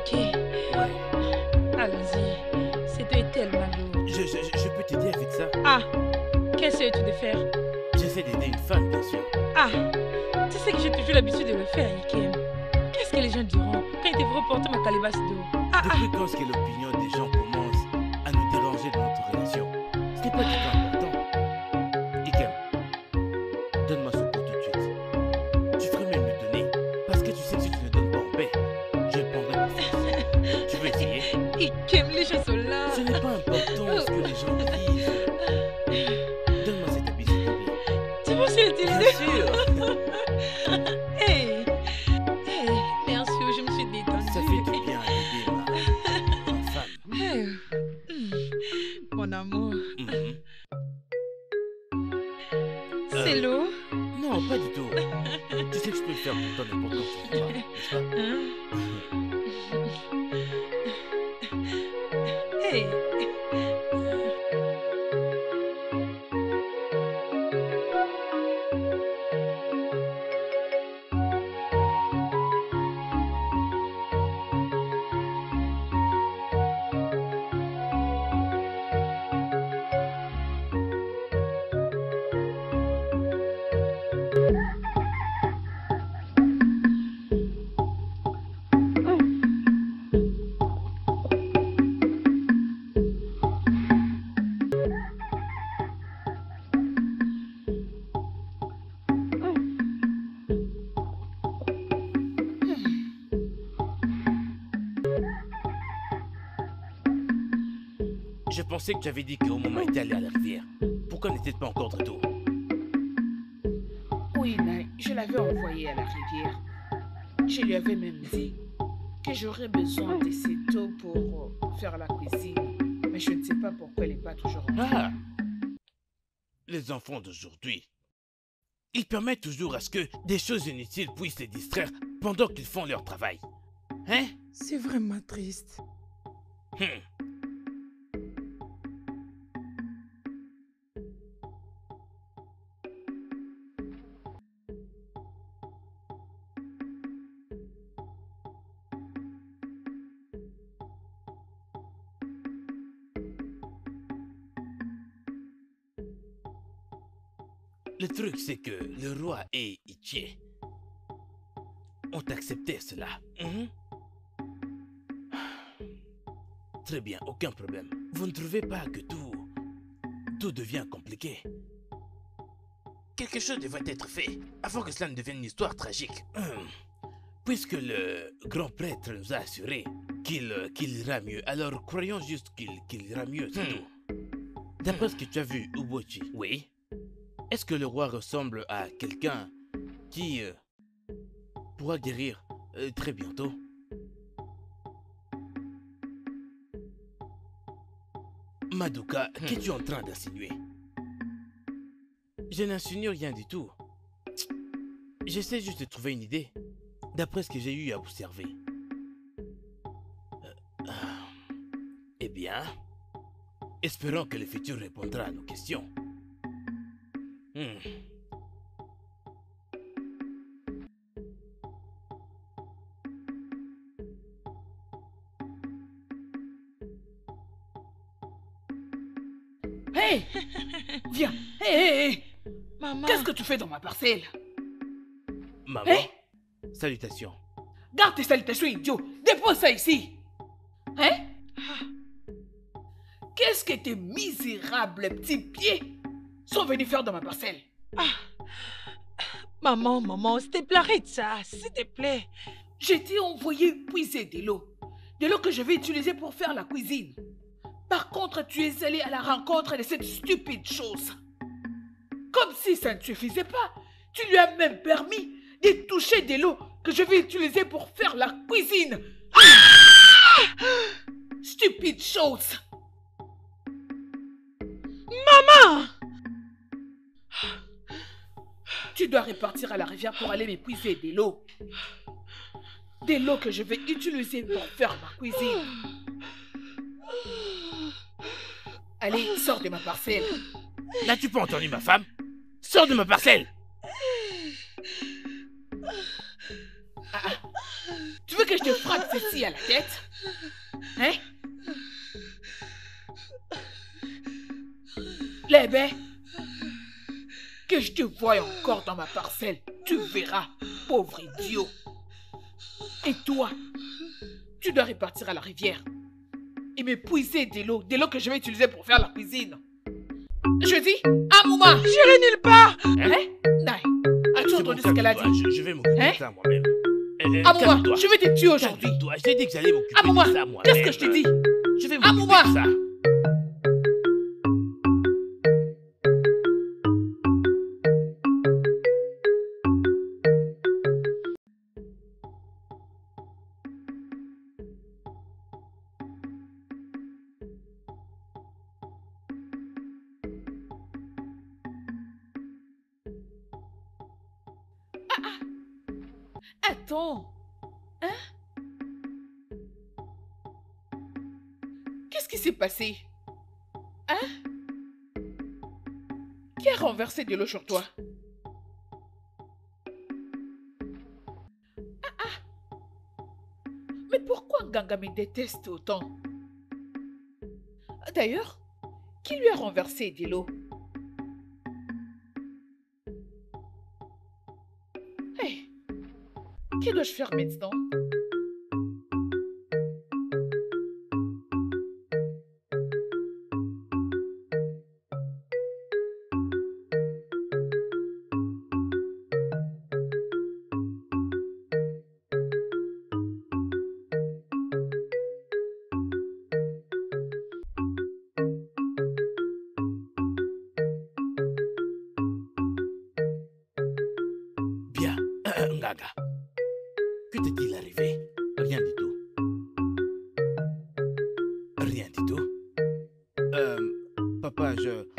Ok, Ouais. allons-y. Cette eau est tellement lourde. Je peux t'aider avec ça. Ah, qu'essayes-tu de faire? J'essaie d'aider une femme, bien sûr. Ah, tu sais que j'ai toujours l'habitude de le faire, Ikem. Qu'est-ce que les gens diront quand ils devront porter ma calebasse d'eau? Ah, Depuis quand est-ce que l'opinion des gens commence à nous déranger dans notre relation? Ce n'est pas du tout important. Ikem, donne-moi ce pot tout de suite. Tu ferais mieux de me donner, parce que tu sais que si tu ne donnes pas en paix, je le prendrai par force. Tu veux essayer? Ikem, les gens sont là. Ce n'est pas important ce que les gens disent. Donne-moi cet habit, s'il te plaît. Tu veux aussi l'utiliser? Bien sûr. Hey, hey, merci, je me suis détendue. Ça fait du bien d'aider ma femme. Hey, mon amour, Mhm. c'est l'eau. Non, pas du tout. Tu sais que je peux le faire pour toi n'importe quand tu veux pas, n'est-ce pas? Hein? Hey. Je pensais que tu avais dit qu'au moment était allé à la rivière. Pourquoi n'était pas encore de retour? Oui, mais je l'avais envoyé à la rivière. Je lui avais même dit que j'aurais besoin de cette eau pour faire la cuisine. Mais je ne sais pas pourquoi elle n'est pas toujours rentrée. Ah! Les enfants d'aujourd'hui, ils permettent toujours à ce que des choses inutiles puissent les distraire pendant qu'ils font leur travail. Hein? C'est vraiment triste. Hmm. Le truc, c'est que le roi et Ichie ont accepté cela. Mhm. Très bien, aucun problème. Vous ne trouvez pas que tout devient compliqué? Quelque chose devrait être fait avant que cela ne devienne une histoire tragique. Puisque le grand prêtre nous a assuré qu'il ira mieux, alors croyons juste qu'il ira mieux, c'est tout. D'après ce que tu as vu, Ubochi, oui? Est-ce que le roi ressemble à quelqu'un qui pourra guérir très bientôt? Madoka, qu'es-tu en train d'insinuer? Je n'insinue rien du tout. J'essaie juste de trouver une idée, d'après ce que j'ai eu à observer. Eh bien, espérons que le futur répondra à nos questions. Hé! Viens! Hé! Maman. Qu'est-ce que tu fais dans ma parcelle? Maman, Hein? salutations. Garde tes salutations, idiot! Dépose ça ici! Hein? Qu'est-ce que tes misérables petits pieds sont venus faire dans ma parcelle? Maman, s'il te plaît, arrête ça, s'il te plaît. Je t'ai envoyé puiser de l'eau que je vais utiliser pour faire la cuisine. Par contre, tu es allé à la rencontre de cette stupide chose. Comme si ça ne suffisait pas, tu lui as même permis de toucher de l'eau que je vais utiliser pour faire la cuisine. Stupide chose. Maman! Tu dois repartir à la rivière pour aller m'épuiser de l'eau. De l'eau que je vais utiliser pour faire ma cuisine. Allez, sors de ma parcelle. N'as-tu pas entendu ma femme? Sors de ma parcelle! Tu veux que je te frappe ceci à la tête? Hein? Les baies, que je te voie encore dans ma parcelle, tu verras, pauvre idiot. Et toi, tu dois repartir à la rivière et me puiser de l'eau que je vais utiliser pour faire la cuisine. Je dis, Amouma! J'irai nulle part. Hein? Naï, as-tu C'est bon, entendu ce qu'elle a dit? calme-toi, je vais m'occuper Hein? de ça moi-même. Amouma, Calme-toi. je vais te tuer aujourd'hui. Calme-toi, je t'ai dit que j'allais m'occuper Amouma, de ça moi-même. qu'est-ce que je te dis? Je vais m'occuper Amouma! de ça. Attends. Hein? Qu'est-ce qui s'est passé? Hein? Qui a renversé de l'eau sur toi? Mais pourquoi Nganga me déteste autant? D'ailleurs, qui lui a renversé de l'eau? Hey, que dois-je faire maintenant? Bien, Ngaga. Que t'est-il arrivé? Rien du tout. Rien du tout. Papa,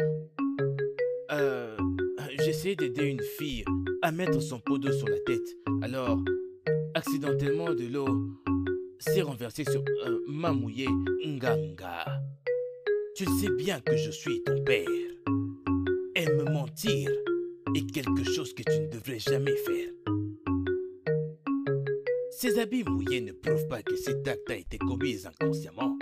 j'essaie d'aider une fille à mettre son pot d'eau sur la tête. Alors, accidentellement, de l'eau s'est renversée sur m'a mouillé Nganga. Tu le sais bien que je suis ton père. Et me mentir est quelque chose que tu ne devrais jamais faire. Ces habits mouillés ne prouvent pas que cet acte a été commis inconsciemment.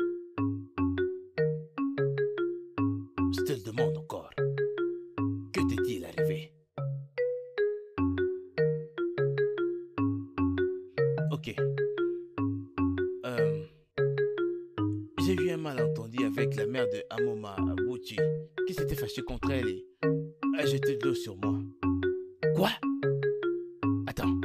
Je te le demande encore. Que t'est-il arrivé? Ok. J'ai eu un malentendu avec la mère de Amoma Abuchi qui s'était fâchée contre elle et a jeté de l'eau sur moi. Quoi? Attends.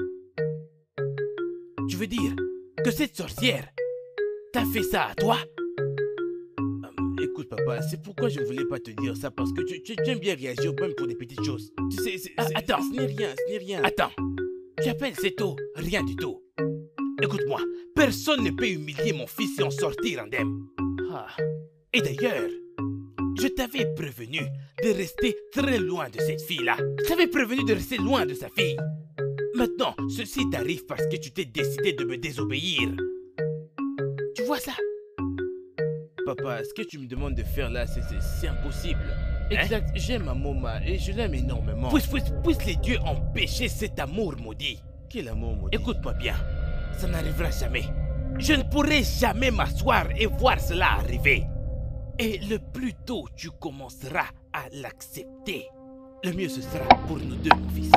Tu veux dire que cette sorcière t'a fait ça à toi? Écoute papa, c'est pourquoi je ne voulais pas te dire ça parce que tu aimes bien réagir même pour des petites choses. Tu sais, attends, ce n'est rien. Attends, tu appelles cette eau rien du tout. Écoute-moi, personne ne peut humilier mon fils et en sortir indemne. Et d'ailleurs, je t'avais prévenu de rester très loin de cette fille-là. Je t'avais prévenu de rester loin de sa fille. Maintenant, ceci t'arrive parce que tu t'es décidé de me désobéir. Tu vois ça? Papa, ce que tu me demandes de faire là, c'est impossible. Exact, j'aime Amoma et je l'aime énormément. Puisse les dieux empêcher cet amour maudit. Quel amour maudit? Écoute-moi bien, ça n'arrivera jamais. Je ne pourrai jamais m'asseoir et voir cela arriver. Et le plus tôt tu commenceras à l'accepter, le mieux ce sera pour nous deux, mon fils.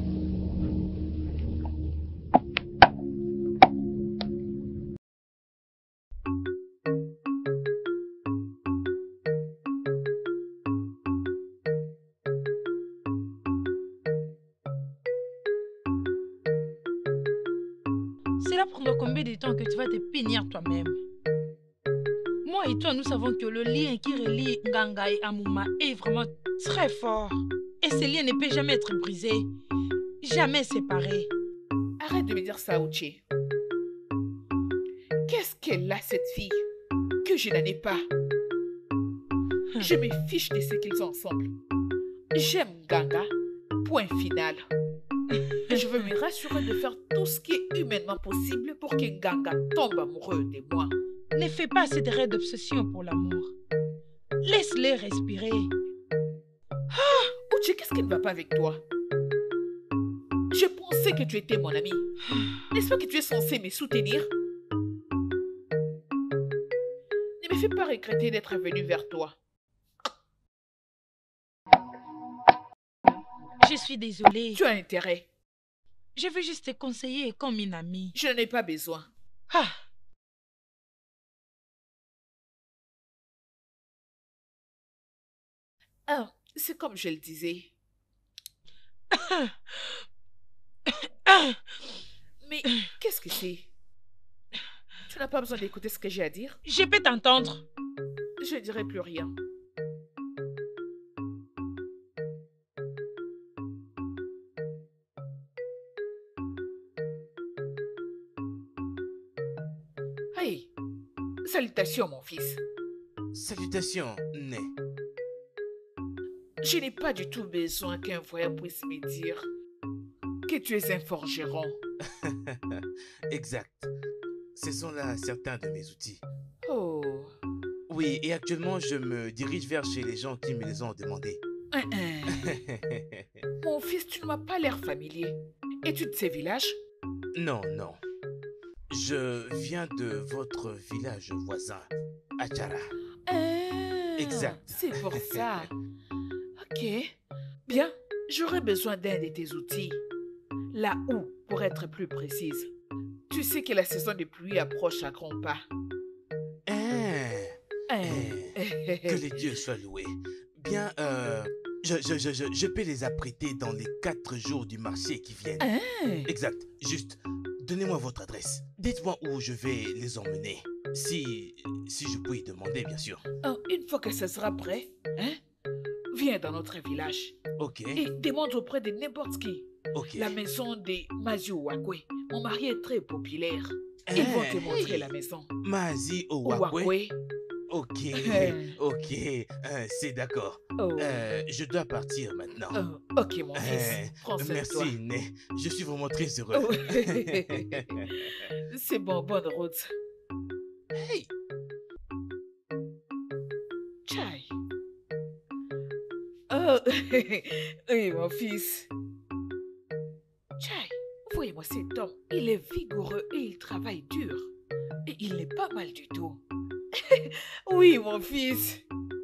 Cela prendra combien de temps que tu vas te punir toi-même? Moi et toi, nous savons que le lien qui relie Nganga et Amouma est vraiment très fort. Et ce lien ne peut jamais être brisé, jamais séparé. Arrête de me dire ça, Uche. Qu'est-ce qu'elle a, cette fille, que je n'en ai pas? Je me fiche de ce qu'ils ont ensemble. J'aime Nganga, point final. Je veux me rassurer de faire tout ce qui est humainement possible pour que Nganga tombe amoureux de moi. Ne fais pas cette erreur d'obsession pour l'amour. Laisse-les respirer. Uche, qu'est-ce qui ne va pas avec toi? Je pensais que tu étais mon ami. N'est-ce pas que tu es censé me soutenir? Ne me fais pas regretter d'être venu vers toi. Je suis désolée. Tu as intérêt. Je veux juste te conseiller comme une amie. Je n'en ai pas besoin. Ah. Ah, c'est comme je le disais. Mais qu'est-ce que c'est? Tu n'as pas besoin d'écouter ce que j'ai à dire? Je peux t'entendre. Je ne dirai plus rien. Hey, salutations mon fils. Salutations, Né. Je n'ai pas du tout besoin qu'un voyant puisse me dire que tu es un forgeron. Exact. Ce sont là certains de mes outils. Oh. Oui, et actuellement, je me dirige vers chez les gens qui me les ont demandés. Mon fils, tu ne m'as pas l'air familier. Es-tu de ces villages? Non, non. Je viens de votre village voisin, Achara. Exact. C'est pour ça. Ok. Bien, j'aurais besoin d'un de tes outils. Là où, pour être plus précise. Tu sais que la saison de pluie approche à grands pas. Que les dieux soient loués. Bien, je peux les apprêter dans les 4 jours du marché qui viennent. Exact. Juste, donnez-moi votre adresse. Dites-moi où je vais les emmener. Si je peux y demander, bien sûr. Une fois que ce sera prêt, viens dans notre village. Ok. Et demande auprès de n'importe qui. Ok. La maison de Mazi Owakwe. Mon mari est très populaire. Ils vont te montrer la maison. Mazi Owakwe. Owakwe. Ok. Ok. C'est d'accord. Oh. Je dois partir maintenant. Ok, mon fils. Prends soin de toi. Merci, Né. Je suis vraiment très heureux. Oh. C'est bon, bonne route. Hey. Chai. Oh. Oui, mon fils. Chai, voyez-moi cet homme. Il est vigoureux et il travaille dur. Et il n'est pas mal du tout. Oui, mon fils.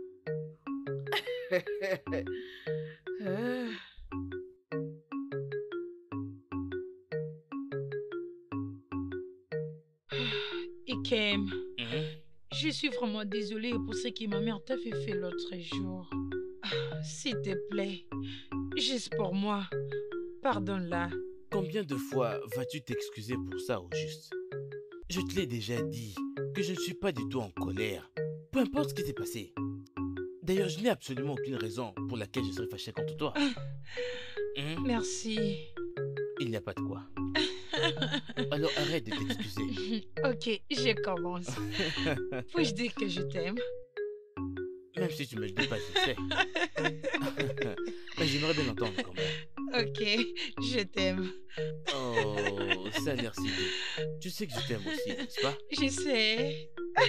Ikem, je suis vraiment désolée pour ce que ma mère t'a fait l'autre jour. S'il te plaît, juste pour moi, pardonne-la. Combien de fois vas-tu t'excuser pour ça au juste? Je te l'ai déjà dit que je ne suis pas du tout en colère. Peu importe ce qui s'est passé. D'ailleurs, je n'ai absolument aucune raison pour laquelle je serais fâché contre toi. Merci. Il n'y a pas de quoi. Alors arrête de t'excuser. Ok, je commence. Puis-je dire que je t'aime? Même si tu me le dis pas, je sais. Mais j'aimerais bien l'entendre quand même. Ok, je t'aime. Oh, ça a l'air si doux. Tu sais que je t'aime aussi, n'est-ce pas? Je sais.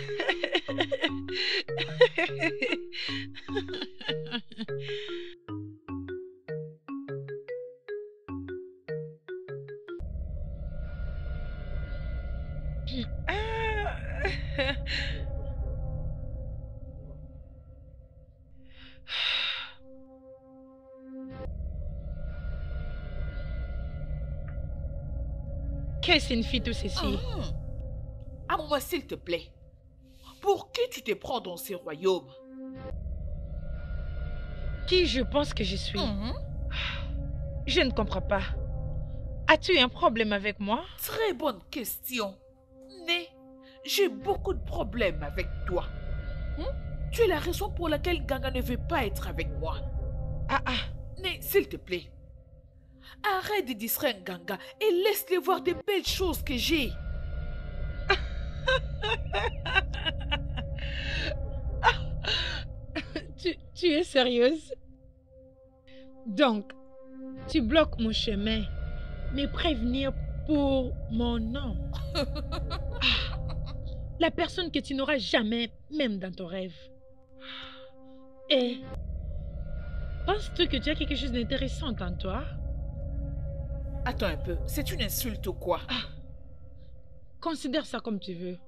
Qu'est-ce que signifie tout ceci? À moi, s'il te plaît. Pour qui tu te prends dans ces royaumes? Qui je pense que je suis? Je ne comprends pas. As-tu un problème avec moi? Très bonne question. Né, j'ai beaucoup de problèmes avec toi. Tu es la raison pour laquelle Ganga ne veut pas être avec moi. Né, s'il te plaît. Arrête de distraire Ganga et laisse-le voir des belles choses que j'ai. Tu es sérieuse? Donc, tu bloques mon chemin, me prévenir pour mon nom. La personne que tu n'auras jamais, même dans ton rêve. Et penses-tu que tu as quelque chose d'intéressant en toi? Attends un peu, c'est une insulte ou quoi? Considère ça comme tu veux.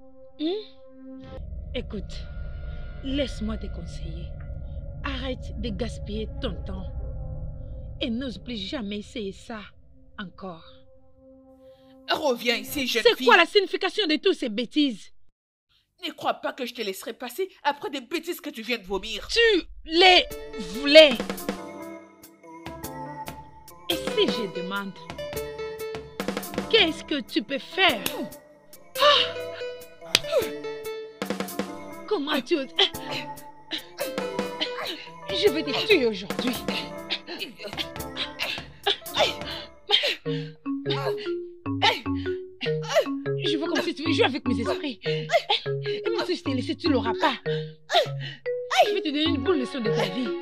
Écoute, laisse-moi te conseiller. Arrête de gaspiller ton temps. Et n'ose plus jamais essayer ça encore. Reviens ici, jeune fille. C'est quoi la signification de toutes ces bêtises? Ne crois pas que je te laisserai passer après des bêtises que tu viens de vomir. Tu les voulais. Et si je demande, qu'est-ce que tu peux faire? Comment tu oses? Je vais te tuer aujourd'hui. Je vois comme si tu veux jouer avec mes esprits. Et même si je t'ai laissé, tu l'auras pas. Je vais te donner une bonne leçon de ta vie.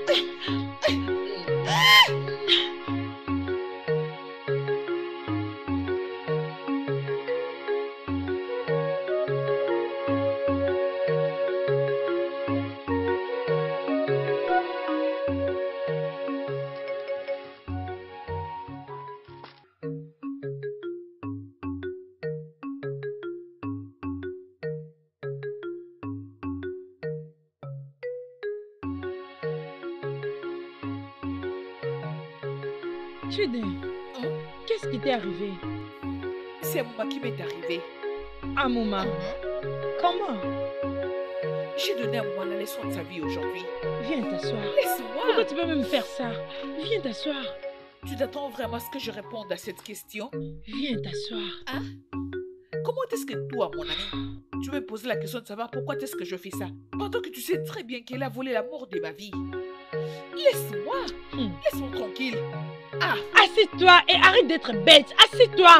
Chidin, qu'est-ce qui t'est arrivé? C'est moi qui m'est arrivé. Ah, maman. Comment? J'ai donné à moi la leçon de sa vie aujourd'hui. Viens t'asseoir. Laisse-moi. Pourquoi tu peux même faire ça? Viens t'asseoir. Tu t'attends vraiment à ce que je réponde à cette question? Viens t'asseoir. Hein? Comment est-ce que toi, mon ami, tu me poses la question de savoir pourquoi est-ce que je fais ça? Pendant que tu sais très bien qu'elle a volé l'amour de ma vie. Laisse-moi. Laisse-moi tranquille. Ah! Assieds-toi et arrête d'être bête. Assieds-toi.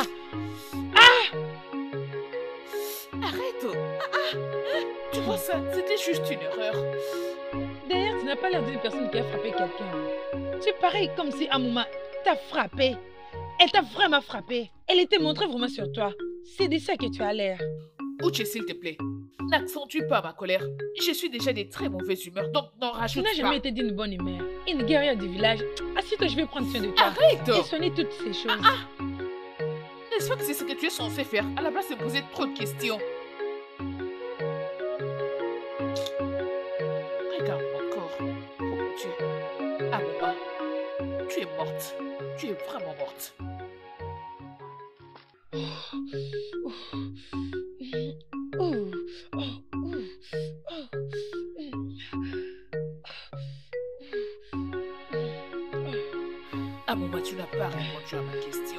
Arrête. Tu vois ça? C'était juste une erreur. D'ailleurs, tu n'as pas l'air d'une personne qui a frappé quelqu'un. Tu es pareil comme si Amouma t'a frappé. Elle t'a vraiment frappé. Elle était montrée vraiment sur toi. C'est de ça que tu as l'air. Uche, s'il te plaît, n'accentue pas ma colère. Je suis déjà de très mauvaise humeur, donc n'en Tu rajoute n'as pas. jamais été d'une bonne humeur. Une guerrière du village. Assieds-toi, je vais prendre soin de toi. Arrête! Et soigner toutes ces choses. N'est-ce pas que c'est ce que tu es censé faire, à la place de poser trop de questions? Regarde mon corps. Oh mon Dieu. Amouma, tu es morte. Tu es vraiment morte. Amouma, tu n'as pas répondu à ma question.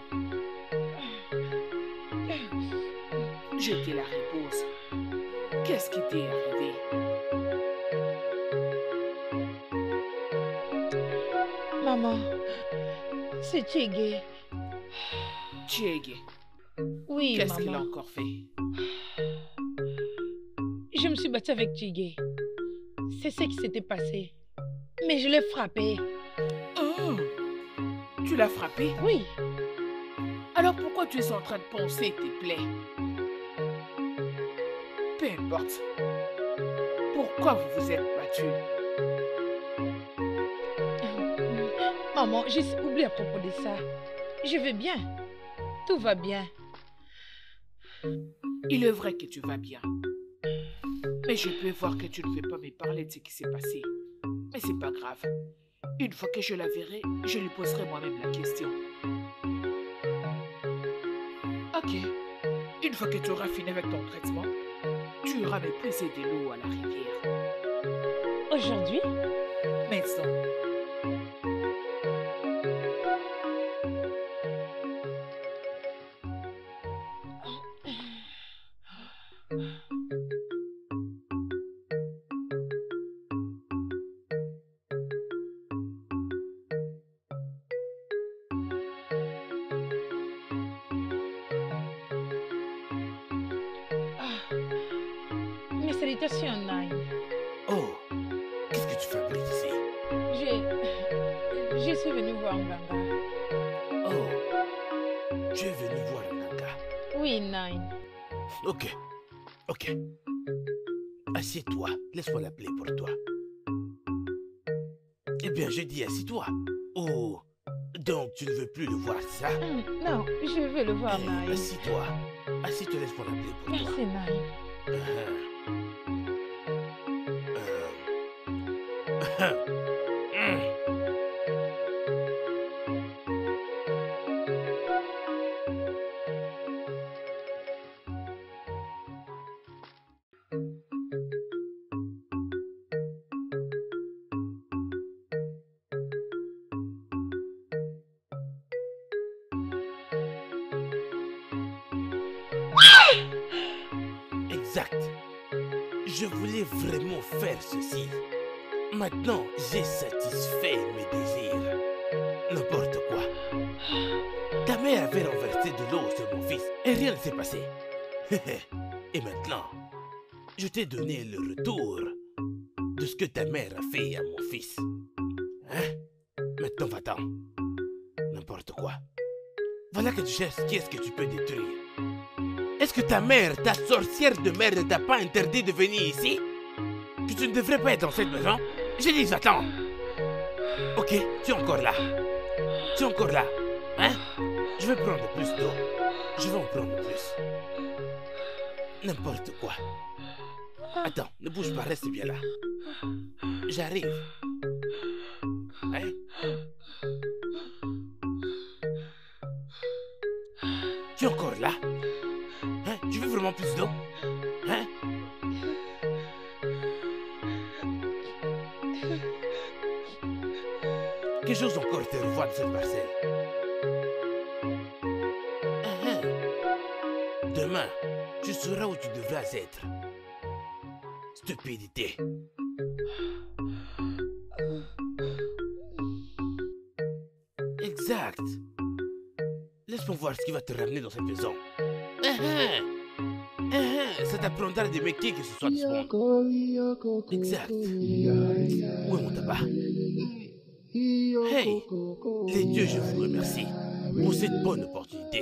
Je te la repose. Qu'est-ce qui t'est arrivé? Maman, c'est Tchégé. Tchégé, Oui, qu'est-ce qu'il a maman. encore fait? Je me suis battue avec Tchégé. C'est ce qui s'était passé. Mais je l'ai frappé. Oh, tu l'as frappé? Oui. Alors pourquoi tu es en train de poncer tes plaies? Peu importe. Pourquoi vous vous êtes battus? Maman, j'ai oublié à propos de ça. Je vais bien. Tout va bien. Il est vrai que tu vas bien. Mais je peux voir que tu ne veux pas me parler de ce qui s'est passé. Mais c'est pas grave. Une fois que je la verrai, je lui poserai moi-même la question. Ok. Une fois que tu auras fini avec ton traitement, tu iras me puiser de l'eau à la rivière. Aujourd'hui, Maintenant. mes salutations, Nine. Oh, qu'est-ce que tu fabriques ici? Je suis venue voir Nganga. Oh, tu es venu voir Nganga. Oui, Nine. Ok, ok. Assieds-toi, laisse-moi l'appeler pour toi. Eh bien, je dis assieds-toi. Oh, Donc, tu ne veux plus le voir, c'est ça? Non, je vais le voir, Naïm. Assis-toi. Assis-toi, laisse-moi l'appeler pour toi. Merci, Naïm. Exact. Je voulais vraiment faire ceci. Maintenant, j'ai satisfait mes désirs. N'importe quoi. Ta mère avait renversé de l'eau sur mon fils et rien ne s'est passé. Et maintenant, je t'ai donné le retour de ce que ta mère a fait à mon fils. Hein? Maintenant, va-t'en. N'importe quoi. Voilà que tu cherches qui est-ce que tu peux détruire. Est-ce que ta mère, ta sorcière de merde, ne t'a pas interdit de venir ici? Que tu ne devrais pas être dans cette maison? J'ai dit, va-t'en. Ok, tu es encore là. Tu es encore là. Hein? Je vais prendre plus d'eau. Je vais en prendre plus. N'importe quoi. Attends, ne bouge pas, reste bien là. J'arrive. Hein? Tu es encore là? Hein? Tu veux vraiment plus d'eau? Hein? Quelle chose encore te revoit de cette parcelle? Demain, tu sauras où tu devras être. Stupidité. Exact. Laisse-moi voir ce qui va te ramener dans cette maison. Ça t'apprendra de métiers que ce soit de ce monde. Exact. Où est mon tabac? Hey, les dieux, je vous remercie pour cette bonne opportunité.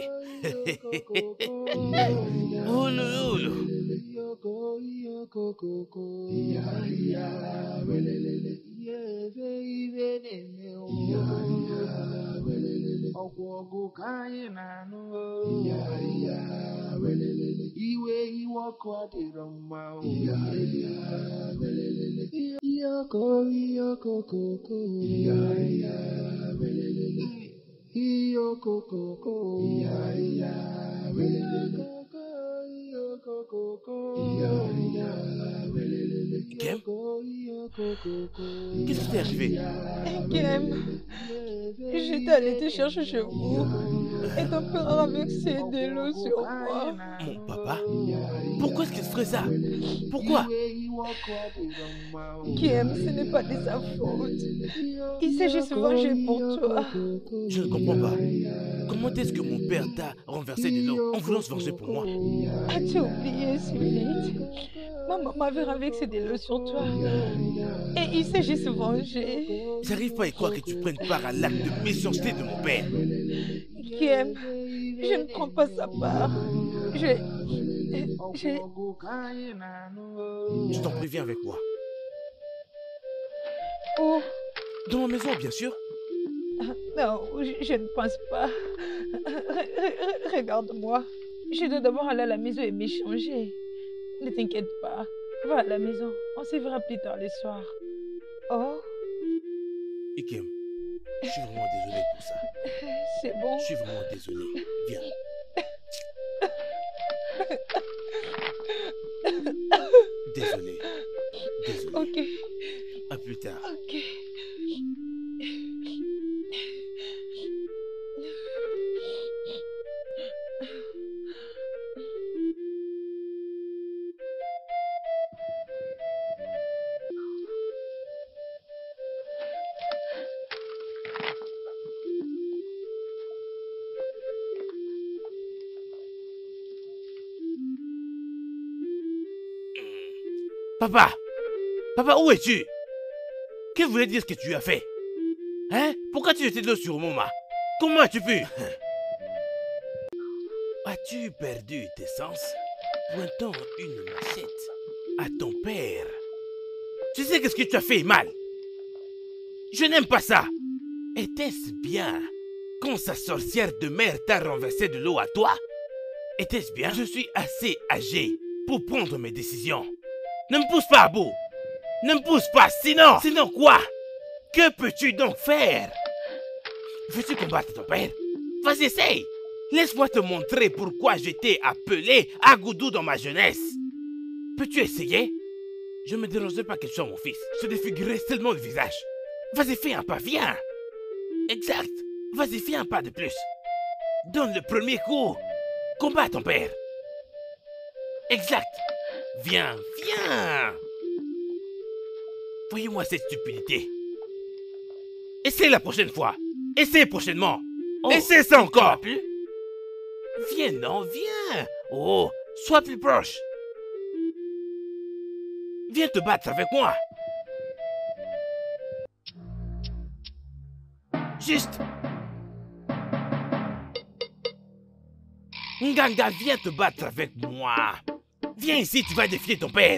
Kem? Qu'est-ce qui t'est arrivé? Kem, j'étais allée te chercher chez vous et ton père a versé de l'eau sur moi. Mon papa? Pourquoi est-ce qu'il ferait ça? Pourquoi? Kem, ce n'est pas de sa faute. Il s'est juste vengé pour toi. Je ne comprends pas. Comment est-ce que mon père t'a renversé de l'eau en voulant se venger pour moi? As-tu oublié si vite? Maman m'avait renversé de l'eau sur toi. Et il s'est juste vengé. J'arrive pas à y croire que tu prennes part à l'acte de méchanceté de mon père. Kem, je ne prends pas sa part. Je t'en prie, viens avec moi. Oh. Dans ma maison, bien sûr. Non, je ne pense pas. Regarde-moi. Je dois d'abord aller à la maison et m'échanger. Ne t'inquiète pas. Va à la maison. On se verra plus tard le soir. Oh. Ikem, je suis vraiment désolé pour ça. C'est bon. Je suis vraiment désolé. Viens. Désolé. Désolé. Ok. À plus tard. Ok. Papa! Papa, où es-tu? Que voulait dire ce que tu as fait? Hein? Pourquoi tu étais de l'eau sur moi? Comment as-tu pu? As-tu perdu tes sens? Pointant une machette à ton père. Tu sais qu'est-ce que tu as fait mal? Je n'aime pas ça. Était-ce bien quand sa sorcière de mère t'a renversé de l'eau à toi? Était-ce bien? Je suis assez âgé pour prendre mes décisions. Ne me pousse pas à bout. Ne me pousse pas, sinon... Sinon quoi? Que peux-tu donc faire? Veux-tu combattre ton père? Vas-y, essaye. Laisse-moi te montrer pourquoi j'étais appelé Agoudou dans ma jeunesse. Peux-tu essayer? Je ne me dérangerai pas que tu sois mon fils. Je te défigurerai seulement le visage. Vas-y, fais un pas, viens. Exact. Vas-y, fais un pas de plus. Donne le premier coup. Combat ton père. Exact. Viens, viens. Voyez-moi cette stupidité. Essaye la prochaine fois. Essaye prochainement. Oh, essaye ça encore. Plus? Viens, non, viens. Oh, sois plus proche. Viens te battre avec moi. Juste. Nganga, viens te battre avec moi. Viens ici, tu vas défier ton père.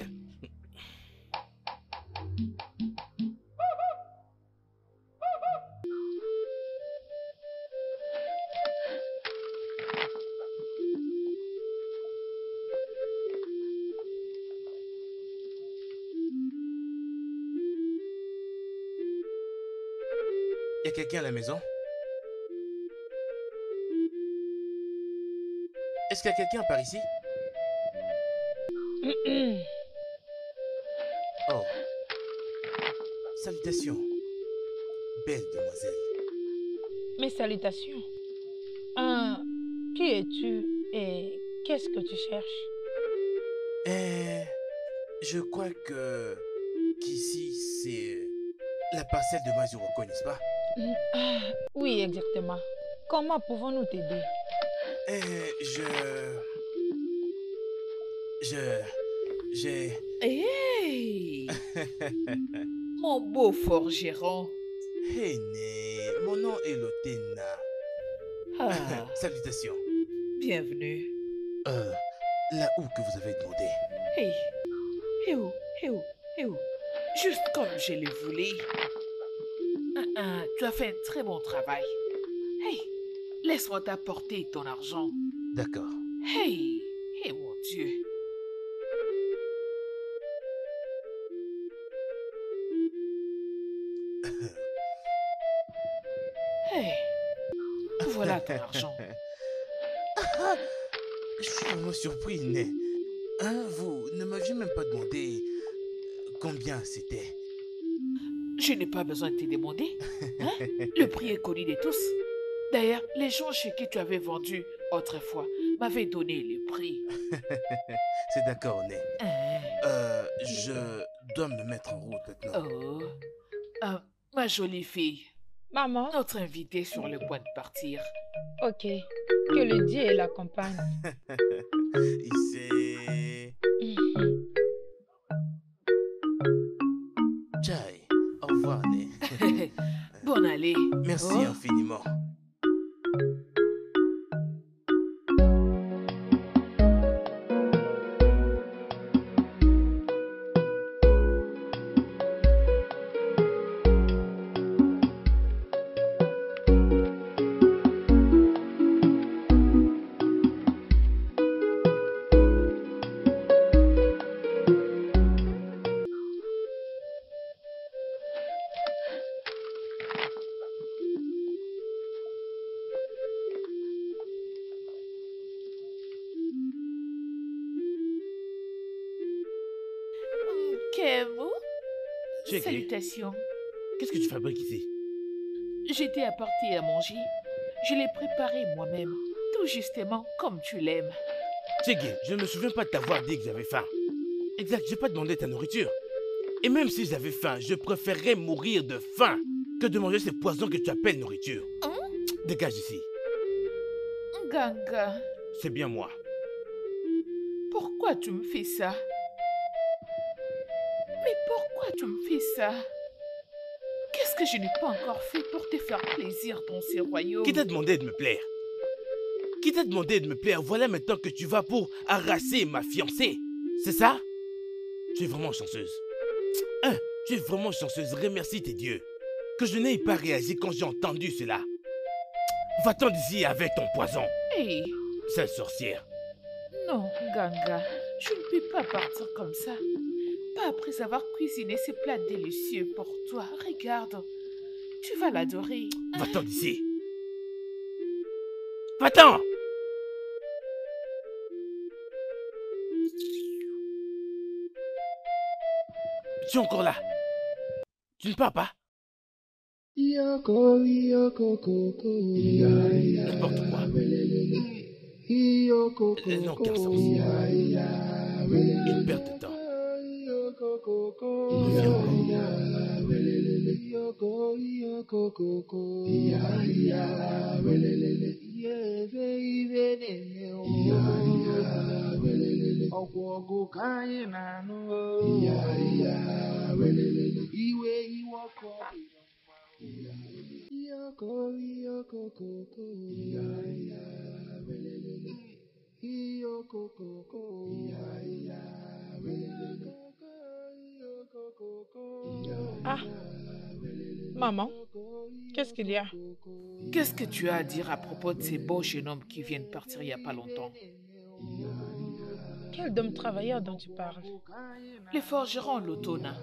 Y a quelqu'un à la maison? Est-ce qu'il y a quelqu'un par ici? Oh. Salutations, belle demoiselle. Mes salutations. Qui es-tu et qu'est-ce que tu cherches? Je crois que qu'ici c'est la parcelle de Mazuroko, n'est-ce pas? Oui, exactement. Comment pouvons-nous t'aider? J'ai... Hey! Mon beau forgeron. Hey, né, mon nom est Lotena. Ah, Salutations. bienvenue. Là où que vous avez demandé. Hey! Juste comme je le voulais. Tu as fait un très bon travail. Hey! Laisse-moi t'apporter ton argent. D'accord. Hey! Hey, mon Dieu. Hey! Voilà ton argent. Je suis vraiment surpris, Né. Hein, vous ne m'aviez même pas demandé combien c'était. Je n'ai pas besoin de te demander. Hein? Le prix est connu de tous. D'ailleurs, les gens chez qui tu avais vendu autrefois m'avaient donné le prix. C'est d'accord, Né. Hein? Je dois me mettre en route maintenant. Oh, ma jolie fille, Maman? notre invité est sur le point de partir. Ok. Que le Dieu l'accompagne. Ici. Jai, au revoir, Né. Bonne allée. Merci Oh. infiniment. Kemo, Check. salutations. Qu'est-ce que tu fabriques ici? J'étais apporté à manger. Je l'ai préparé moi-même, tout justement comme tu l'aimes. Tchégué, je ne me souviens pas de t'avoir dit que j'avais faim. Exact, j'ai pas demandé ta nourriture. Et même si j'avais faim, je préférerais mourir de faim que de manger ces poisons que tu appelles nourriture. Hein? Dégage ici. Ganga, C'est bien moi. pourquoi tu me fais ça? Mais pourquoi tu me fais ça? Qu'est-ce que je n'ai pas encore fait pour te faire plaisir dans ces royaumes? Qui t'a demandé de me plaire? Qui t'a demandé de me plaire? Voilà maintenant que tu vas pour harasser ma fiancée. C'est ça? Tu es vraiment chanceuse. Hein, tu es vraiment chanceuse. Remercie tes dieux. Que je n'ai pas réagi quand j'ai entendu cela. Va-t'en d'ici avec ton poison, Hey, sale sorcière. non, Ganga, je ne peux pas partir comme ça. Pas après avoir cuisiné ces plats délicieux pour toi. Regarde, tu vas l'adorer. Va-t'en d'ici. Va-t'en! Tu es encore là? Tu ne pars pas? N'importe quoi. Non, garçon. Une perte de temps. Ah, maman, qu'est-ce qu'il y a? Qu'est-ce que tu as à dire à propos de ces beaux jeunes hommes qui viennent partir il n'y a pas longtemps? Quel d'homme travailleur dont tu parles? Les forgerons Lotona.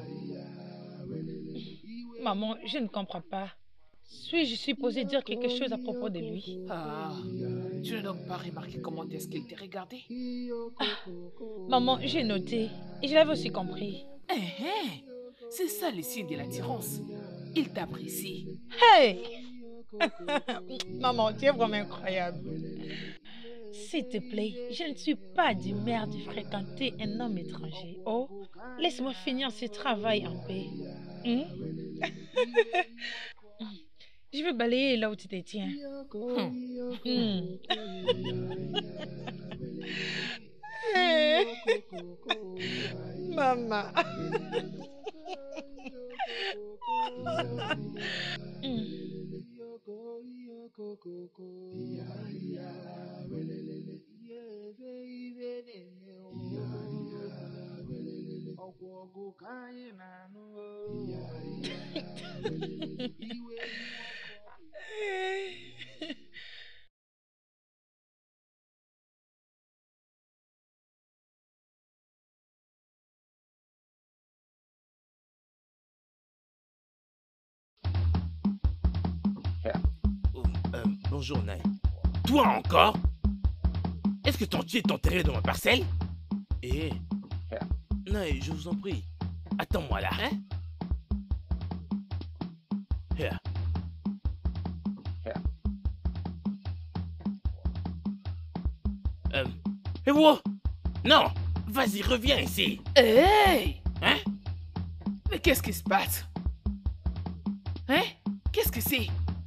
Maman, je ne comprends pas. Suis-je supposée dire quelque chose à propos de lui? Ah, tu n'as donc pas remarqué comment est-ce qu'il t'a regardé? Maman, j'ai noté et je l'avais aussi compris. C'est ça le signe de l'attirance. Il t'apprécie. Hey! Maman, tu es vraiment incroyable. S'il te plaît, je ne suis pas d'humeur de fréquenter un homme étranger. Oh, laisse-moi finir ce travail en paix. Hmm? Je vais balayer là où tu te tiens. Hmm. Maman. Hmm. Oh, bonjour, Naï. Toi encore? Est-ce que ton pied est enterré dans ma parcelle? Eh, Naï, je vous en prie. Attends-moi là. Hein? Here. Eh, wow! Non! Vas-y, reviens ici! Hey! Hein? Mais qu'est-ce qui se passe? Hein? Qu'est-ce que c'est?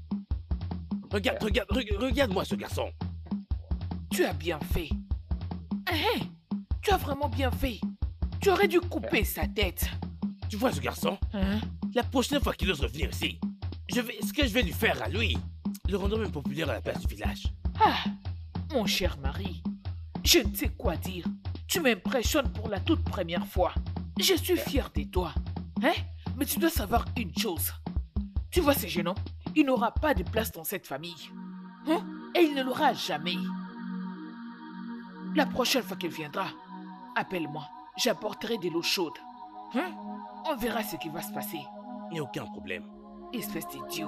Regarde-moi ce garçon! Tu as bien fait. Hein? Tu as vraiment bien fait. Tu aurais dû couper sa tête. Tu vois ce garçon? Hein? La prochaine fois qu'il ose revenir ici, ce que je vais lui faire à lui, le rendant même populaire à la place du village. Ah! Mon cher mari, je ne sais quoi dire. Tu m'impressionnes pour la toute première fois. Je suis fier de toi. Hein? Mais tu dois savoir une chose. Tu vois ces jeunes hommes? Il n'aura pas de place dans cette famille. Hein? Et il ne l'aura jamais. La prochaine fois qu'il viendra, appelle-moi. J'apporterai de l'eau chaude. Hein? On verra ce qui va se passer. Il n'y a aucun problème. Espèce d'idiot.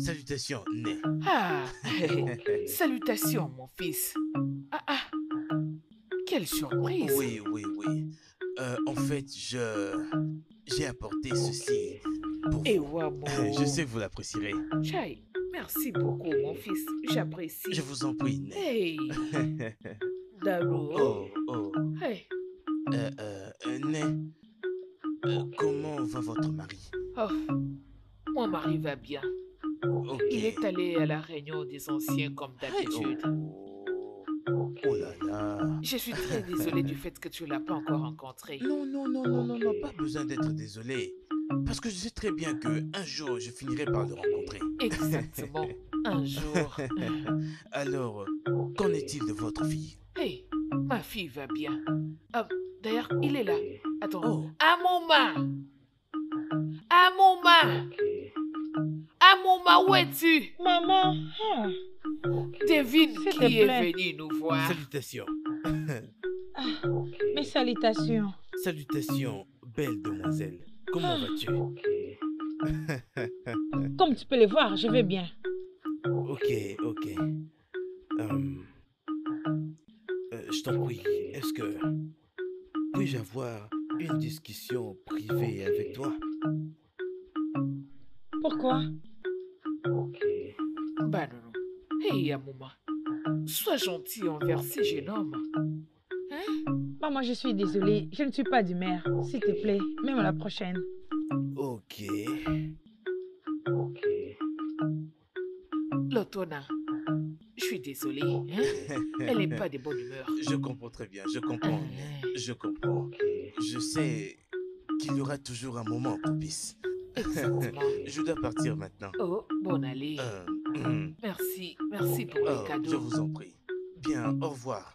Salutations, Né. Ah, salutations, mon fils. Ah, ah, quelle surprise. Oui. En fait, j'ai apporté ceci pour Et vous. Wamo. Je sais que vous l'apprécierez. Chai, merci beaucoup, mon fils. J'apprécie. Je vous en prie, Né. Hey, Daro. Oh. Hey. Né, comment va votre mari? Oh, mon mari va bien. Ok. Il est allé à la réunion des anciens comme d'habitude. Oh là là. Je suis très désolée du fait que tu ne l'as pas encore rencontré. Non, pas besoin d'être désolé. Parce que je sais très bien que un jour, je finirai par le rencontrer. Exactement, un jour. Alors, qu'en est-il de votre fille? Hey, ma fille va bien. Ah, d'ailleurs, il est là. Attends. Oh. Amouma! Amouma, où es-tu? Maman, Devine S'il te qui est plaît. venu nous voir. Salutations. mes salutations. Salutations, belle demoiselle. Comment vas-tu? Comme tu peux le voir, je vais bien. Ok. Je t'en prie, est-ce que puis-je avoir une discussion privée avec toi? Pourquoi? Bah non. Hey, Amouma, sois gentil envers ces jeunes hommes. Maman, je suis désolée. Je ne suis pas d'humeur. S'il te plaît, même à la prochaine. Ok. Lotona, je suis désolée. Elle n'est pas de bonne humeur. Je comprends très bien, je comprends. Je sais qu'il y aura toujours un moment propice. Exactement. Je dois partir maintenant. Oh, bon allez. Merci pour Oh, le cadeau. je vous en prie. Bien, au revoir.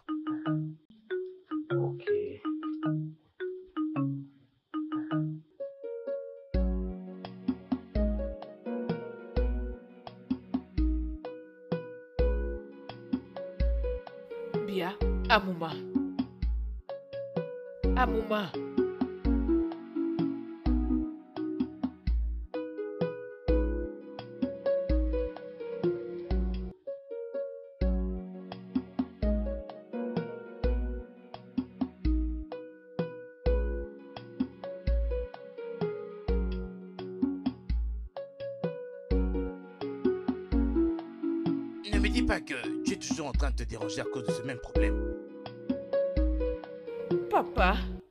Bien, Amouma. Ne me dis pas que tu es toujours en train de te déranger à cause de ce même problème. Papa,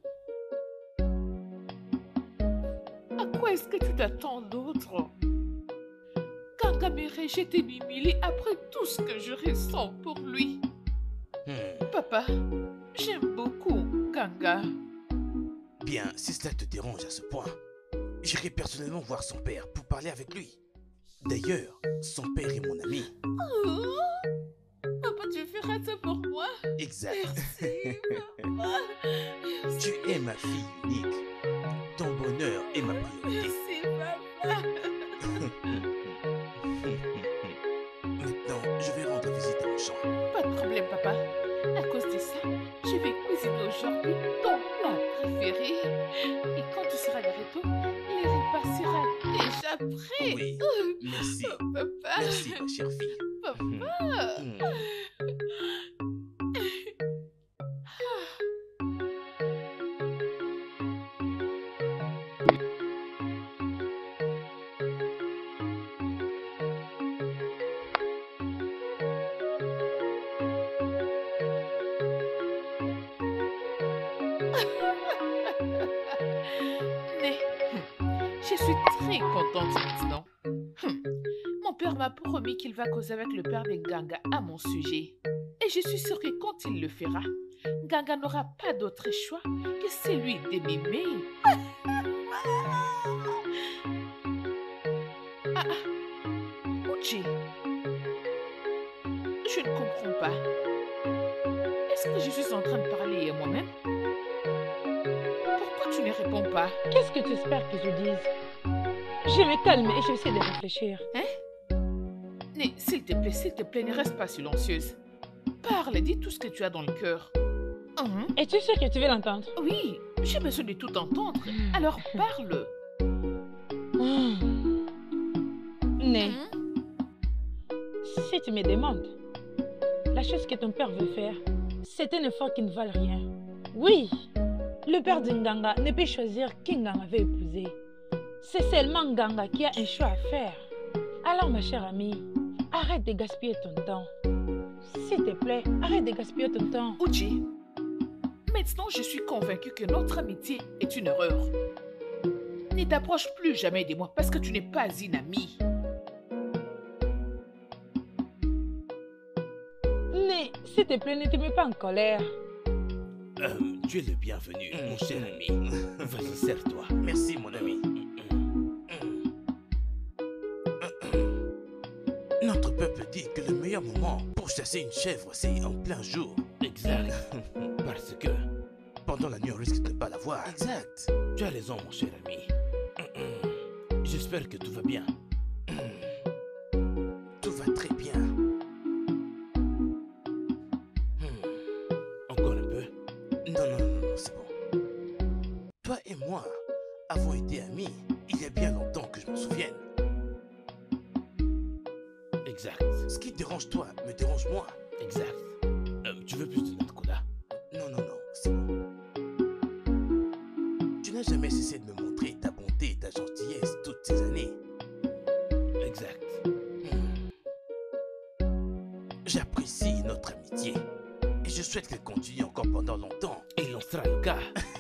à quoi est-ce que tu t'attends d'autre? Ganga me rejette et m'humilie après tout ce que je ressens pour lui. Papa, j'aime beaucoup Ganga. Bien, si cela te dérange à ce point, j'irai personnellement voir son père pour parler avec lui. D'ailleurs, son père est mon ami. Oh, papa, tu feras ça pour moi? Exact. Merci, papa. Tu es ma fille unique. Ton bonheur est ma priorité. Merci, papa. Maintenant, je vais rendre visite à mon champ. Pas de problème, papa. À cause de ça, je vais cuisiner aujourd'hui ton plat préféré. Et quand tu seras de retour, le repas sera déjà prêt. Oui, merci. Papa. Merci, ma chère fille. Papa. Mais, je suis très contente maintenant. Mon père m'a promis qu'il va causer avec le père de Ganga à mon sujet. Et je suis sûre que quand il le fera, Ganga n'aura pas d'autre choix que celui de m'aimer. Uchi, je ne comprends pas. Est-ce que je suis en train de parler à moi-même? Pourquoi tu ne réponds pas? Qu'est-ce que tu espères que je dise? Je me calme et j'essaie de réfléchir. Mais s'il te plaît, ne reste pas silencieuse. Parle, dis tout ce que tu as dans le cœur. Es-tu sûr que tu veux l'entendre? Oui, j'ai besoin de tout entendre. Alors parle. Né, Si tu me demandes, la chose que ton père veut faire, c'est un effort qui ne valent rien. Oui, le père de Nganga ne peut choisir qui Nganga veut épouser. C'est seulement Nganga qui a un choix à faire. Alors ma chère amie, arrête de gaspiller ton temps. S'il te plaît, arrête de gaspiller ton temps. Uchi, maintenant je suis convaincue que notre amitié est une erreur. Ne t'approche plus jamais de moi parce que tu n'es pas une amie. Mais, s'il te plaît, ne te mets pas en colère. Tu es le bienvenu, mon cher ami. Vas-y, serre-toi. Merci, mon ami. Notre peuple dit que le meilleur moment pour chasser une chèvre, c'est en plein jour. Exact. Parce que Pendant la nuit, on risque de ne pas la voir. exact. Tu as raison, mon cher ami. J'espère que tout va bien. Tout va très bien. Encore un peu. Non, c'est bon. Toi et moi avons été amis il y a bien longtemps que je m'en souvienne. Exact. Ce qui dérange toi me dérange moi. Exact. Tu veux plus de notre cola? Non, c'est bon. Tu n'as jamais cessé de me montrer ta bonté et ta gentillesse toutes ces années. Exact. J'apprécie notre amitié et je souhaite qu'elle continue encore pendant longtemps. Et l'on sera le cas.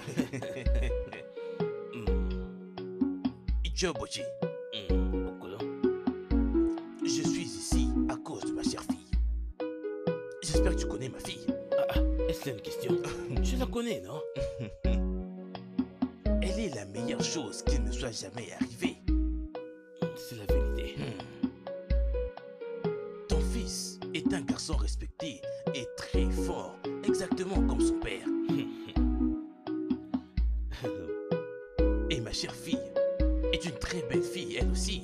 Ichobochi, Okolo. je suis ici à cause de ma chère fille. J'espère que tu connais ma fille. Est-ce une question? Je la connais, non? Elle est la meilleure chose qui me soit jamais arrivée. C'est la vérité. Ton fils est un garçon respecté et très fort, exactement comme son père. Et ma chère fille est une très belle fille, elle aussi.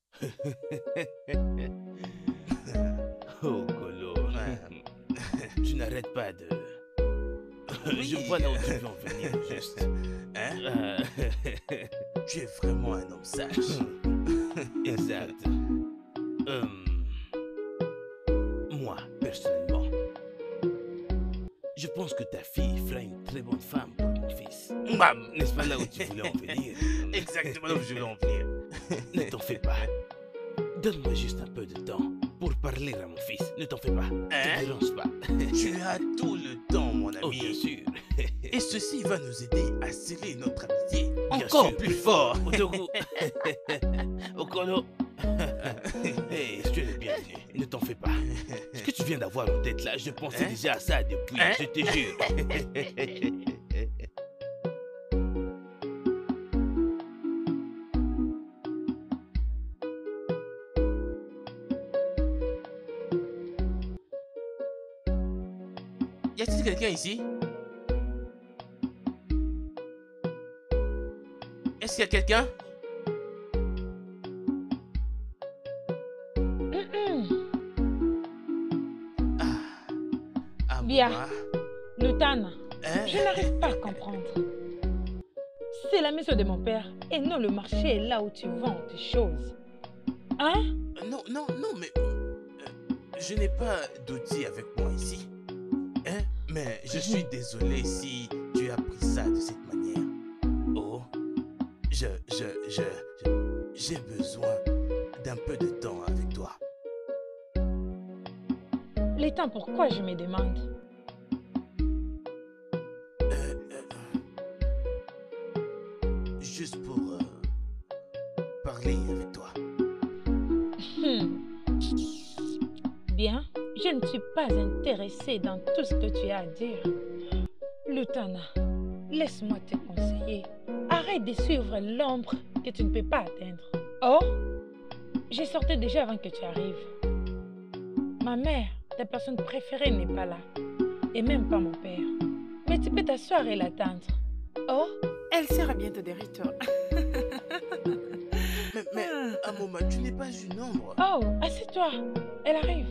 Oh, Colo. Tu n'arrêtes pas de... Oui. Je vois là où tu veux en venir, juste. Hein? Tu es vraiment un homme sage. Exact. Moi, personnellement, je pense que ta fille fera une très bonne femme pour mon fils. N'est-ce pas là où tu voulais en venir? Exactement là où je voulais en venir. Ne t'en fais pas. Donne-moi juste un peu de temps pour parler à mon fils. Ne t'en fais pas. Ne te dérange pas. Tu as tout le temps, mon ami. Oh, bien sûr. Et ceci va nous aider à sceller notre amitié Bien encore sûr. plus fort. Odogu. Okolo. Hey, tu es le bienvenu. Ne t'en fais pas. Ce que tu viens d'avoir en tête là, je pensais déjà à ça depuis, je te jure. Y a-t-il quelqu'un ici? Est-ce qu'il y a quelqu'un? Bien. Amouma. Lutana, Hein? je n'arrive pas à comprendre. C'est la maison de mon père et non le marché est là où tu vends tes choses. Hein? Non, mais je n'ai pas d'outils avec moi ici. Hein? Mais je suis désolé si tu as pris ça de cette manière. Oh, j'ai besoin d'un peu de temps avec toi. Le temps pourquoi je me demande? Juste pour parler avec toi. Bien, je ne suis pas intéressée dans tout ce que tu as à dire. Lutana, laisse-moi te conseiller. Arrête de suivre l'ombre que tu ne peux pas atteindre. Oh, j'ai sorti déjà avant que tu arrives. Ma mère, ta personne préférée, n'est pas là. Et même pas mon père. Mais tu peux t'asseoir et l'attendre. Oh, Elle sera bientôt de retour. Mais Amouma, tu n'es pas une ombre. oh, assieds-toi. Elle arrive.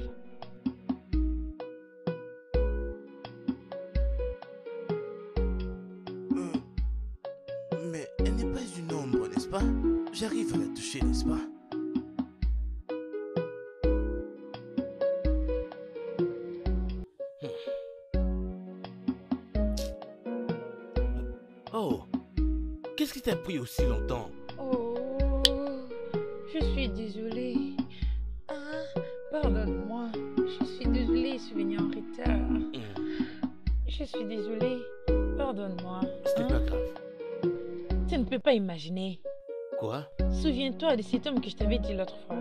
Mais elle n'est pas une ombre, n'est-ce pas? J'arrive à la toucher, n'est-ce pas? pris aussi longtemps? Oh, je suis désolée. Ah, pardonne-moi. Je suis désolée, je suis venue en retard. Je suis désolée. Pardonne-moi. C'était pas grave. Tu ne peux pas imaginer. Quoi? Souviens-toi de cet homme que je t'avais dit l'autre fois.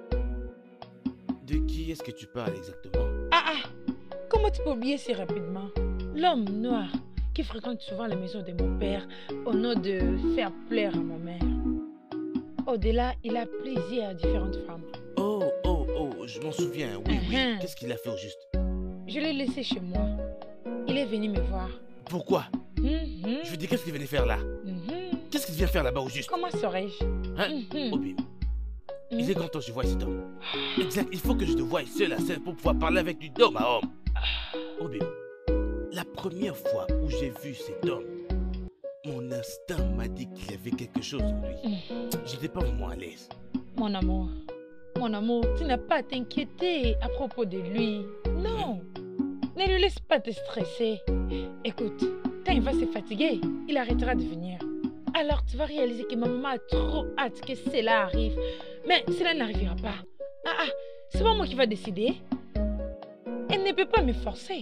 De qui est-ce que tu parles exactement? Comment tu peux oublier si rapidement? L'homme noir qui fréquente souvent la maison de mon père au nom de faire plaire à ma mère. Au-delà, il a plaisir à différentes femmes. Oh, je m'en souviens, oui. Qu'est-ce qu'il a fait au juste? Je l'ai laissé chez moi. Il est venu me voir. Pourquoi? Je veux dire, qu'est-ce qu'il venait faire là? Qu'est-ce qu'il vient faire là-bas au juste? Comment saurais-je? Hein? Obim, il est grand temps que je voie cet homme. Exact, il faut que je te voie seul à seul pour pouvoir parler avec lui d'homme à homme. Obim, la première fois où j'ai vu cet homme, mon instinct m'a dit qu'il y avait quelque chose en lui. Je n'étais pas vraiment à l'aise. Mon amour, tu n'as pas à t'inquiéter à propos de lui. Non, ne le laisse pas te stresser. Écoute, quand il va se fatiguer, il arrêtera de venir. Alors tu vas réaliser que ma maman a trop hâte que cela arrive. Mais cela n'arrivera pas. C'est pas moi qui va décider. Elle ne peut pas me forcer.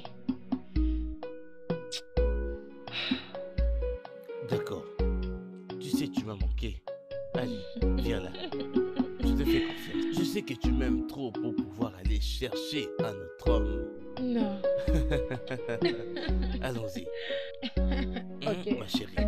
D'accord. Tu sais, tu m'as manqué. Allez, viens là. Je te fais confiance. Je sais que tu m'aimes trop pour pouvoir aller chercher un autre homme. Non. Allons-y. Ok. Ma chérie.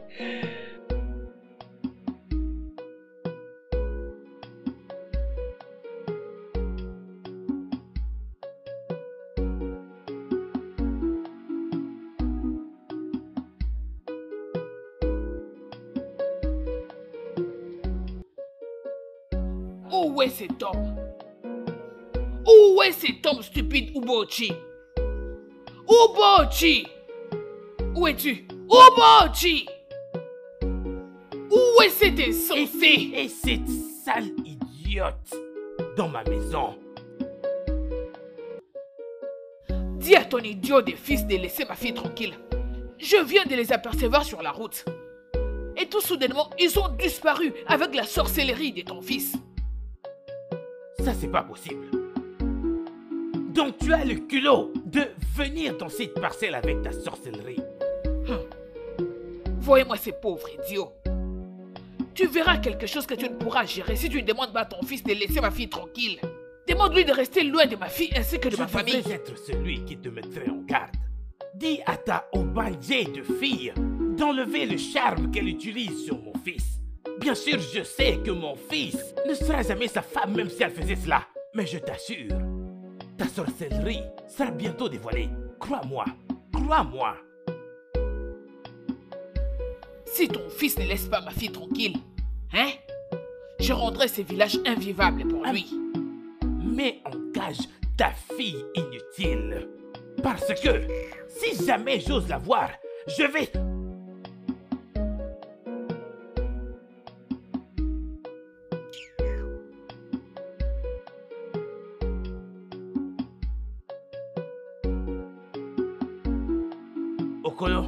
Où est cet homme? Où est cet homme stupide, Ubochi? Ubochi! Où es-tu? Ubochi! Où est cet insensé? Et cette sale idiote dans ma maison. Dis à ton idiot des fils de laisser ma fille tranquille. Je viens de les apercevoir sur la route. Et tout soudainement, ils ont disparu avec la sorcellerie de ton fils. Ça, c'est pas possible. Donc, tu as le culot de venir dans cette parcelle avec ta sorcellerie. Voyez-moi ces pauvres idiots. Tu verras quelque chose que tu ne pourras gérer si tu ne demandes pas à ton fils de laisser ma fille tranquille. Demande-lui de rester loin de ma fille ainsi que de ma famille. Je devrais être celui qui te mettrait en garde. Dis à ta obangé de fille d'enlever le charme qu'elle utilise sur mon fils. Bien sûr, je sais que mon fils ne sera jamais sa femme même si elle faisait cela. Mais je t'assure, ta sorcellerie sera bientôt dévoilée. Crois-moi, crois-moi. Si ton fils ne laisse pas ma fille tranquille, je rendrai ce village invivable pour lui. Mets en cage ta fille inutile. Parce que si jamais j'ose la voir, je vais... Okolo.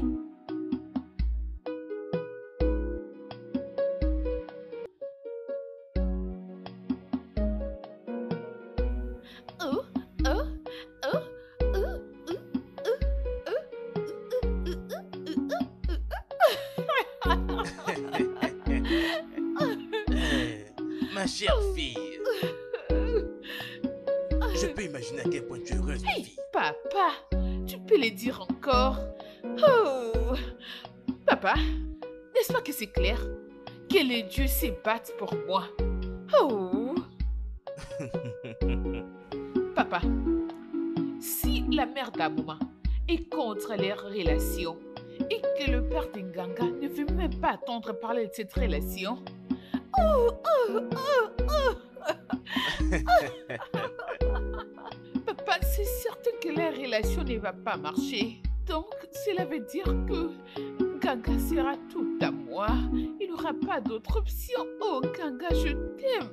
Ma chère fille, je peux imaginer à quel point tu es heureuse, ma fille. Papa, tu peux le dire encore? Oh, papa, n'est-ce pas que c'est clair que les dieux se battent pour moi? Oh, papa, si la mère d'Amouma est contre les relations et que le père d'Inganga ne veut même pas attendre parler de cette relation, papa, c'est certain que la relation ne va pas marcher. Donc, cela veut dire que Ganga sera tout à moi. Il n'aura pas d'autre option. Oh, Ganga, je t'aime.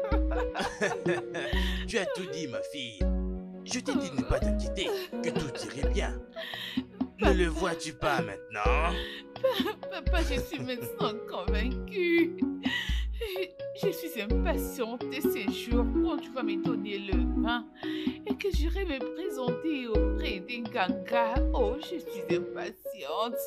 Tu as tout dit, ma fille. Je t'ai dit de ne pas t'inquiéter, que tout irait bien. Ne le vois-tu pas maintenant? Papa, je suis maintenant convaincue. Je suis impatiente de ces jours quand tu vas me donner le vin et que j'irai me présenter auprès d'un ganga. Oh, je suis impatiente.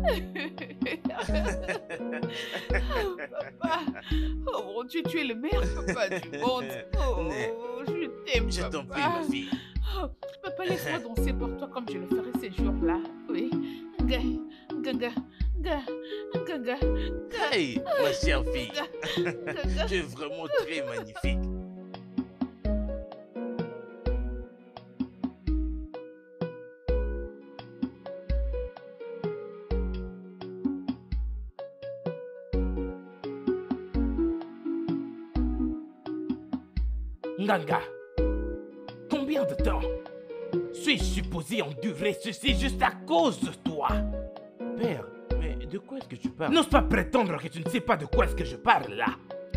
Oh, papa, oh mon Dieu, tu es le meilleur papa du monde. Oh, je t'aime, Je papa. t'en prie, ma fille. Oh, papa, laisse-moi danser pour toi comme je le ferai ces jours-là. Oui. Ga, gaga, ga, gaga, ga, Hey, ma chère fille. gaga. Tu es vraiment très magnifique. Nganga, combien de temps suis-je supposé endurer ceci juste à cause de toi? Père, mais de quoi est-ce que tu parles? N'ose pas prétendre que tu ne sais pas de quoi est-ce que je parle là.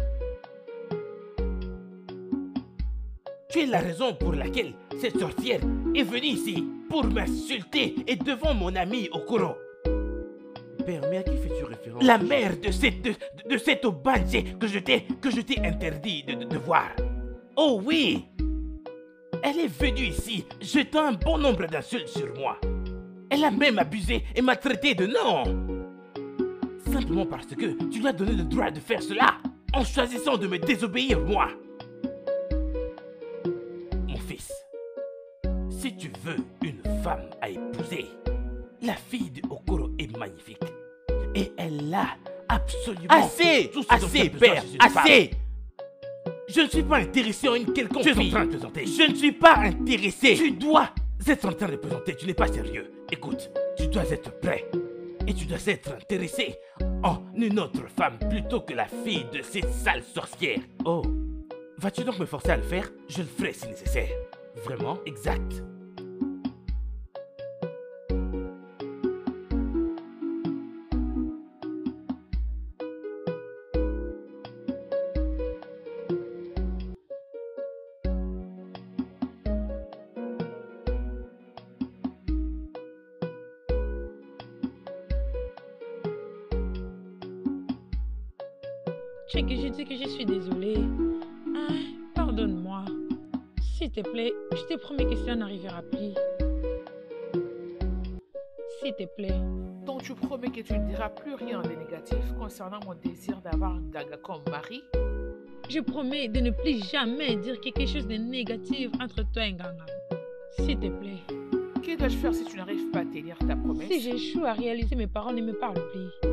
Tu es la raison pour laquelle cette sorcière est venue ici pour m'insulter et devant mon ami Okoro. Père, mais à qui fais-tu référence? La mère de cette Obanje que je t'ai interdit de voir. Oh oui! Elle est venue ici jetant un bon nombre d'insultes sur moi. Elle a même abusé et m'a traité de non. Simplement parce que tu lui as donné le droit de faire cela en choisissant de me désobéir moi. Mon fils, si tu veux une femme à épouser, la fille de Okoro est magnifique. Et elle a absolument... Assez! tout ce dont tu as Assez, besoin père! si je te parle. Assez! Je ne suis pas intéressé en une quelconque Tu es en fille. train de plaisanter. Je ne suis pas intéressé. Tu dois être en train de plaisanter. Tu n'es pas sérieux. Écoute, tu dois être prêt. Et tu dois être intéressé en une autre femme plutôt que la fille de cette sale sorcière. Oh, vas-tu donc me forcer à le faire? Je le ferai si nécessaire. Vraiment? Exact. Check, je dis que je suis désolée. Ah, pardonne-moi. S'il te plaît, je te promets que cela n'arrivera plus. S'il te plaît. Donc tu promets que tu ne diras plus rien de négatif concernant mon désir d'avoir un gaga comme mari? Je promets de ne plus jamais dire quelque chose de négatif entre toi et Nganga. S'il te plaît. Que dois-je faire si tu n'arrives pas à tenir ta promesse? Si j'échoue à réaliser, mes parents ne me parlent plus.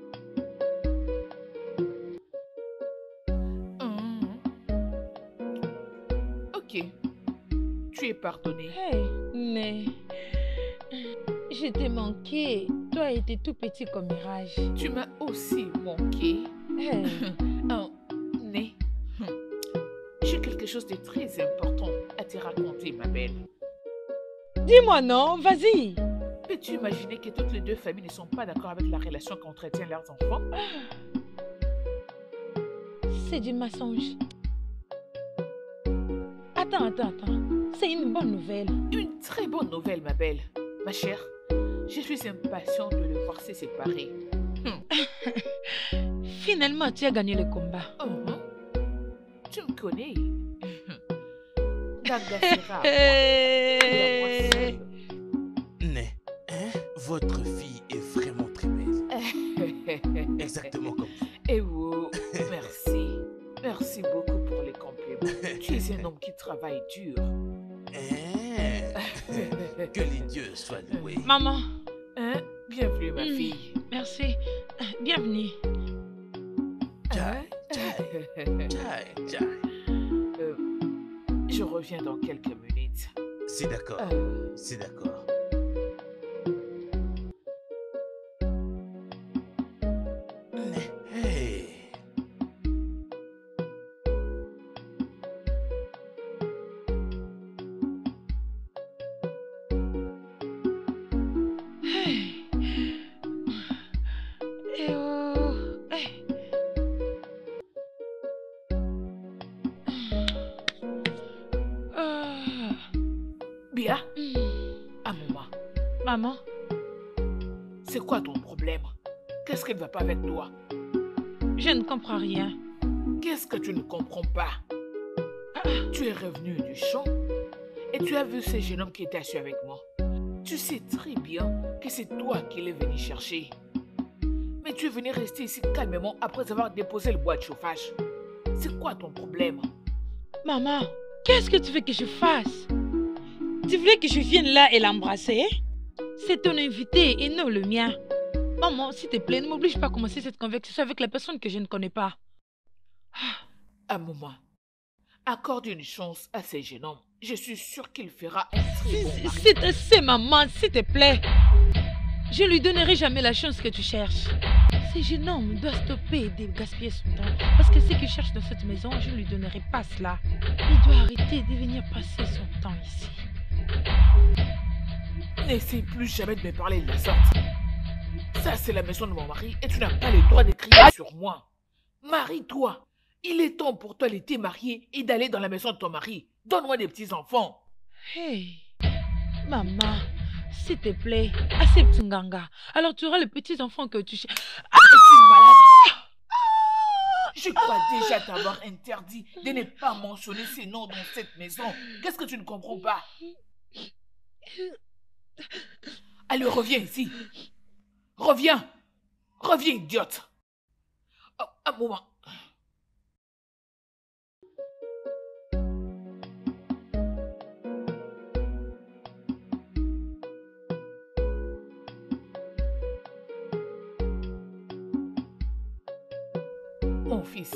Ok. Tu es pardonné. Hey, mais... Je t'ai manqué. Toi et tes tout petits commérages. Tu m'as aussi manqué. Hey. Un nez. J'ai quelque chose de très important à te raconter, ma belle. Dis-moi non, vas-y. Peux-tu imaginer que toutes les deux familles ne sont pas d'accord avec la relation qu'entretiennent leurs enfants? C'est du mensonge. Attends. C'est une bonne nouvelle. Une très bonne nouvelle, ma belle. Ma chère, je suis impatiente de le voir se séparer. Finalement, tu as gagné le combat. Tu me connais. Gaga sera à moi. Et à moi seule. Né, hein? Votre fille est vraiment très belle. Exactement comme vous. Eh oh, merci. Merci beaucoup pour les compliments. Tu es un homme qui travaille dur. Que les dieux soient loués. Maman. Hein? Bienvenue, ma fille. Merci. Bienvenue. Hein? Tchai. Je reviens dans quelques minutes. C'est d'accord. C'est d'accord. Hey. Bia, à maman. Maman. C'est quoi ton problème? Qu'est-ce qui ne va pas avec toi? Je ne comprends rien. Qu'est-ce que tu ne comprends pas? Tu es revenu du champ et tu as vu ce jeune homme qui était assis avec moi. Tu sais très bien que c'est toi qui l'es venu chercher. Mais tu es venu rester ici calmement après avoir déposé le bois de chauffage. C'est quoi ton problème? Maman, qu'est-ce que tu veux que je fasse? Tu voulais que je vienne là et l'embrasser? C'est ton invité et non le mien. Maman, s'il te plaît, ne m'oblige pas à commencer cette conversation avec la personne que je ne connais pas. Un moment. Accorde une chance à ce jeune homme. Je suis sûre qu'il fera un très bon mari. C'est assez, maman, s'il te plaît. Je lui donnerai jamais la chance que tu cherches. Ce jeune homme doit stopper de gaspiller son temps. Parce que ce qu'il cherche dans cette maison, je ne lui donnerai pas cela. Il doit arrêter de venir passer son temps ici. N'essaie plus jamais de me parler de la sorte. Ça, c'est la maison de mon mari et tu n'as pas le droit de crier sur moi. Marie-toi. Il est temps pour toi de te marier et d'aller dans la maison de ton mari. Donne-moi des petits-enfants. Hey, maman, s'il te plaît, accepte Nganga. Alors tu auras les petits-enfants que tu cherches. Es-tu malade? Je crois déjà t'avoir interdit de ne pas mentionner ces noms dans cette maison. Qu'est-ce que tu ne comprends pas? Allez, reviens ici. Reviens. Reviens, idiote. Oh, un moment. Mon fils,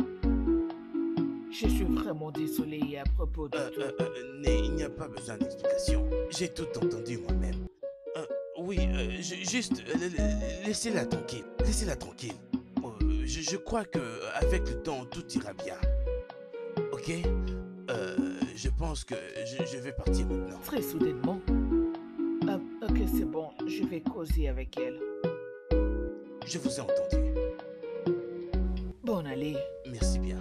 je suis vraiment désolée à propos de tout. Il n'y a pas besoin d'explication. J'ai tout entendu moi-même. Oui, juste, laissez-la tranquille. Laissez-la tranquille. Je crois que avec le temps, tout ira bien. Ok? Je pense que je vais partir maintenant. Très soudainement. Ok, c'est bon, je vais causer avec elle. Je vous ai entendu. Bon, allez. Merci bien.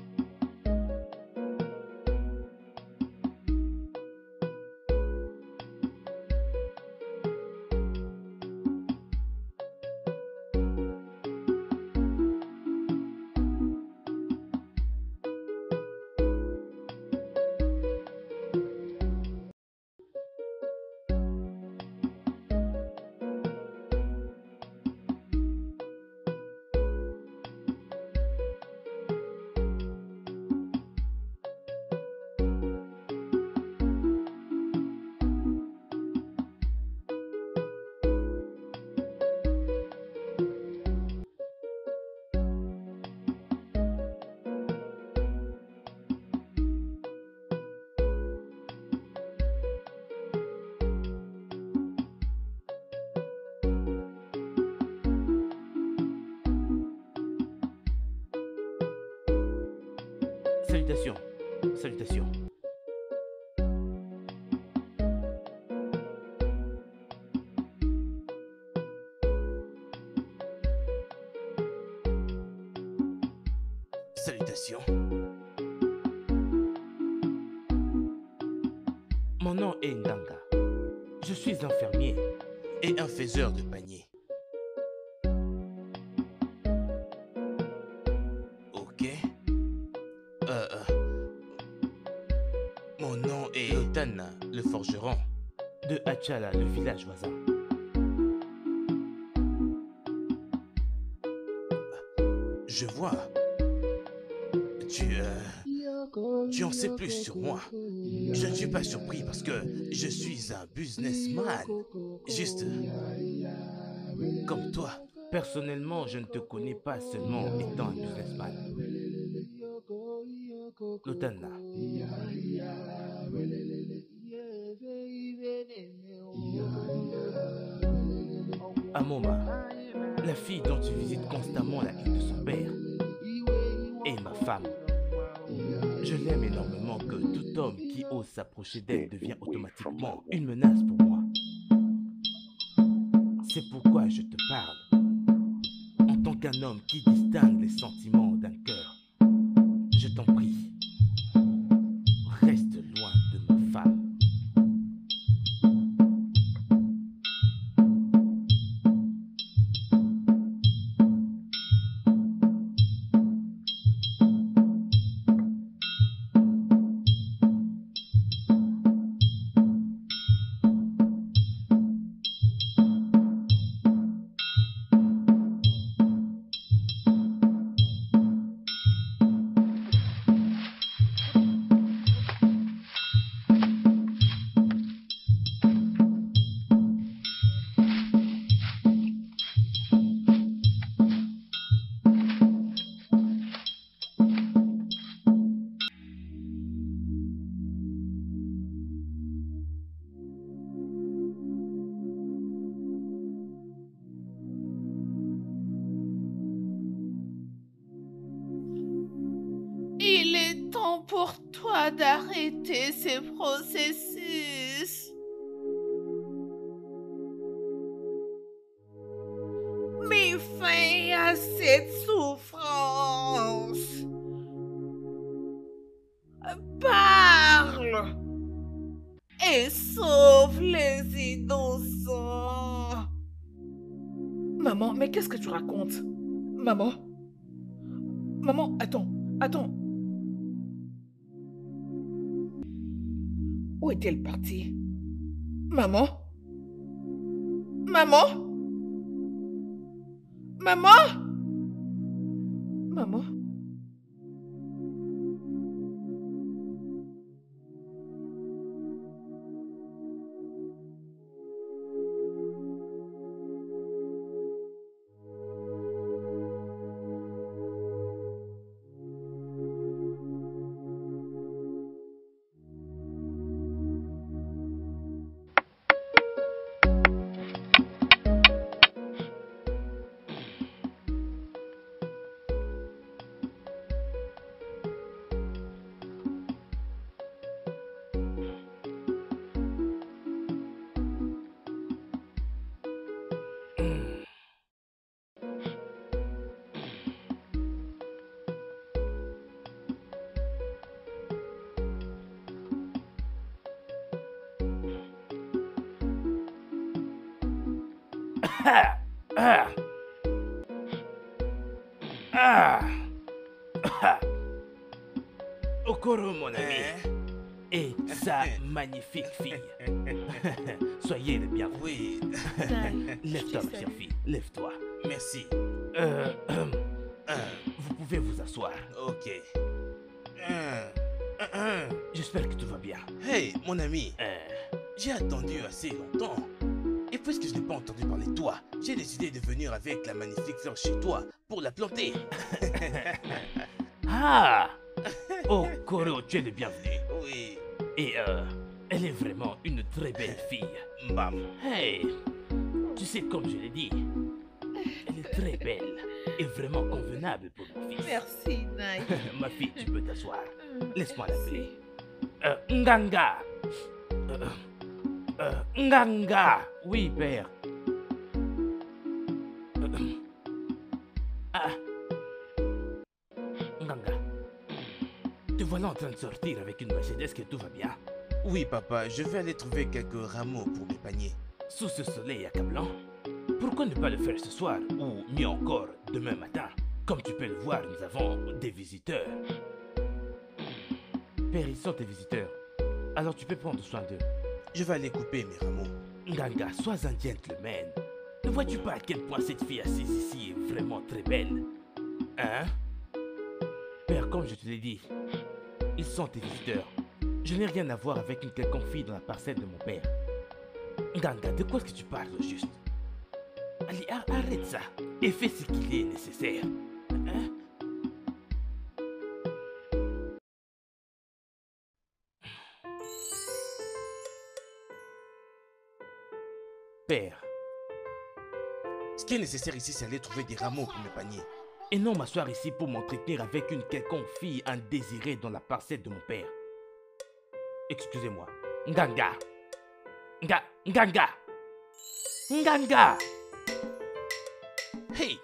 Salutations. Salutations. Salutations. Mon nom est Ndanga. Je suis un fermier et un faiseur de paniers. Ok. Mon nom est Lotana, le forgeron, de Achala, le village voisin. Je vois. Tu en sais plus sur moi. Je ne suis pas surpris parce que je suis un businessman. Juste comme toi. Personnellement, je ne te connais pas seulement étant un businessman. Lotana. Amoma, la fille dont tu visites constamment la ville de son père, est ma femme. Je l'aime énormément que tout homme qui ose s'approcher d'elle devient automatiquement une menace pour moi. C'est pourquoi je te parle. En tant qu'un homme qui distingue les sentiments d'un cœur, je t'en prie, reste loin de ma femme. Il est temps pour toi d'arrêter ces processus. Mets fin à cette souffrance. Parle et sauve les innocents. Maman, mais qu'est-ce que tu racontes? Maman? Maman, attends. Où est-elle partie? Maman? Maman? Okoro, mon ami. Et sa magnifique fille. Soyez les bienvenus. Oui, Lève-toi, ma chère fille. Lève-toi. merci. Vous pouvez vous asseoir. Ok. J'espère que tout va bien. Hey, mon ami, j'ai attendu assez longtemps. Et puisque je n'ai pas entendu parler de toi, j'ai décidé de venir avec la magnifique fleur chez toi pour la planter. Ah! Okoro, tu es le bienvenu. Oui, Et elle est vraiment une très belle fille. bam. Hey! Tu sais, comme je l'ai dit, elle est très belle et vraiment convenable pour mon fils. Merci, Naï. Ma fille, tu peux t'asseoir. Laisse-moi l'appeler. Nganga. Nganga. Oui, père. Nganga. Te voilà en train de sortir avec une Mercedes, que tout va bien. Oui, papa, je vais aller trouver quelques rameaux pour mes paniers. Sous ce soleil accablant, pourquoi ne pas le faire ce soir ou mieux encore demain matin? Comme tu peux le voir, nous avons des visiteurs. Père, ils sont tes visiteurs. Alors tu peux prendre soin d'eux. Je vais aller couper mes rameaux. Nganga, sois un gentleman. Ne vois-tu pas à quel point cette fille assise ici est vraiment très belle? Hein? Père, comme je te l'ai dit, ils sont tes visiteurs. Je n'ai rien à voir avec une quelconque fille dans la parcelle de mon père. Nganga, de quoi est-ce que tu parles au juste? Allez, arrête ça et fais ce qu'il est nécessaire. Hein? Père, Ce qui est nécessaire ici, c'est aller trouver des rameaux pour mes paniers. et non m'asseoir ici pour m'entretenir avec une quelconque fille indésirée dans la parcelle de mon père. Excusez-moi. Nganga. Nganga. Nganga. Hey!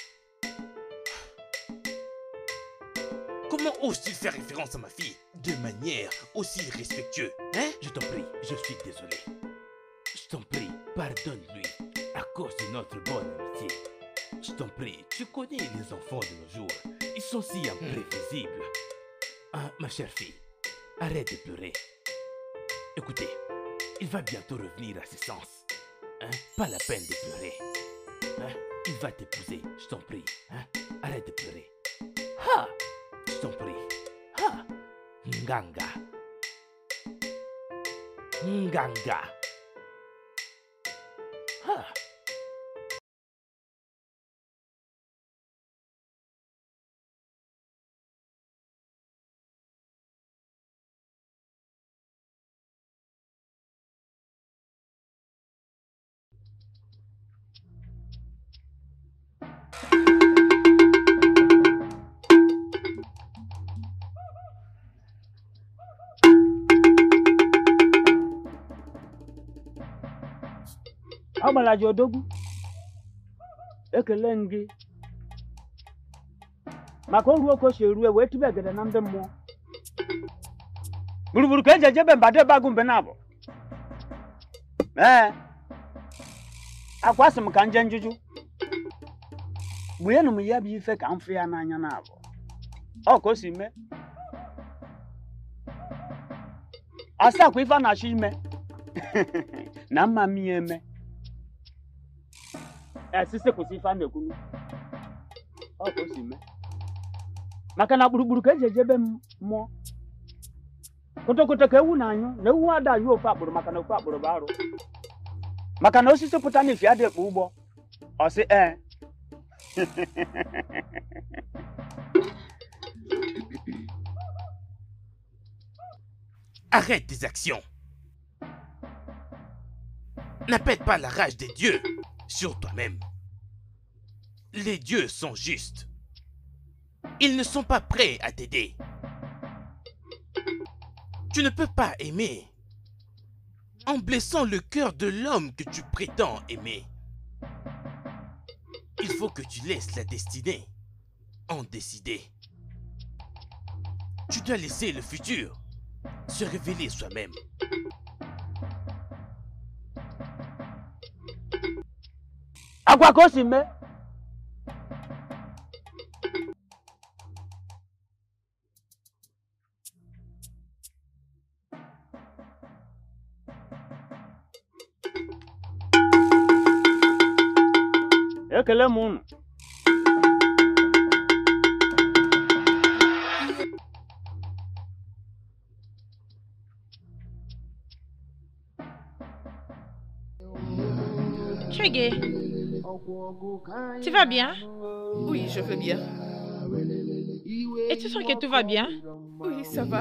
Comment oses-tu faire référence à ma fille de manière aussi irrespectueuse? Hein? Je t'en prie, je suis désolé. Je t'en prie, pardonne-lui à cause de notre bonne amitié. Je t'en prie, tu connais les enfants de nos jours. Ils sont si imprévisibles. Ah, ma chère fille, arrête de pleurer. Écoutez, il va bientôt revenir à ses sens. Hein? Pas la peine de pleurer. Hein? Il va t'épouser, je t'en prie. Hein? Arrête de pleurer. Ha! Je t'en prie. Ha! Nganga. Nganga. Ha! Agbala Jodogwu. Ekele gị. Maka oru oko si eru wee tibe egede na ndị mmụọ. Gburugburu ka eji ejebe mbade bagu mbe na abụ. Akwa sị m ka nje njuju. Mgbe m ya bụ ife ka m fụ ya n'anya na abụ. Ọ ka o si mee. Asị akwa ife a na-achọ ime. Na mma m ya eme. Sise kwụsị ife a na-ekwunu. Ọ ka o si mee. Maka na gburugburu ka eji ejebe mmụọ. Kotokoto ka ewu na-anyụ na ewu ada anyụ ofe akpụrụ maka na ofe akpụrụ bụ arụ. Maka na osisi pụta n'ifi adị ekpe ụgbọ. Ọ sị Arrête tes actions. N'appelle pas la rage des dieux sur toi-même. Les dieux sont justes. Ils ne sont pas prêts à t'aider. Tu ne peux pas aimer en blessant le cœur de l'homme que tu prétends aimer. Il faut que tu laisses la destinée en décider. Tu dois laisser le futur se révéler soi-même. Agwa ka o si mee. Ekele m unu. Chege, tu vas bien? Oui, je vais bien. Et tu sens que tout va bien? Oui, ça va.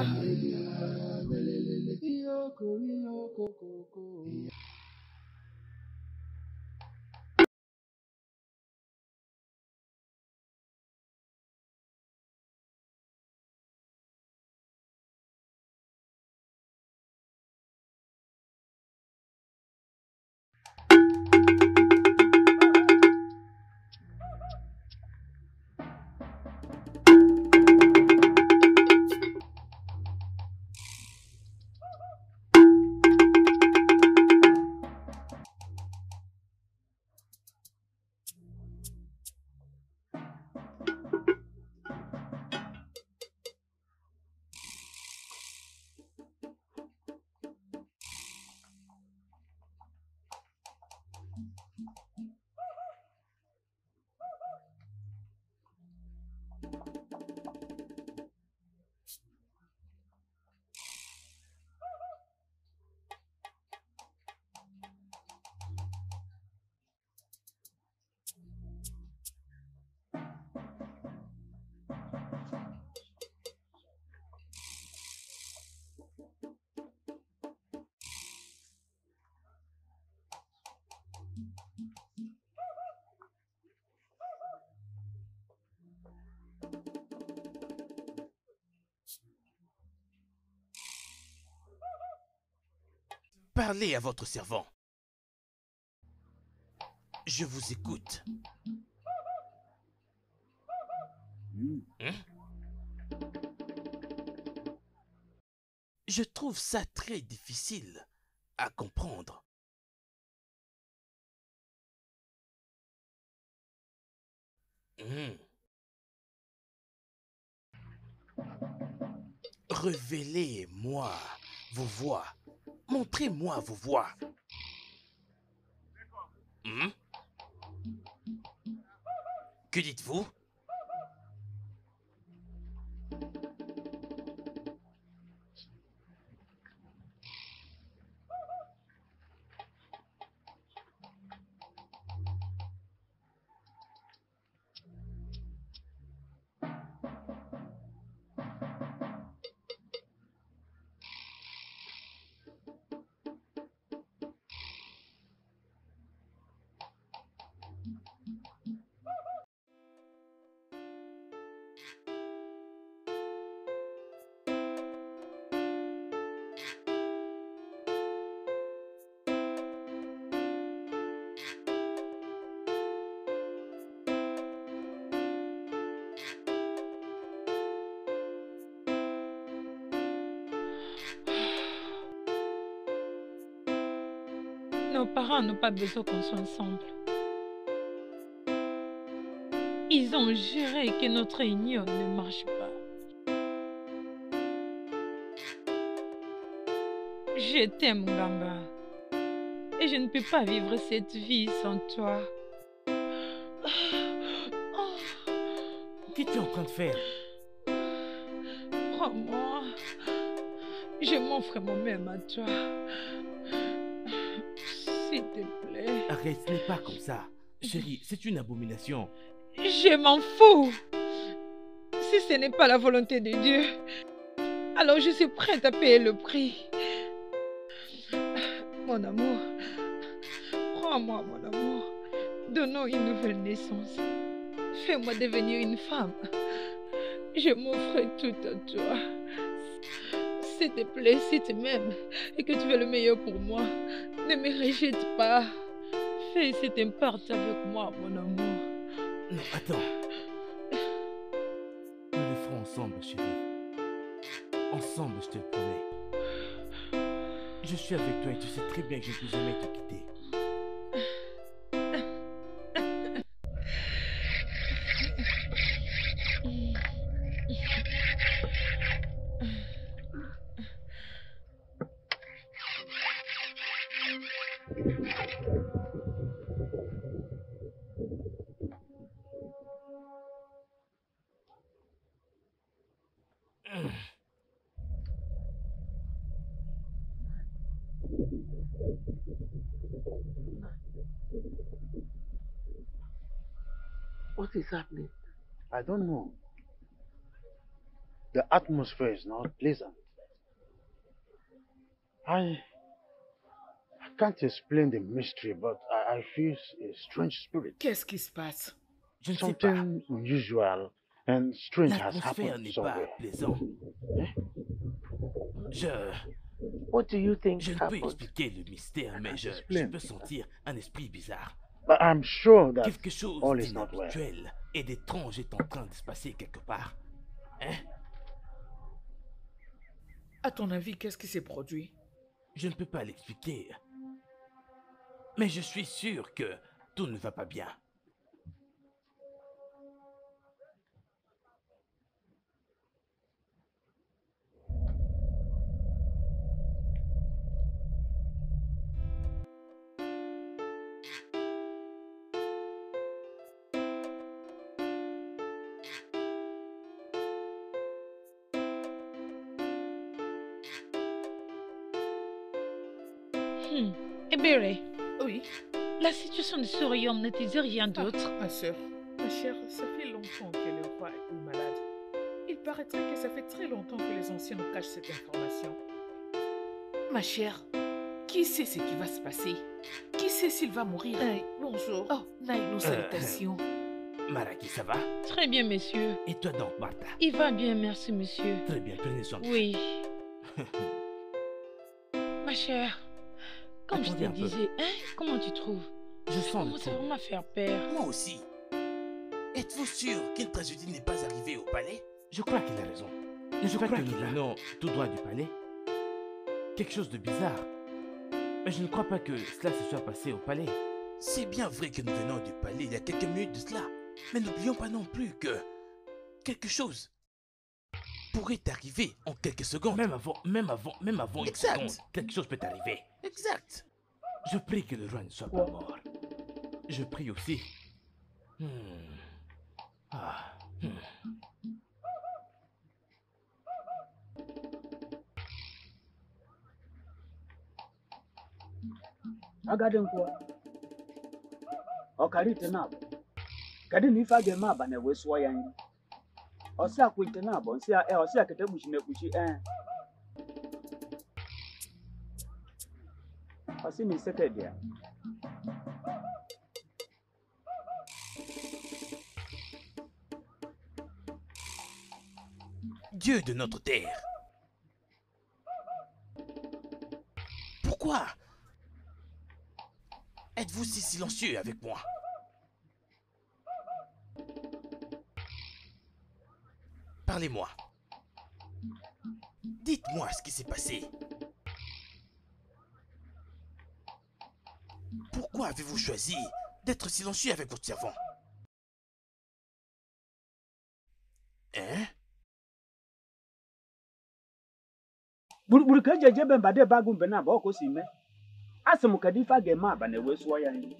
Parlez à votre servant. Je vous écoute. Je trouve ça très difficile à comprendre. Révélez-moi vos voix. Montrez-moi vos voix. Que dites-vous? Nos parents n'ont pas besoin qu'on soit ensemble. Ils ont juré que notre union ne marche pas. Je t'aime, Nganga. Et je ne peux pas vivre cette vie sans toi. Qu'est-ce que tu es en train de faire? Prends-moi. Je m'offre moi-même à toi. S'il te plaît. Arrête, ce n'est pas comme ça. Chérie, c'est une abomination. Je m'en fous. Si ce n'est pas la volonté de Dieu, alors je suis prête à payer le prix. Mon amour, prends-moi, mon amour. Donnons une nouvelle naissance. Fais-moi devenir une femme. Je m'offre tout à toi. S'il te plaît, si tu m'aimes et que tu veux le meilleur pour moi, ne me rejette pas. Fais cet impact avec moi, mon amour. Non, attends. Nous le ferons ensemble, chérie. Ensemble, je te le promets. Je suis avec toi et tu sais très bien que je ne peux jamais te quitter. What is happening? I don't know. The atmosphere is not pleasant. I can't explain the mystery, but I feel a strange spirit. Qu'est-ce qui se passe? Je ne sais pas. Something unusual and strange has L'atmosphère happened n'est pas somewhere. plaisante. What do you think Je ne peux happened? expliquer le mystère, mais je explain. peux sentir un esprit bizarre. But I'm sure that Quelque chose all is not well. d'inhabituel et d'étrange est en train de se passer quelque part. Hein? À ton avis, qu'est-ce qui s'est produit? Je ne peux pas l'expliquer. Mais je suis sûr que tout ne va pas bien. Ebere, Oui. la situation de ce royaume ne te dit rien d'autre. Ma soeur, ma chère, ça fait longtemps que le roi est plus malade. Il paraîtrait que ça fait très longtemps que les anciens nous cachent cette information. Ma chère, qui sait ce qui va se passer? Qui sait s'il va mourir? Naï, bonjour. Oh, Naï, nos salutations. Maraki, ça va? Très bien, monsieur. Et toi donc, Martha? Il va bien, merci, monsieur. Très bien, prenez soin de vous. Oui. Ma chère, comme je Attendez te un peu. disais, hein, comment tu trouves? Je sens le Comment ça coup. va me faire peur? Moi aussi. Êtes-vous sûr qu'une tragédie n'est pas arrivée au palais? Je crois qu'il a raison. Je crois que nous venons tout droit du palais. Quelque chose de bizarre. Mais je ne crois pas que cela se soit passé au palais. C'est bien vrai que nous venons du palais il y a quelques minutes de cela. Mais n'oublions pas non plus que quelque chose pourrait arriver en quelques secondes. Même avant une Exact. seconde, quelque chose peut arriver. Exact. Je prie que le roi ne soit pas mort. Je prie aussi. Ah. agadi nkwa ọkalite na-abụ kedu na ife a ga-eme aba na wee sụọ ya nri ọsị akwụite na-abụ ọsị akete kpuchi na ekpuchi ọsị na isekedi ya Dieu de notre terre. Pourquoi êtes-vous si silencieux avec moi? Parlez-moi. Dites-moi ce qui s'est passé. Pourquoi avez-vous choisi d'être silencieux avec votre servant? Hein? Buru ka jeje be mbade bagu mbe na ba ko si me. Asem ka di fa ge ma ba na we so ya ni.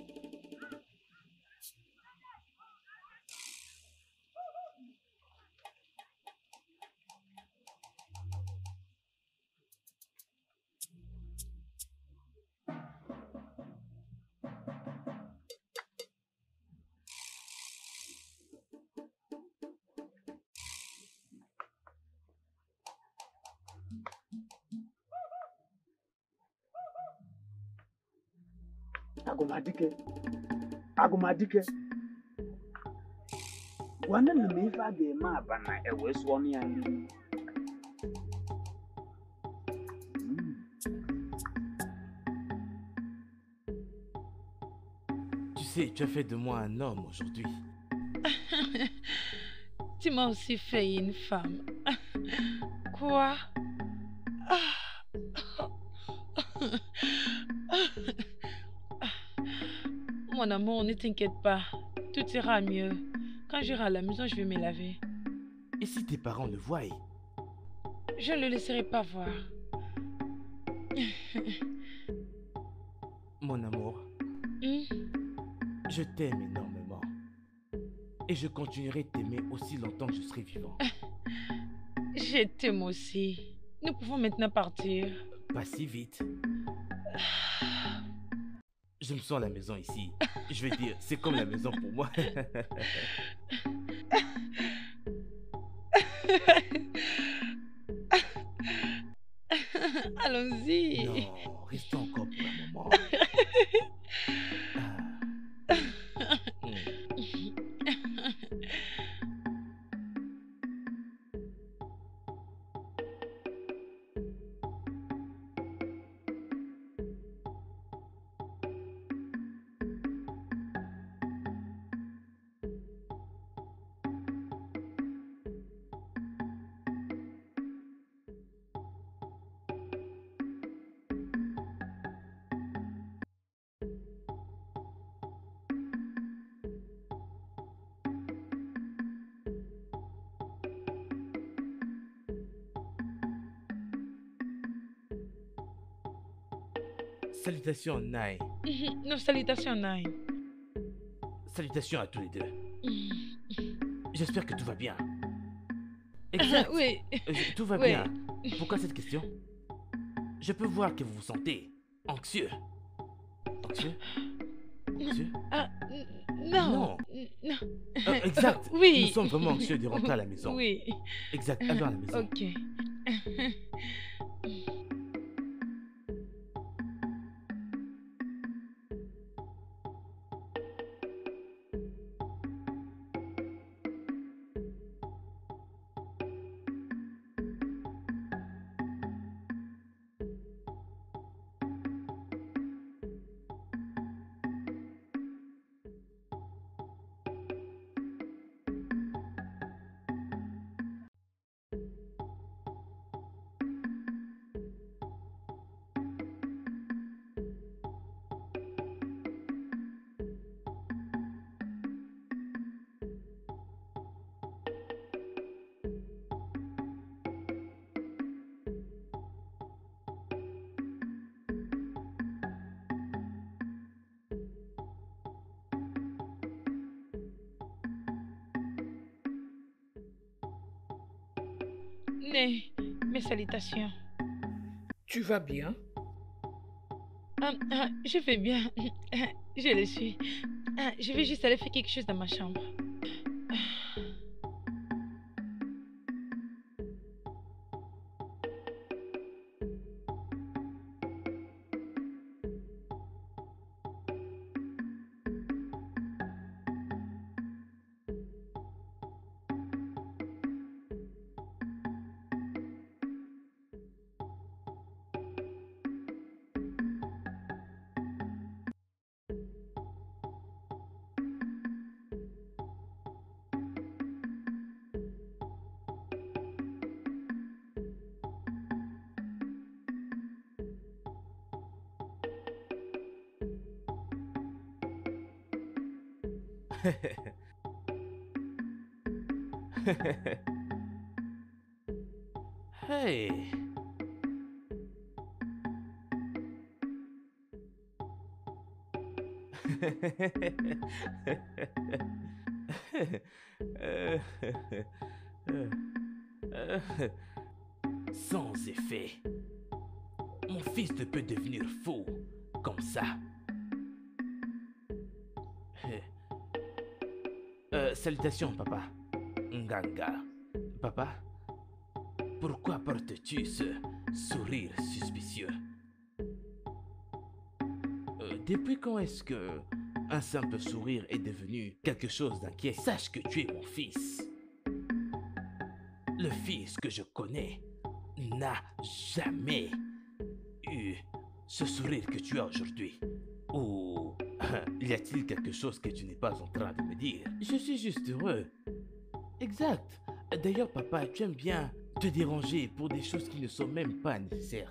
Agumadike. Wana na me fa ge ma ba na e we so ya ni. Tu sais, tu as fait de moi un homme aujourd'hui. Tu m'as aussi fait une femme. Quoi? Mon amour, ne t'inquiète pas. Tout ira mieux. Quand j'irai à la maison, je vais me laver. Et si tes parents le voient? Je ne le laisserai pas voir. Mon amour, je t'aime énormément. Et je continuerai de t'aimer aussi longtemps que je serai vivant. Je t'aime aussi. Nous pouvons maintenant partir. Pas si vite. Je me sens à la maison ici. Je veux dire, c'est comme la maison pour moi. Allons-y. Non, restons encore pour un moment. Salutations, Nai. Nos salutations, Nai. Salutations à tous les deux. J'espère que tout va bien. Exact. Oui. Tout va Oui. bien. Pourquoi cette question? Je peux voir que vous vous sentez anxieux. Anxieux? Anxieux? Non. Non. Exact. Oui. Nous sommes vraiment anxieux de rentrer à la maison. Oui. Exact. Allons à la maison. Ok. Mes salutations. Tu vas bien? Je vais bien. Je le suis. Je vais juste aller faire quelque chose dans ma chambre. Hey. Sans effet. Mon fils ne peut devenir fou comme ça. Salutations, papa. Nganga. Papa, pourquoi portes-tu ce sourire suspicieux? Depuis quand est-ce que un simple sourire est devenu quelque chose d'inquiet? Sache que tu es mon fils. Le fils que je connais n'a jamais eu ce sourire que tu as aujourd'hui. Ou y a-t-il quelque chose que tu n'es pas en train de me dire? Je suis juste heureux. Exact. D'ailleurs, papa, tu aimes bien te déranger pour des choses qui ne sont même pas nécessaires.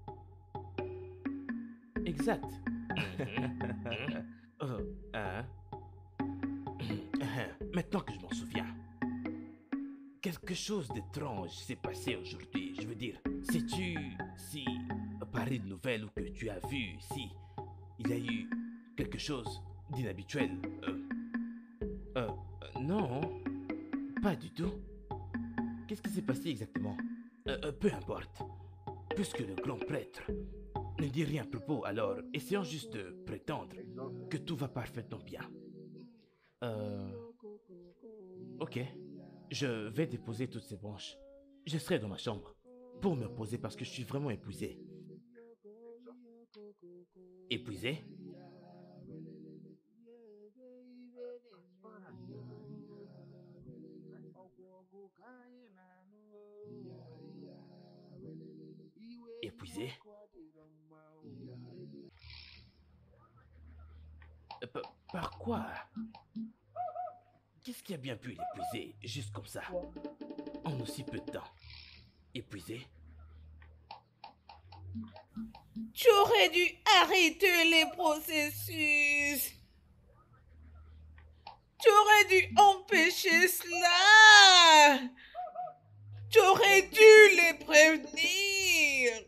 Exact. Maintenant que je m'en souviens, quelque chose d'étrange s'est passé aujourd'hui. Je veux dire, sais-tu si, par une nouvelle ou que tu as vu, si il y a eu quelque chose d'inhabituel? Non, pas du tout. Qu'est-ce qui s'est passé exactement? Peu importe. Puisque le grand prêtre ne dit rien à propos, alors essayons juste de prétendre que tout va parfaitement bien. Ok. Je vais déposer toutes ces branches. Je serai dans ma chambre pour me reposer parce que je suis vraiment épuisé. Épuisé? Épuisé? Par quoi? Qu'est-ce qui a bien pu l'épuiser juste comme ça, en aussi peu de temps? Épuisé? Tu aurais dû arrêter les processus. Tu aurais dû empêcher cela. Tu aurais dû les prévenir.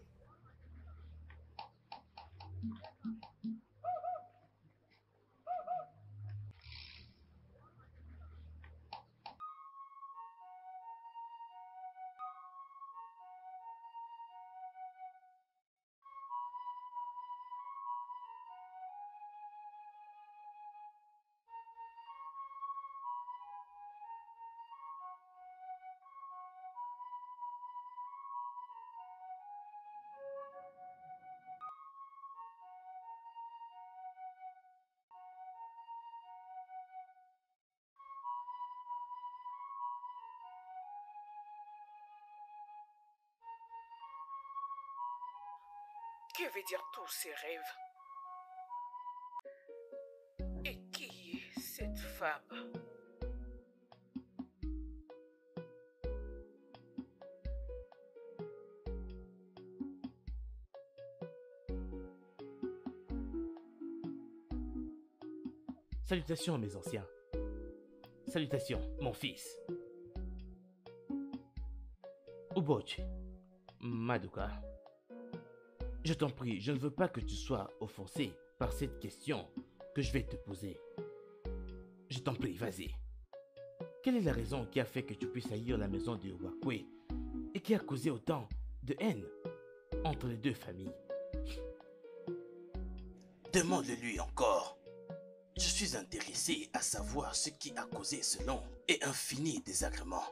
Que veut dire tous ces rêves? Et qui est cette femme? Salutations, mes anciens. Salutations, mon fils. Ubochi, Madoka. Je t'en prie, je ne veux pas que tu sois offensé par cette question que je vais te poser. Je t'en prie, vas-y. Quelle est la raison qui a fait que tu puisses haïr la maison de Wakwe et qui a causé autant de haine entre les deux familles? Demande-le-lui encore. Je suis intéressé à savoir ce qui a causé ce long et infini désagrément.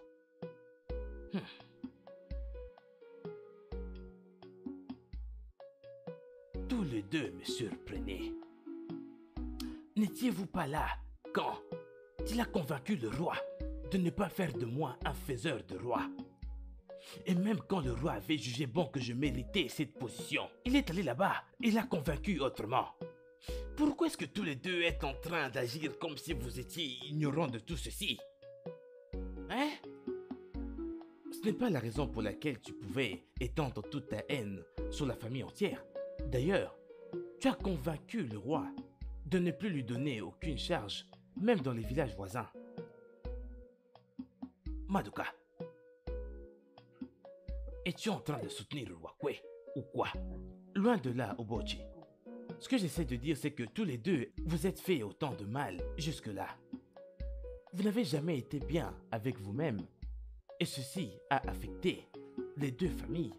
Tous les deux me surprenaient. N'étiez-vous pas là quand il a convaincu le roi de ne pas faire de moi un faiseur de roi? Et même quand le roi avait jugé bon que je méritais cette position, il est allé là-bas et l'a convaincu autrement. Pourquoi est-ce que tous les deux êtes en train d'agir comme si vous étiez ignorants de tout ceci? Hein? Ce n'est pas la raison pour laquelle tu pouvais étendre toute ta haine sur la famille entière. D'ailleurs, tu as convaincu le roi de ne plus lui donner aucune charge même dans les villages voisins. Madoka, es-tu en train de soutenir le Wakwe ou quoi? Loin de là, Obochi. Ce que j'essaie de dire, c'est que tous les deux, vous êtes fait autant de mal jusque-là. Vous n'avez jamais été bien avec vous-même. Et ceci a affecté les deux familles.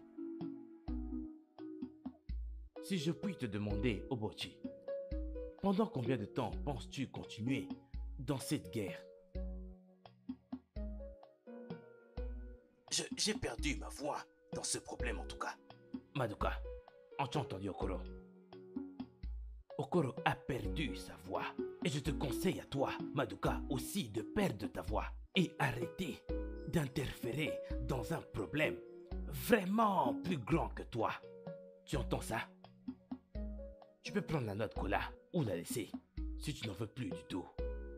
Si je puis te demander, Obochi, pendant combien de temps penses-tu continuer dans cette guerre? J'ai perdu ma voix dans ce problème en tout cas. Madoka, as-tu entendu Okoro? Okoro a perdu sa voix. Et je te conseille à toi, Madoka, aussi de perdre ta voix et arrêter d'interférer dans un problème vraiment plus grand que toi. Tu entends ça? Tu peux prendre la note Kola ou la laisser si tu n'en veux plus du tout.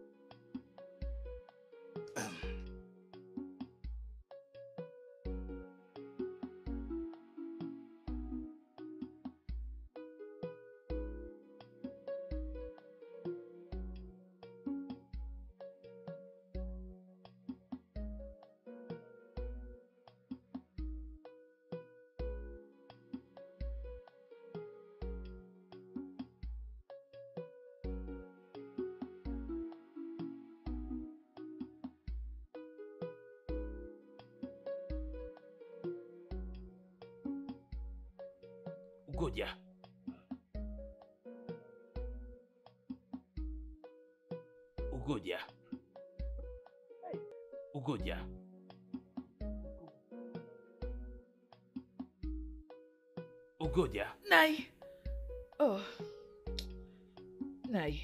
Ugodia. Ugodia. Ugodia. Ugodia. Nai. Oh. Nai.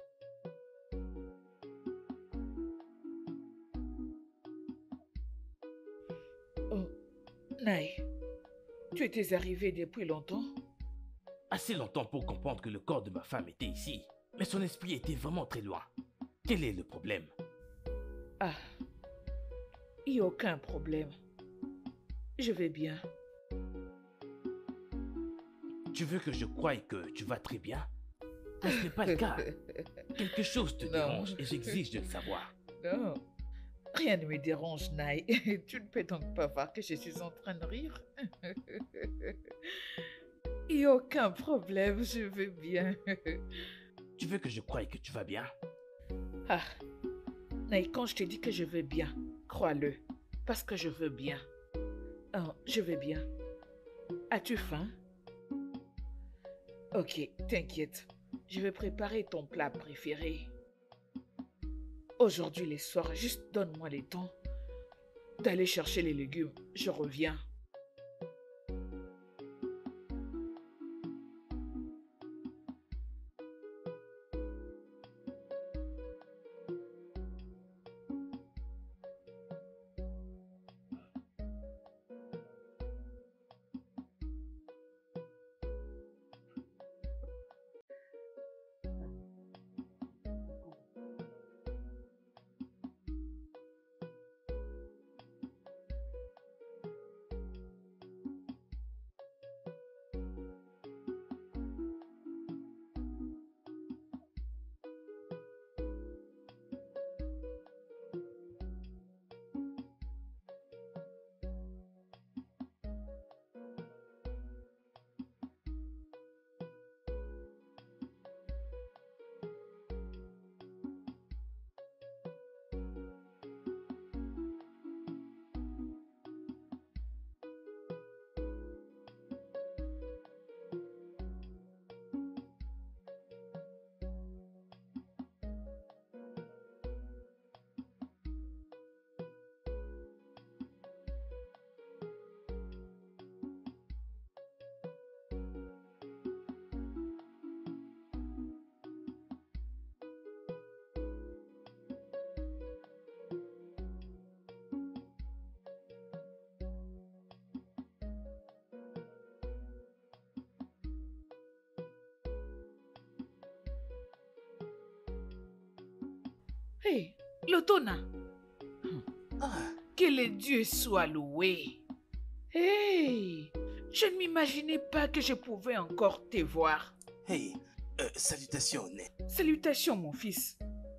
Oh. Nai. Tu étais arrivé depuis longtemps? Assez longtemps pour comprendre que le corps de ma femme était ici. Mais son esprit était vraiment très loin. Quel est le problème? Ah. Il n'y a aucun problème. Je vais bien. Tu veux que je croie que tu vas très bien? Mais ce n'est pas le cas. Quelque chose te Non. dérange et j'exige de le savoir. Non. Rien ne me dérange, Nai. Tu ne peux donc pas voir que je suis en train de rire? Il n'y a aucun problème, je vais bien. Tu veux que je croie que tu vas bien? Ah. Nai, quand je te dis que je vais bien, crois-le. Parce que je veux bien. Oh, je vais bien. As-tu faim? Ok, t'inquiète. Je vais préparer ton plat préféré. Aujourd'hui les soirs, juste donne-moi le temps d'aller chercher les légumes. Je reviens. Hé, Lotona, Ah, que les dieux soient loués. Hé, je ne m'imaginais pas que je pouvais encore te voir. hey, salutations, Né. Salutations, mon fils.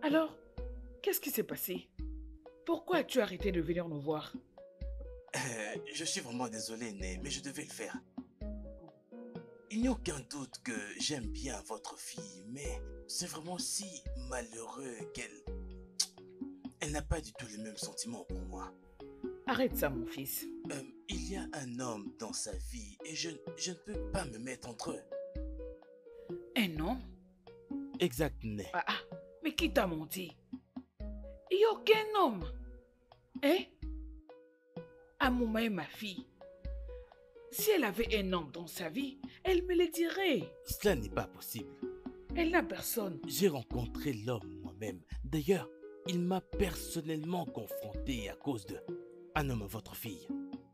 Alors, qu'est-ce qui s'est passé? Pourquoi as-tu arrêté de venir nous voir? Je suis vraiment désolé, Né, mais je devais le faire. Il n'y a aucun doute que j'aime bien votre fille, mais c'est vraiment si malheureux qu'elle n'a pas du tout les mêmes sentiments pour moi. Arrête ça, mon fils. Il y a un homme dans sa vie et je ne peux pas me mettre entre eux. Un homme? Exact, Né. Mais qui t'a menti? Il n'y a aucun homme. Hein? Amouma est ma fille. Si elle avait un homme dans sa vie, elle me le dirait. Cela n'est pas possible. Elle n'a personne. J'ai rencontré l'homme moi-même. D'ailleurs, il m'a personnellement confronté à cause de un homme, votre fille.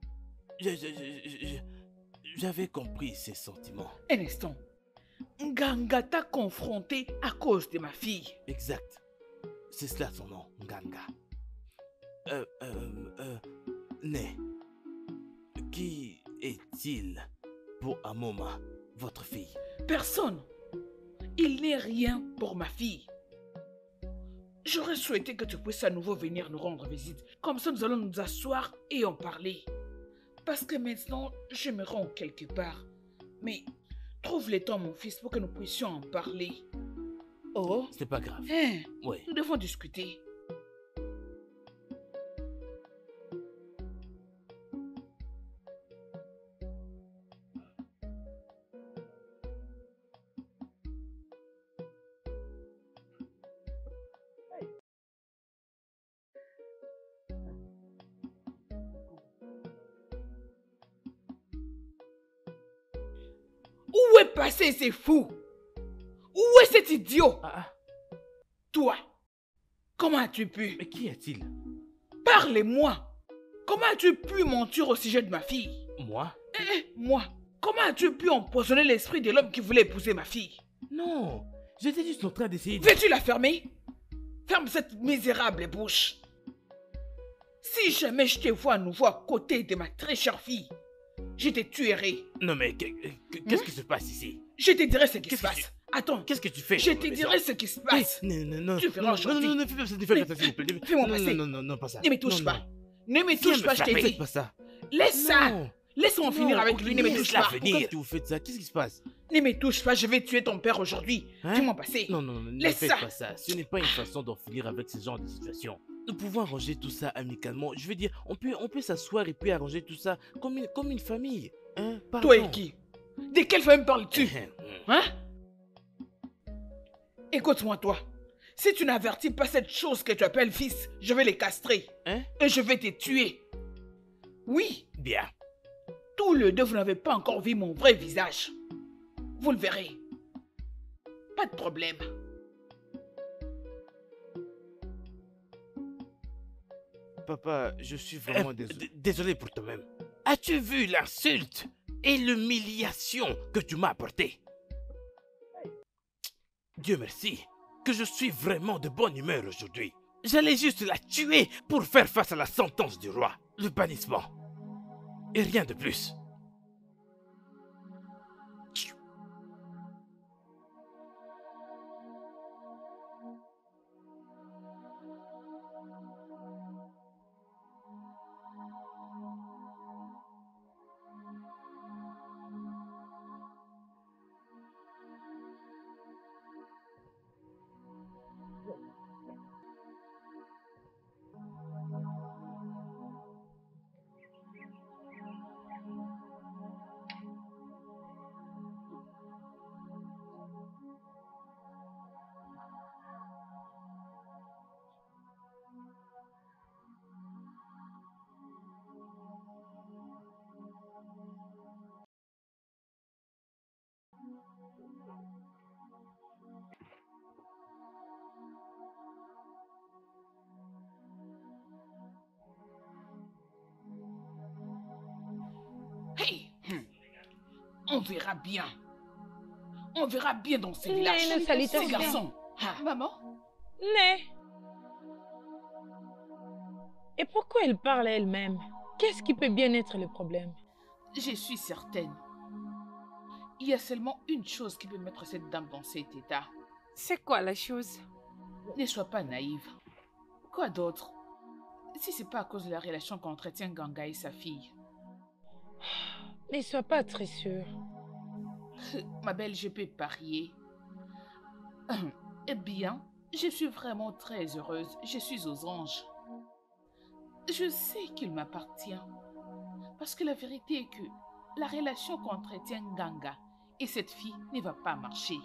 J'avais compris ses sentiments. Un instant. Nganga t'a confronté à cause de ma fille. Exact. C'est cela son nom, Nganga. Né, qui est-il pour Amoma, votre fille? Personne. Il n'est rien pour ma fille. J'aurais souhaité que tu puisses à nouveau venir nous rendre visite. Comme ça, nous allons nous asseoir et en parler. Parce que maintenant, je me rends quelque part. Mais trouve le temps, mon fils, pour que nous puissions en parler. Oh? C'est pas grave. Hein? Oui. Nous devons discuter. Où est passé ces fous? Où est cet idiot? Toi, comment as-tu pu? Mais qui est-il? Parlez-moi. Comment as-tu pu mentir au sujet de ma fille? Moi? Moi. Comment as-tu pu empoisonner l'esprit de l'homme qui voulait épouser ma fille? Non, j'étais juste en train d'essayer de... Veux-tu la fermer? Ferme cette misérable bouche. Si jamais je te vois à nouveau à côté de ma très chère fille, je te tuerai. Non mais qu'est-ce qui se passe ici? Je te dirai ce qui se passe. Attends. Qu'est-ce que tu fais? Je te dirai ce qui se passe. Non. Tu feras aujourd'hui. Non, fais pas ça, fais pas ça, s'il vous plaît. Fais-moi passer. Non, pas ça. Ne me touche pas. Ne me touche pas, je t'ai dit. Faites pas ça. Laisse ça. Laisse-moi finir avec lui, ne me touche pas. Pourquoi vous faites ça? Qu'est-ce qui se passe? Ne me touche pas, je vais tuer ton père aujourd'hui. Fais-moi passer. Non, ne Laisse faites ça. pas ça. Ce n'est pas une façon d'en finir avec ce genre de situation. Nous pouvons arranger tout ça amicalement. Je veux dire, on peut s'asseoir et puis arranger tout ça comme une famille. Hein? Pardon. Toi et qui? De quelle famille parles-tu? Hein? Écoute-moi, toi. Si tu n'avertis pas cette chose que tu appelles fils, je vais les castrer. Hein? Et je vais te tuer. Oui. Bien. Tous les deux, vous n'avez pas encore vu mon vrai visage. Vous le verrez. Pas de problème. Papa, je suis vraiment désolé. Désolé pour toi-même. As-tu vu l'insulte et l'humiliation que tu m'as apportée? Dieu merci que je suis vraiment de bonne humeur aujourd'hui. J'allais juste la tuer pour faire face à la sentence du roi, le bannissement. Et rien de plus. Hey! On verra bien. On verra bien dans ces Né, villages. une salutation. Ces garçons. Maman? Né. Et pourquoi elle parle à elle-même? Qu'est-ce qui peut bien être le problème? Je suis certaine. Il y a seulement une chose qui peut mettre cette dame dans cet état. C'est quoi la chose? Ne sois pas naïve. Quoi d'autre? Si c'est pas à cause de la relation qu'entretient Ganga et sa fille. Ne sois pas très sûre. Ma belle, je peux parier. Eh bien, je suis vraiment très heureuse. Je suis aux anges. Je sais qu'il m'appartient. Parce que la vérité est que la relation qu'entretient Ganga et cette fille ne va pas marcher.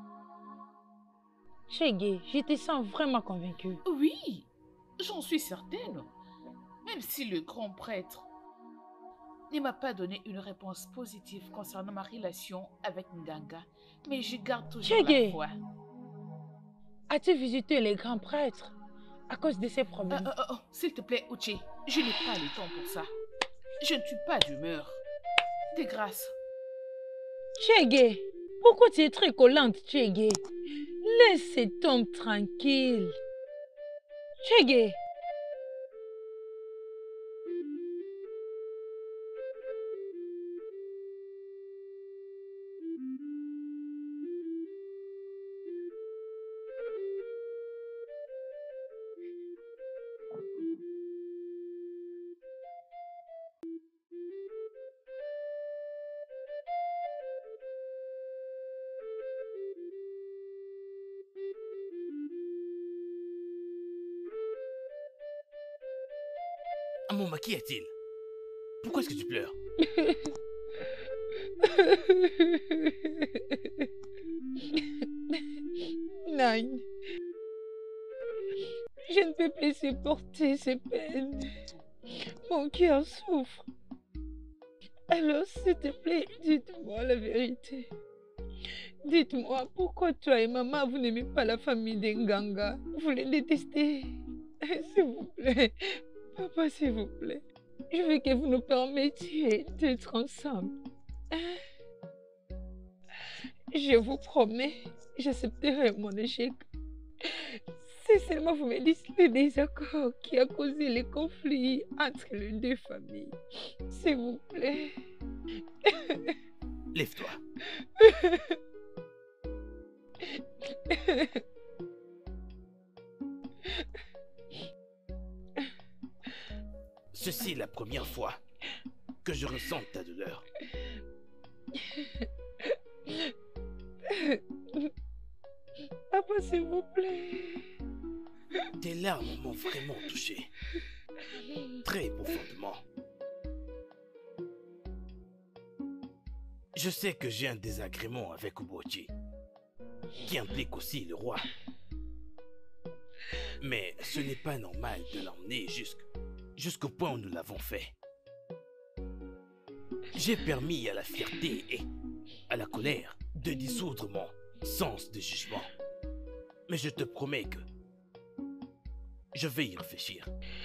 Chege, je te sens vraiment convaincue. Oui, j'en suis certaine. Même si le grand prêtre ne m'a pas donné une réponse positive concernant ma relation avec Nganga, mais je garde toujours la Chege, foi. as-tu visité les grands prêtres à cause de ces problèmes? S'il te plaît, Uche, je n'ai pas le temps pour ça. Je ne suis pas d'humeur. De grâce. Chege, pourquoi tu es très collante, Chege? Laisse cet homme tranquille. Chege. Amoma, qu'y a-t-il? Pourquoi est-ce que tu pleures? Nine, je ne peux plus supporter ces peines. Mon cœur souffre. Alors, s'il te plaît, dites-moi la vérité. Dites-moi pourquoi toi et maman, vous n'aimez pas la famille d'Enganga. Vous les détestez. S'il vous plaît. Papa, s'il vous plaît. Je veux que vous nous permettiez d'être ensemble. Je vous promets, j'accepterai mon échec. Si seulement vous me dites le désaccord qui a causé les conflits entre les deux familles. S'il vous plaît. Lève-toi. Ceci est la première fois que je ressens ta douleur. Papa, s'il vous plaît. Tes larmes m'ont vraiment touché. Très profondément. Je sais que j'ai un désagrément avec Ubochi, qui implique aussi le roi. Mais ce n'est pas normal de l'emmener jusqu'au point où nous l'avons fait. J'ai permis à la fierté et à la colère de dissoudre mon sens de jugement. Mais je te promets que je vais y réfléchir.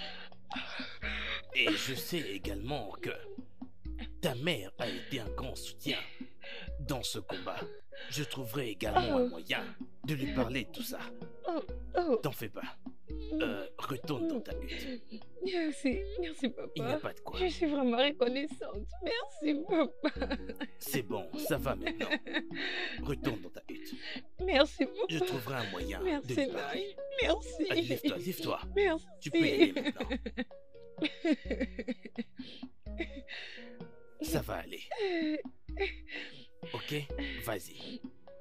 Et je sais également que ta mère a été un grand soutien dans ce combat. Je trouverai également un moyen de lui parler de tout ça. T'en fais pas. Retourne dans ta hutte. Merci, merci papa. Il n'y a pas de quoi. Je suis vraiment reconnaissante. Merci papa. C'est bon, ça va maintenant. Retourne dans ta hutte. Merci beaucoup. Je trouverai un moyen de Merci, lui parler. Naï. Merci. Allez, lève-toi, lève-toi. Merci. Tu peux y aller maintenant. Ça va aller. Ok, vas-y.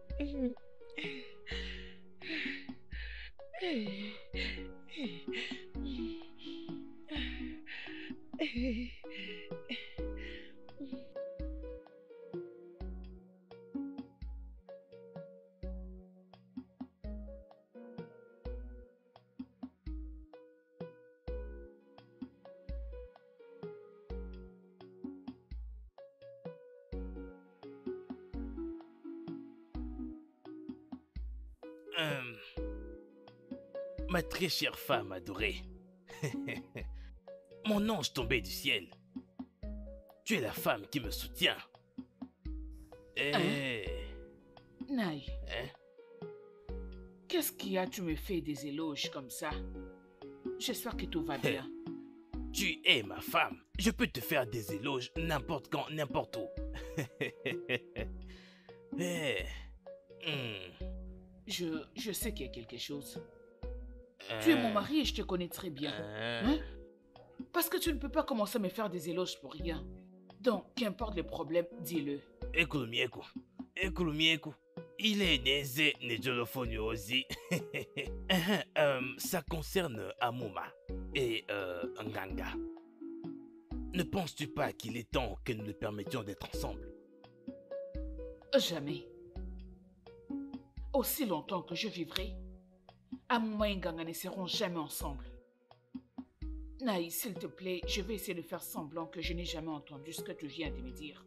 Ma très chère femme adorée. Mon ange tombé du ciel. Tu es la femme qui me soutient. Naï, Hein? qu'est-ce qu'il y a? Tu me fais des éloges comme ça. J'espère que tout va bien. Tu es ma femme. Je peux te faire des éloges n'importe quand, n'importe où. Je sais qu'il y a quelque chose. Tu es mon mari et je te connais très bien. Hein? Parce que tu ne peux pas commencer à me faire des éloges pour rien. Donc, qu'importe le problème, dis-le. Écoute, il est né Nejolophone aussi. Ça concerne Amuma et Nganga. Ne penses-tu pas qu'il est temps que nous nous permettions d'être ensemble? Jamais. Aussi longtemps que je vivrai, Amuma et Nganga ne seront jamais ensemble. Naï, s'il te plaît, je vais essayer de faire semblant que je n'ai jamais entendu ce que tu viens de me dire.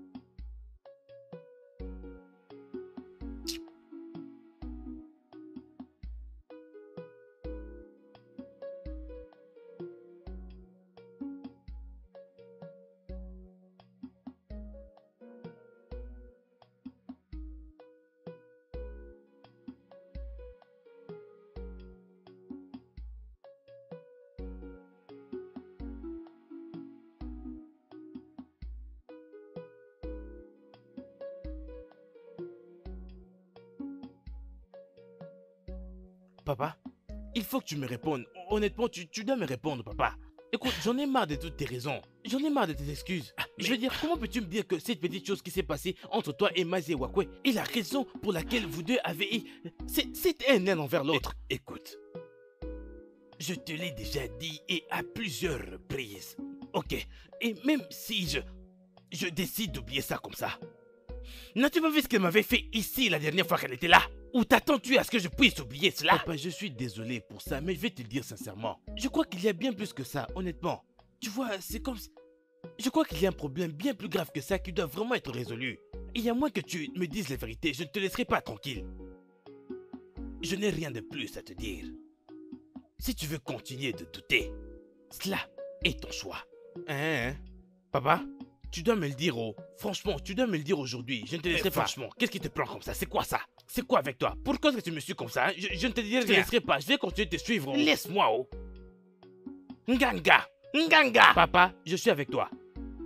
Papa, il faut que tu me répondes. Honnêtement, tu dois me répondre, papa. Écoute, j'en ai marre de toutes tes raisons. J'en ai marre de tes excuses. Je veux dire, comment peux-tu me dire que cette petite chose qui s'est passée entre toi et Mazi Wakwe est la raison pour laquelle vous deux avez eu cette haine l'un envers l'autre? Écoute, je te l'ai déjà dit et à plusieurs reprises. Ok, et même si je décide d'oublier ça comme ça, n'as-tu pas vu ce qu'elle m'avait fait ici la dernière fois qu'elle était là? Ou t'attends-tu à ce que je puisse oublier cela? Papa, je suis désolé pour ça, mais je vais te le dire sincèrement. Je crois qu'il y a bien plus que ça, honnêtement. Tu vois, c'est comme... Je crois qu'il y a un problème bien plus grave que ça qui doit vraiment être résolu. Il y a moins que tu me dises la vérité, je ne te laisserai pas tranquille. Je n'ai rien de plus à te dire. Si tu veux continuer de douter, cela est ton choix. Hein? Papa? Tu dois me le dire, oh. Franchement, tu dois me le dire aujourd'hui. Je ne te laisserai pas. Franchement, qu'est-ce qui te prend comme ça? C'est quoi ça? C'est quoi avec toi? Pourquoi est-ce que tu me suis comme ça? Je ne te dirai rien. Je te laisserai pas. Je vais continuer de te suivre. Oh. Laisse-moi, oh. Nganga! Nganga! Papa, je suis avec toi.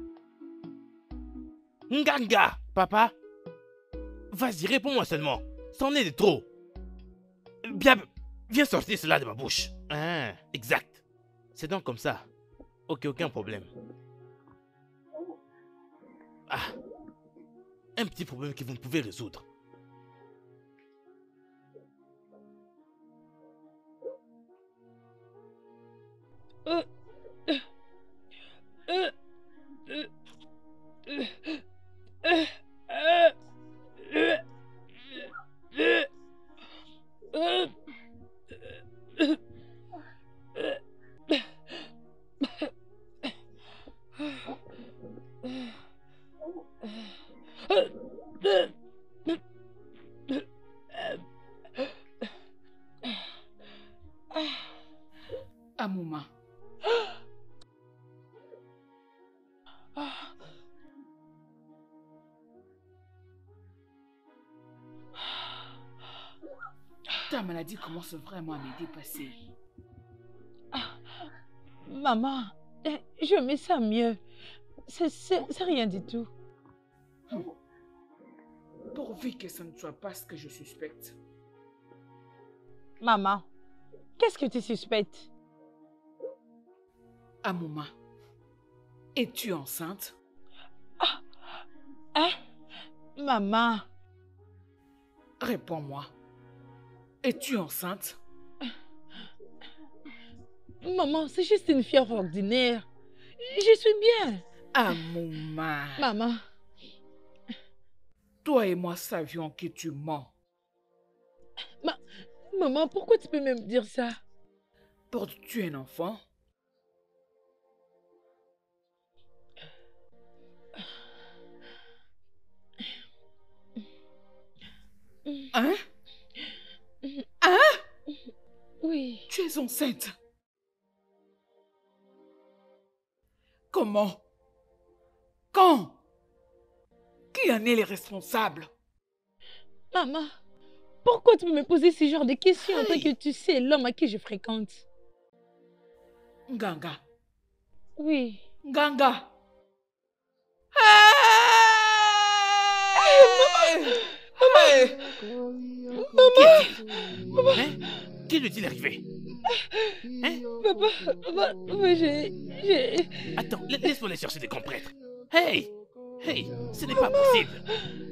Nganga! Papa? Vas-y, réponds-moi seulement. C'en est de trop. Bien, viens sortir cela de ma bouche. Ah, exact. C'est donc comme ça. Ok, aucun problème. Ah, un petit problème que vous ne pouvez résoudre. Amuma. Ta maladie commence vraiment à me dépasser. Maman, je me sens mieux. C'est rien du tout. Pourvu que ce ne soit pas ce que je suspecte. Maman, qu'est-ce que tu suspectes? Amuma, es-tu enceinte? Hein? Maman. Réponds-moi. Es-tu enceinte? Maman, c'est juste une fièvre ordinaire. Je suis bien. Amuma. Maman. Toi et moi savions que tu mens. Maman, pourquoi tu peux même dire ça? Portes-tu un enfant? Hein? Hein? Oui. Tu es enceinte? Comment? Quand? Qui en est les responsables? Maman, pourquoi tu peux me poser ce genre de questions en tant que tu sais l'homme à qui je fréquente? Nganga. Oui. Nganga. Maman! Maman! Maman! Hein? Qu'est-il est arrivé? Hein? Papa, j'ai... Attends, laisse-moi aller chercher des grands prêtres. Hey! Hey! Ce n'est pas possible!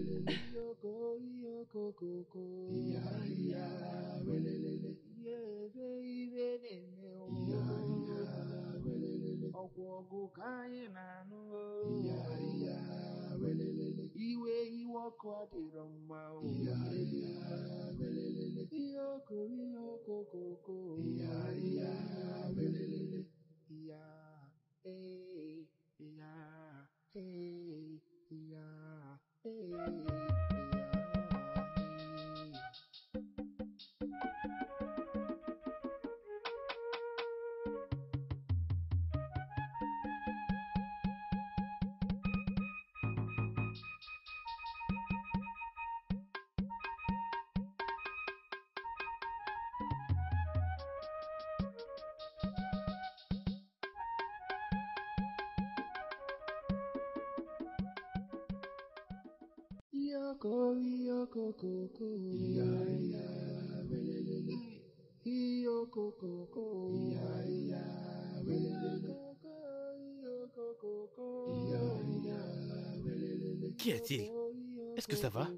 Qu'y a-t-il? Est-ce que ça va?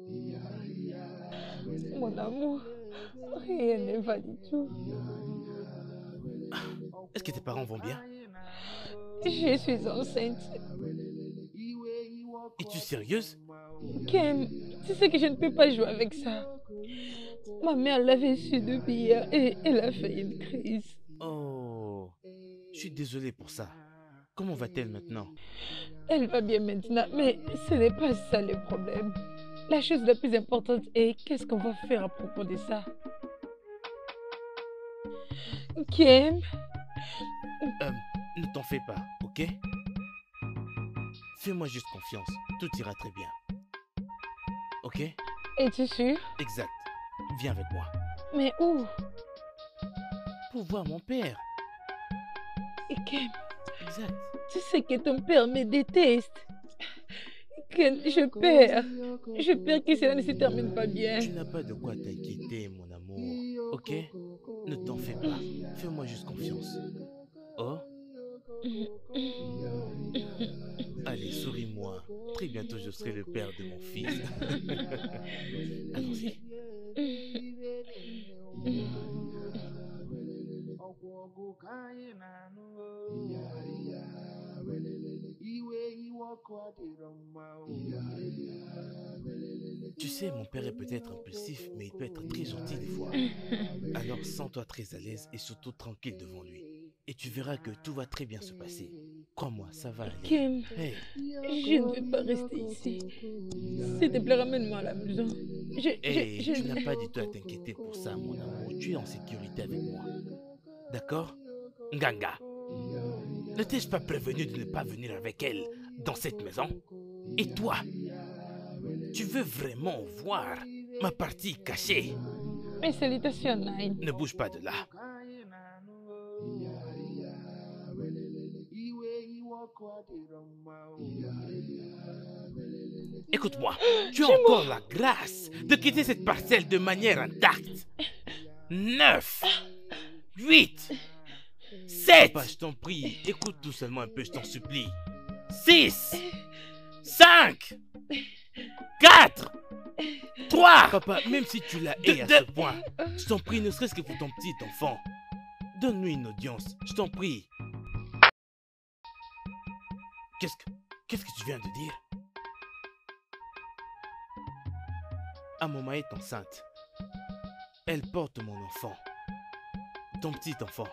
Mon amour, rien ne va du tout. Est-ce que tes parents vont bien? Je suis enceinte. Es-tu sérieuse? Kem, tu sais que je ne peux pas jouer avec ça. Ma mère l'avait su depuis hier et elle a fait une crise. Oh, je suis désolé pour ça. Comment va-t-elle maintenant? Elle va bien maintenant, mais ce n'est pas ça le problème. La chose la plus importante est qu'est-ce qu'on va faire à propos de ça. Kem? Ne t'en fais pas, ok? Fais-moi juste confiance, tout ira très bien. Ok? Es-tu sûr? Exact. Viens avec moi. Mais où? Pour voir mon père. Kem, Exact. tu sais que ton père me déteste. Kem, je perds. Je perds que cela ne se termine pas bien. Tu n'as pas de quoi t'inquiéter, mon amour. Ok? Ne t'en fais pas. Fais-moi juste confiance. Oh? Allez, souris-moi. Très bientôt, je serai le père de mon fils. Allons-y. Tu sais, mon père est peut-être impulsif, mais il peut être très gentil des fois. Alors sens-toi très à l'aise et surtout tranquille devant lui. Et tu verras que tout va très bien se passer. Crois-moi, ça va aller. Kem, Hey, je ne veux pas rester ici. S'il te plaît, ramène-moi à la maison. tu n'as pas du tout à t'inquiéter pour ça, mon amour. Tu es en sécurité avec moi. D'accord? Nganga, ne t'ai-je pas prévenu de ne pas venir avec elle dans cette maison? Et toi, tu veux vraiment voir ma partie cachée? Mes salutations, Nine. Ne bouge pas de là. Écoute-moi, tu as encore la grâce de quitter cette parcelle de manière intacte. 9, 8, 7. Papa, je t'en prie, écoute tout seulement un peu, je t'en supplie. 6, 5, 4, 3. Papa, même si tu la hais à ce point, je t'en prie, ne serait-ce que pour ton petit enfant. Donne-nous une audience, je t'en prie. Qu'est-ce que tu viens de dire? Amoma est enceinte. Elle porte mon enfant. Ton petit enfant.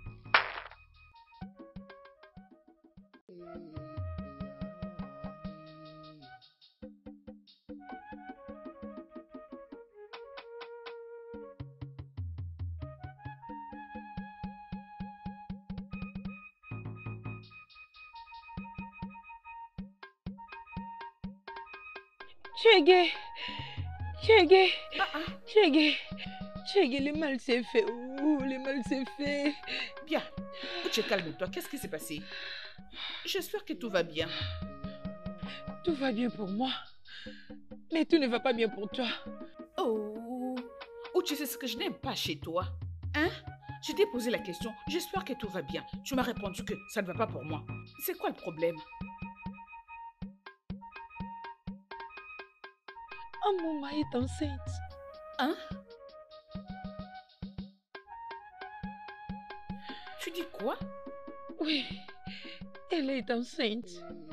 Tchégué, le mal s'est fait. Ouh, le mal s'est fait. Bien. Uche, calme-toi. Qu'est-ce qui s'est passé? J'espère que tout va bien. Tout va bien pour moi. Mais tout ne va pas bien pour toi. Oh, Uche, c'est ce que je n'aime pas chez toi. Hein? Je t'ai posé la question. J'espère que tout va bien. Tu m'as répondu que ça ne va pas pour moi. C'est quoi le problème? Amouma est enceinte. Hein? Tu dis quoi? Oui, elle est enceinte.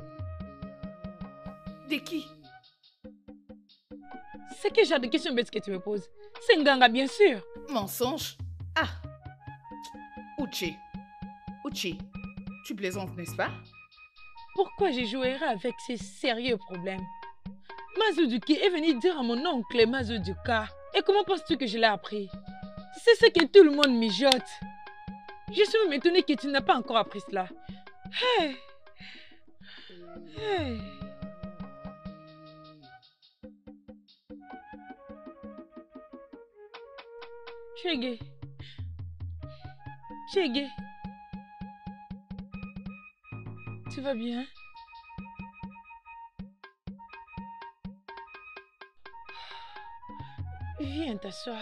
De qui? C'est quel genre de question bête que tu me poses? C'est Nganga, bien sûr. Mensonge? Ah! Uche. Uche, tu plaisantes, n'est-ce pas? Pourquoi je jouerais avec ces sérieux problèmes? Mazuduki est venu dire à mon oncle Mazuduka. Et comment penses-tu que je l'ai appris? C'est ce que tout le monde mijote. Je suis même étonnée que tu n'as pas encore appris cela. Hey! Hey! Chege. Chege. Tu vas bien? Viens t'asseoir.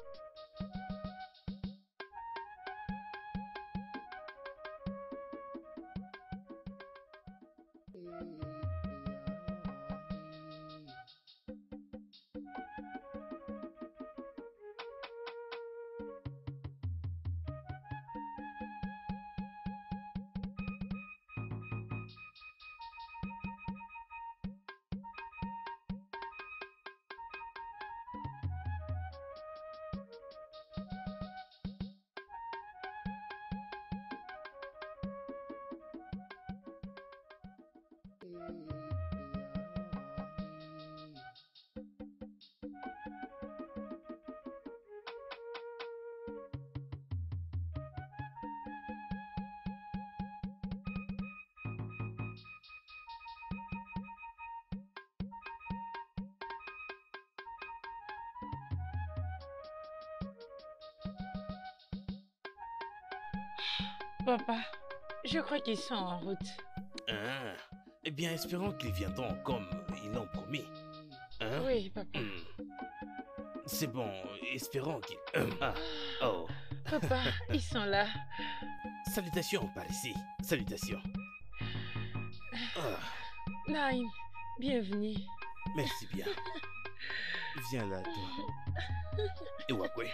Papa, je crois qu'ils sont en route. Ah, eh bien, espérons qu'ils viendront comme ils l'ont promis. Hein? Oui, papa. C'est bon, espérons qu'ils... Ah, oh. Papa, ils sont là. Salutations par ici. Salutations. Ah, Nine, bienvenue. merci bien. Viens là, toi. Iwakwe.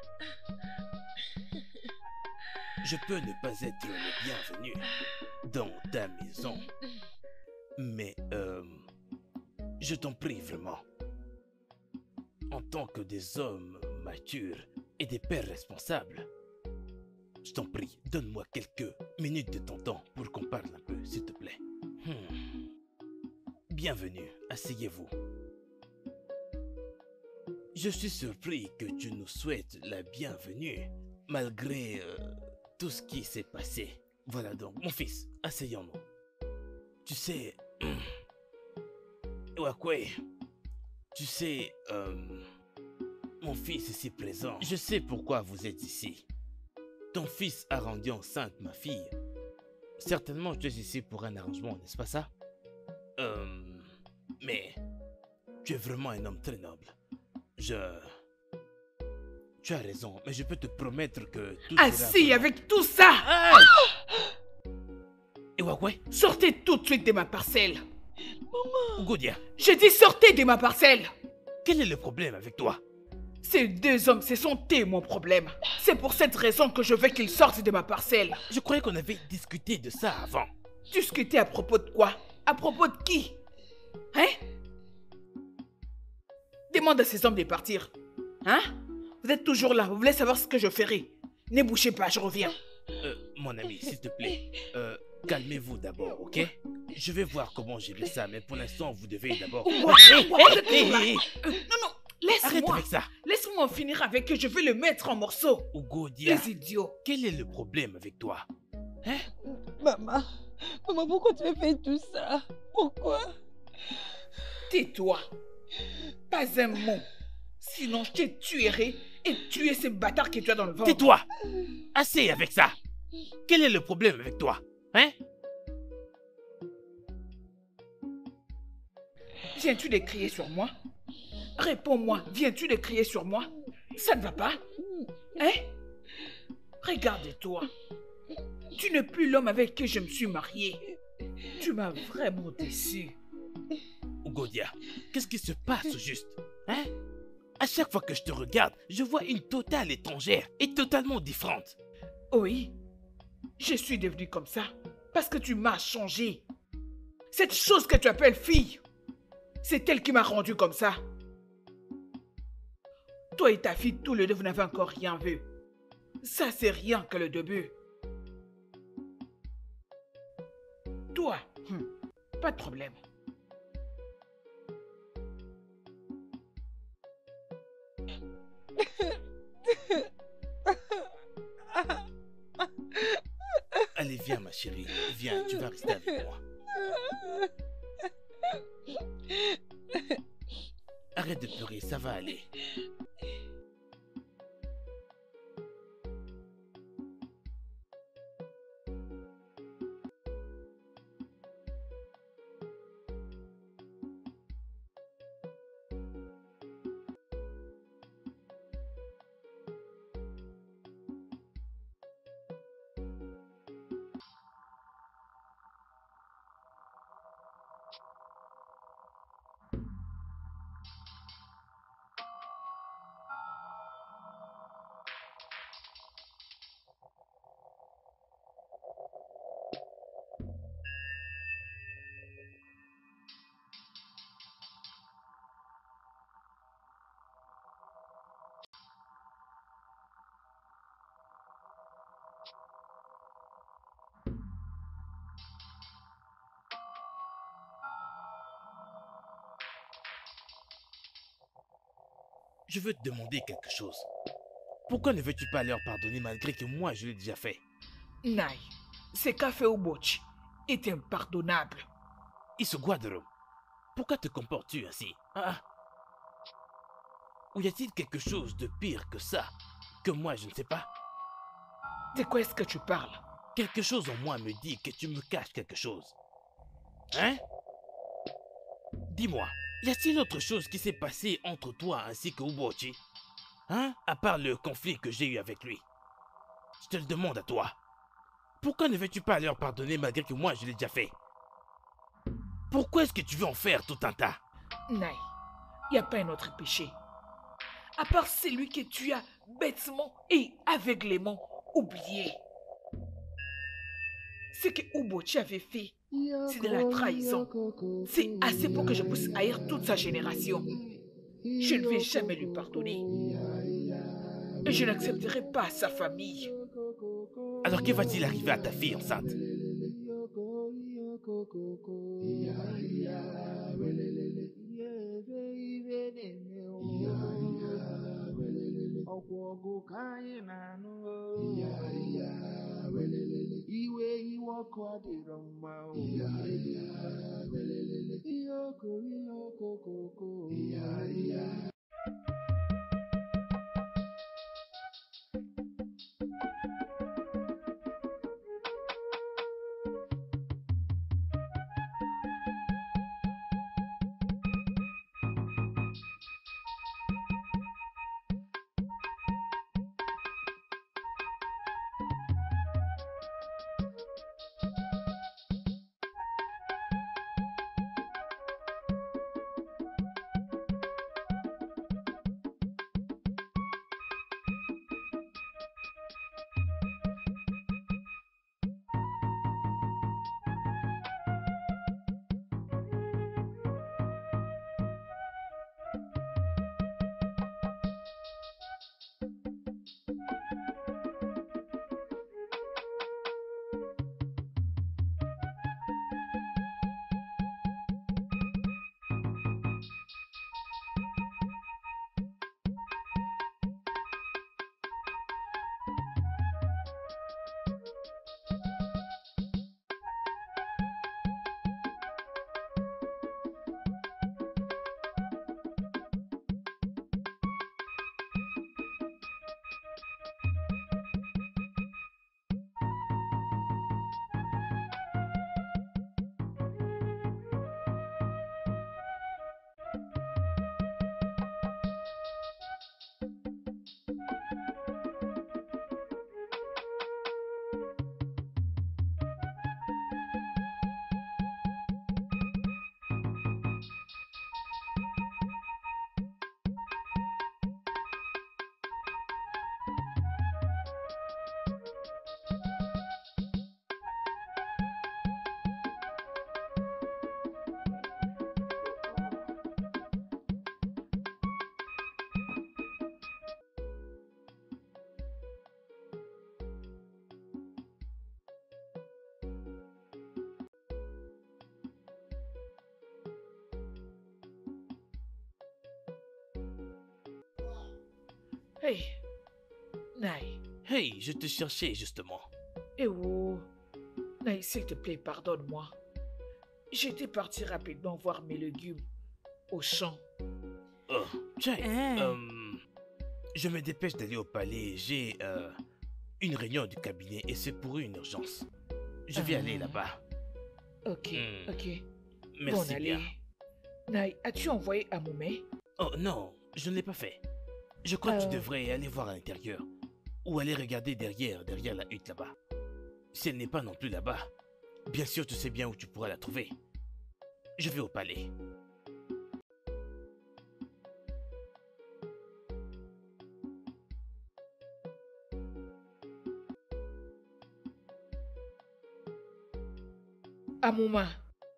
Je peux ne pas être le bienvenu dans ta maison, mais je t'en prie vraiment. En tant que des hommes matures et des pères responsables, je t'en prie, donne-moi quelques minutes de ton temps pour qu'on parle un peu, s'il te plaît. Bienvenue, asseyez-vous. Je suis surpris que tu nous souhaites la bienvenue, malgré tout ce qui s'est passé. Voilà donc, mon fils, asseyons-nous. Tu sais... Iwakwe, tu sais, mon fils ici présent, je sais pourquoi vous êtes ici. Ton fils a rendu enceinte ma fille. Certainement, tu es ici pour un arrangement, n'est-ce pas ça? Mais tu es vraiment un homme très noble. Tu as raison, mais je peux te promettre que tout Assez sera... avec tout ça! Iwakwe, Sortez tout de suite de ma parcelle! Ugodia, Je dis sortez de ma parcelle! quel est le problème avec toi? Ces deux hommes, ce sont eux mon problème. C'est pour cette raison que je veux qu'ils sortent de ma parcelle. Je croyais qu'on avait discuté de ça avant. Discuter à propos de quoi? À propos de qui? Hein? Demande à ces hommes de partir. Hein? Vous êtes toujours là, vous voulez savoir ce que je ferai. Ne bougez pas, je reviens. Mon ami, s'il te plaît, calmez-vous d'abord, ok? Je vais voir comment gérer ça, mais pour l'instant, vous devez d'abord... Non, Arrête laisse-moi. avec ça! Laisse-moi en finir avec eux, je vais le mettre en morceaux. Ugodia, Les idiots. quel est le problème avec toi? Hein? Maman, pourquoi tu as fait tout ça? Pourquoi? Tais-toi. Pas un mot. Sinon, je te tuerai et tuer ces bâtards que tu as dans le ventre. Tais-toi! Assez avec ça! Quel est le problème avec toi? Hein? Viens-tu de crier sur moi? Réponds-moi, viens-tu de crier sur moi? Ça ne va pas? Hein? Regarde-toi. Tu n'es plus l'homme avec qui je me suis mariée. Tu m'as vraiment déçu. Ugodia, qu'est-ce qui se passe au juste? Hein? À chaque fois que je te regarde, je vois une totale étrangère et totalement différente. Oui, je suis devenue comme ça parce que tu m'as changé. Cette chose que tu appelles fille, c'est elle qui m'a rendue comme ça. Toi et ta fille, tous les deux, vous n'avez encore rien vu. Ça, c'est rien que le début. Toi, pas de problème. Allez, viens ma chérie, viens, tu vas rester avec moi. Arrête de pleurer, ça va aller. Je veux te demander quelque chose. Pourquoi ne veux-tu pas leur pardonner malgré que moi je l'ai déjà fait? Nai, ce qu'a fait Ubochi est impardonnable. Isuguadoro, pourquoi te comportes-tu ainsi? Ah. Ou y a-t-il quelque chose de pire que ça, que moi je ne sais pas? De quoi est-ce que tu parles? Quelque chose en moi me dit que tu me caches quelque chose. Hein? Dis-moi, y a-t-il autre chose qui s'est passé entre toi ainsi que Ubochi? Hein? À part le conflit que j'ai eu avec lui. Je te le demande à toi. Pourquoi ne veux-tu pas leur pardonner malgré que moi je l'ai déjà fait? Pourquoi est-ce que tu veux en faire tout un tas? Nai, il n'y a pas un autre péché. À part celui que tu as bêtement et aveuglément oublié. Ce que Ubochi avait fait, c'est de la trahison. C'est assez pour que je puisse haïr toute sa génération. Je ne vais jamais lui pardonner. Et je n'accepterai pas sa famille. Alors que va-t-il arriver à ta fille enceinte? Hey, Naï. Hey, je te cherchais justement. Eh oh, Naï, s'il te plaît, pardonne-moi. J'étais parti rapidement voir mes légumes au champ. Oh, tiens, Hein? je me dépêche d'aller au palais. J'ai une réunion du cabinet et c'est pour une urgence. Je vais aller là-bas. Ok, Hmm. ok. Merci Bon, bien. allez. Naï, as-tu envoyé à Moumé? Oh non, je ne l'ai pas fait. Je crois que tu Euh. devrais aller voir à l'intérieur. Ou aller regarder derrière la hutte là-bas. Si elle n'est pas non plus là-bas, bien sûr tu sais bien où tu pourras la trouver. Je vais au palais. Amouma,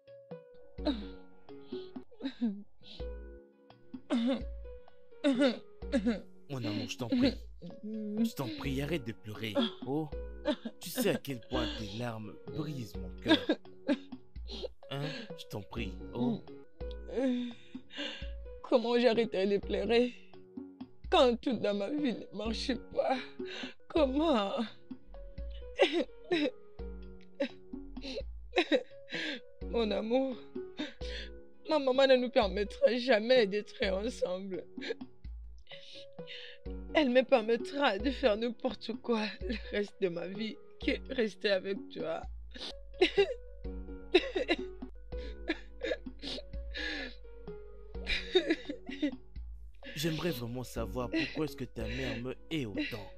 Mon amour, je t'en prie. Je t'en prie, arrête de pleurer. Oh, tu sais à quel point tes larmes brisent mon cœur. Hein? Je t'en prie. Oh, Comment j'arrêterai de pleurer quand tout dans ma vie ne marche pas? Comment? Mon amour, ma maman ne nous permettra jamais d'être ensemble. Elle me permettra de faire n'importe quoi le reste de ma vie que rester avec toi. j'aimerais vraiment savoir pourquoi est-ce que ta mère me hait autant.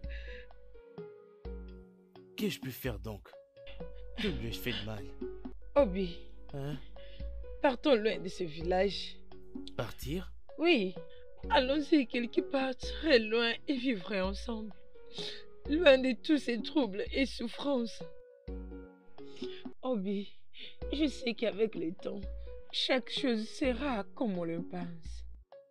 Qu'ai-je pu faire donc? Que lui ai-je fait de mal? Obi, Hein? partons loin de ce village. Partir? Oui, allons-y quelque part très loin et vivre ensemble. Loin de tous ces troubles et souffrances. Obi, je sais qu'avec le temps, chaque chose sera comme on le pense.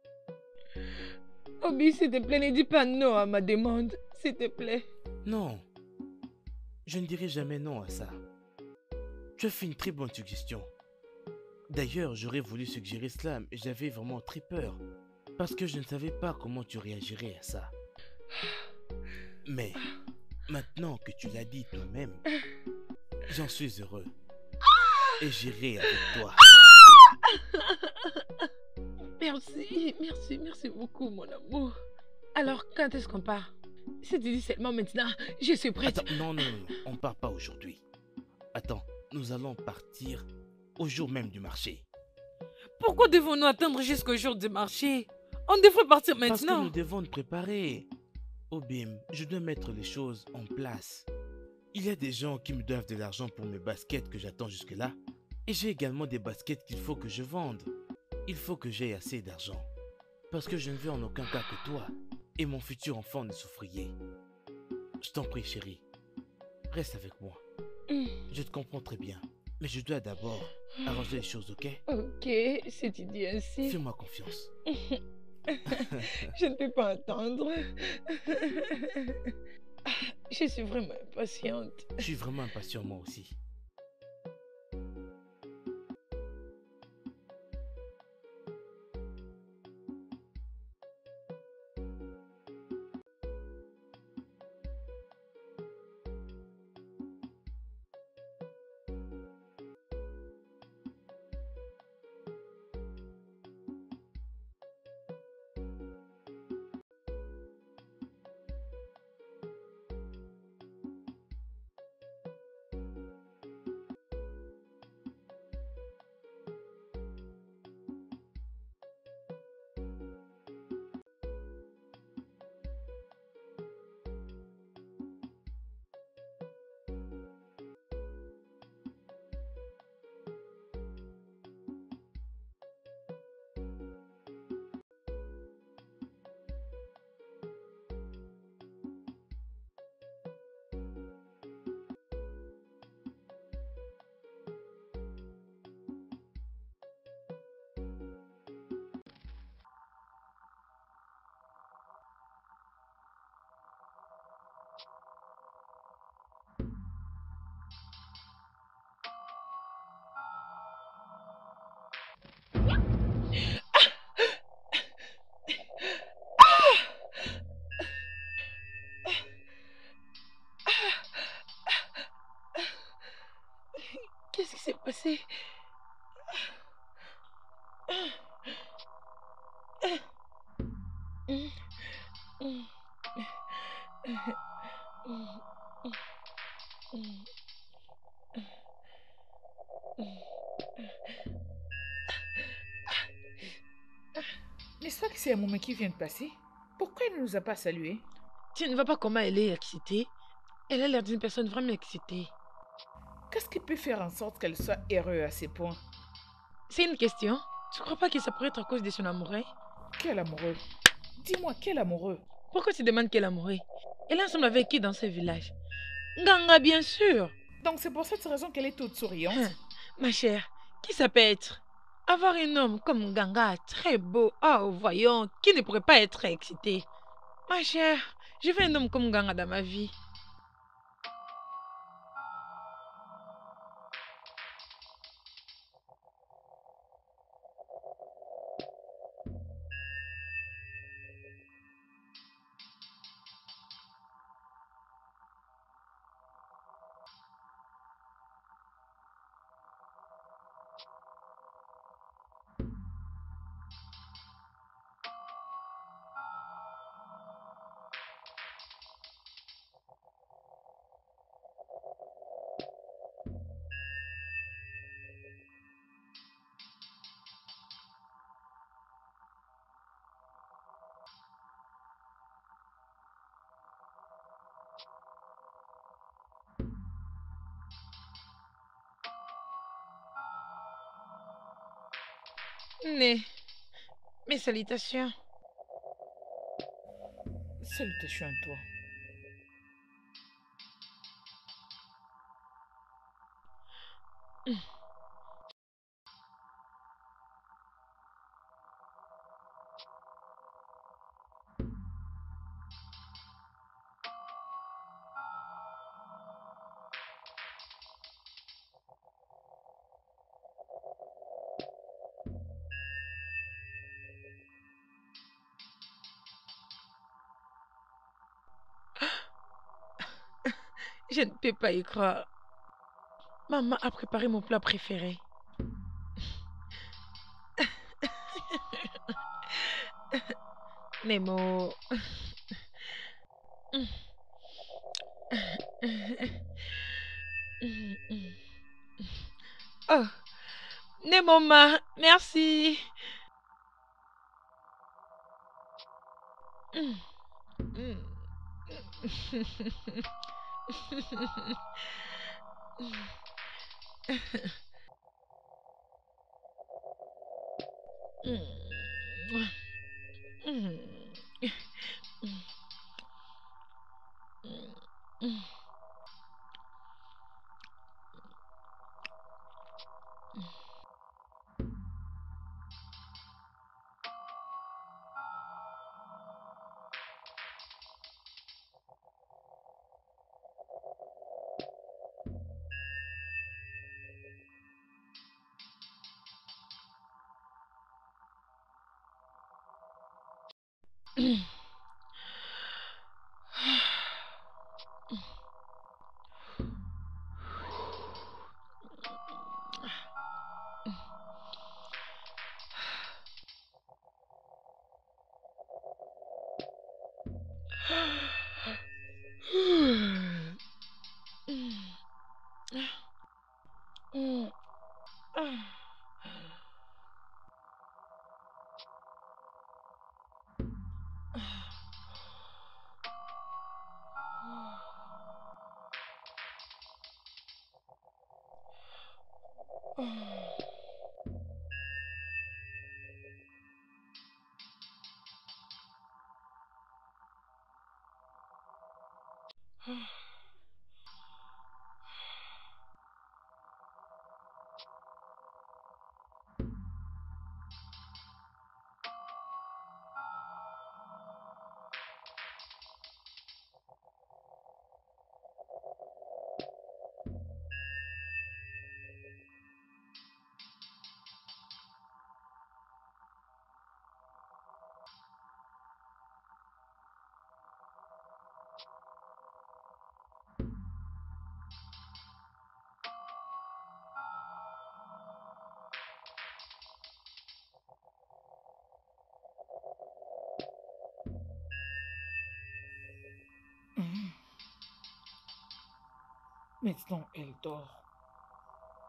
Obi, s'il te plaît, ne dis pas non à ma demande, s'il te plaît. Non. Je ne dirai jamais non à ça. Tu as fait une très bonne suggestion. D'ailleurs, j'aurais voulu suggérer cela, mais j'avais vraiment très peur. Parce que je ne savais pas comment tu réagirais à ça. Mais, maintenant que tu l'as dit toi-même, j'en suis heureux. Et j'irai avec toi. Merci, merci, merci beaucoup, mon amour. Alors, quand est-ce qu'on part? Si tu dis seulement maintenant, je suis prête. Attends, non, on part pas aujourd'hui. Attends, nous allons partir au jour même du marché. Pourquoi devons-nous attendre jusqu'au jour du marché? On devrait partir Parce que maintenant. nous devons nous préparer. Obim, je dois mettre les choses en place. Il y a des gens qui me doivent de l'argent pour mes baskets que j'attends jusque-là. Et j'ai également des baskets qu'il faut que je vende. Il faut que j'aie assez d'argent. Parce que je ne veux en aucun cas que toi et mon futur enfant ne souffriez. Je t'en prie, chérie. Reste avec moi. Je te comprends très bien. Mais je dois d'abord arranger les choses, ok? Ok, si tu dis ainsi, Fais-moi confiance. je ne peux pas attendre. Je suis vraiment impatiente. Je suis vraiment impatient moi aussi. N'est-ce pas que c'est un moment qui vient de passer? Pourquoi elle ne nous a pas salués? Tu ne vois pas comment elle est excitée? Elle a l'air d'une personne vraiment excitée. Qu'est-ce qui peut faire en sorte qu'elle soit heureuse à ces points? C'est une question. Tu crois pas que ça pourrait être à cause de son amoureux? Quel amoureux? Dis-moi, quel amoureux? Pourquoi tu demandes quel amoureux? Elle est ensemble avec qui dans ce village? Nganga, bien sûr. Donc c'est pour cette raison qu'elle est toute souriante? Ma chère, qui ça peut être? Avoir un homme comme Nganga, très beau, oh voyons, qui ne pourrait pas être excité? Ma chère, je veux un homme comme Nganga dans ma vie. Né, mes salutations. Salutations à toi. Je ne peux pas y croire. Maman a préparé mon plat préféré. Nemo. Oh, Nemo, ma, merci. Maintenant, elle dort.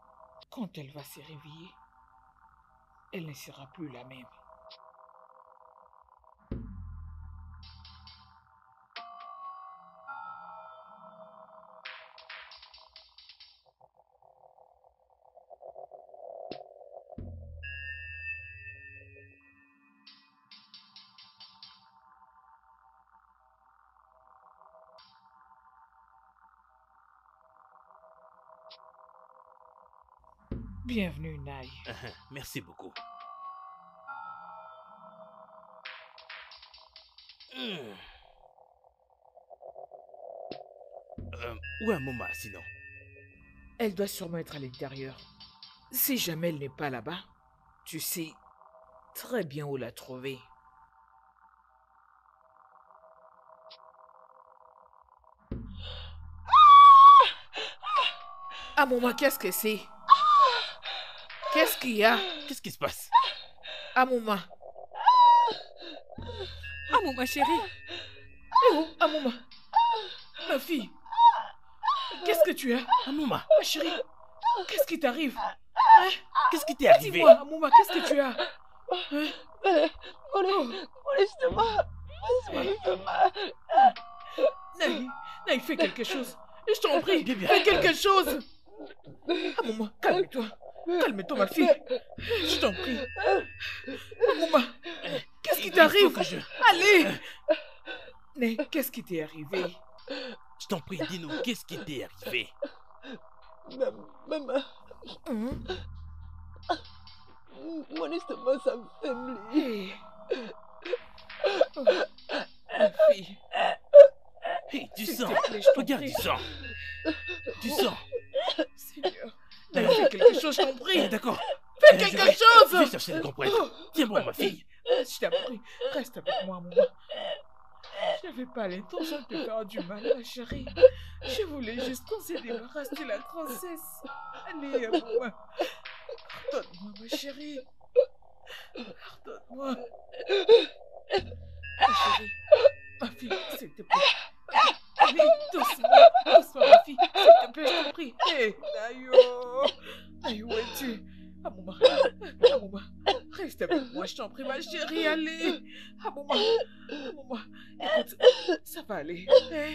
Quand elle va se réveiller, elle ne sera plus la même. Bienvenue, Nai. Merci beaucoup. Hmm. Où est Mouma sinon? Elle doit sûrement être à l'intérieur. Si jamais elle n'est pas là-bas, tu sais très bien où la trouver. Ah, maman, qu'est-ce que c'est? Qu'est-ce qu'il y a? Qu'est-ce qui se passe? Ah, maman. Ah, mon chérie. Eh oh, ah, maman. Ma fille. Qu'est-ce que tu as? Ah, Mouma, Ma chérie. Qu'est-ce qui t'arrive? Hein? qu'est-ce qui t'est arrivé? Dis-moi, ah, maman, qu'est-ce que tu as? Hein? Naï, fais quelque chose. Je t'en prie, Bien, bien. fais quelque chose. Ah, maman, calme-toi. Calme-toi, ma fille. Je t'en prie. Ah, maman, qu'est-ce qui Il t'arrive? faut que je... Allez. Mais qu'est-ce qui t'est arrivé? Je t'en prie, dis-nous, qu'est-ce qui t'est arrivé? Maman, Hein? mon estomac s'affaiblit. Eh. Oh, ma fille. Hé, du S'il sang! te plaît, je t'en Regarde prie. du sang! Du sang! Seigneur. Naï, fais quelque chose, je t'en prie. D'accord. Fais Je quelque vais chose. chercher le compresse. Oh. Tiens bon, ma fille. Je t'en prie, reste avec moi, maman. Je n'avais pas l'intention de te faire du mal, ma chérie. Je voulais juste qu'on se débarrasse de la grossesse. Allez, maman. Pardonne-moi, ma chérie. Pardonne-moi. Ma chérie, ma fille, s'il te plaît. Allez, doucement, doucement, ma fille. S'il te plaît, je t'en prie. Hé, Nayo. Nayo, où es-tu? Ah, maman. Ah, maman. Reste avec moi, je t'en prie, ma chérie, allez. Ah, maman. Ah, maman. Écoute, ça va aller. Hein?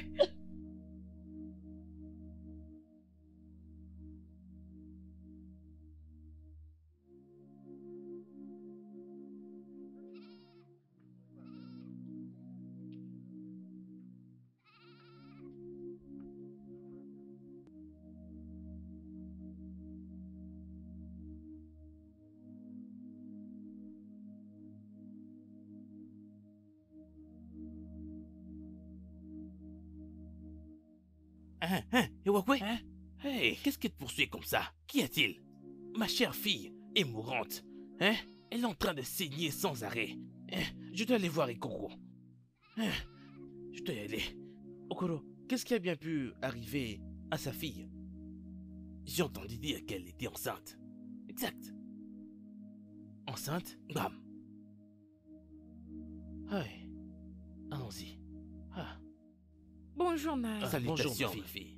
Ewakwe? Hey, qu'est-ce qui te poursuit comme ça? Qu'y a-t-il? Ma chère fille est mourante. Hein? Elle est en train de saigner sans arrêt. Je dois aller voir Ikoko. Je dois y aller. Okoro, qu'est-ce qui a bien pu arriver à sa fille? J'ai entendu dire qu'elle était enceinte. Exact. Enceinte? Bam. Hey. Allons-y. Ah. Bonjour, Naï. Salutations, bonjour, ma ma fille.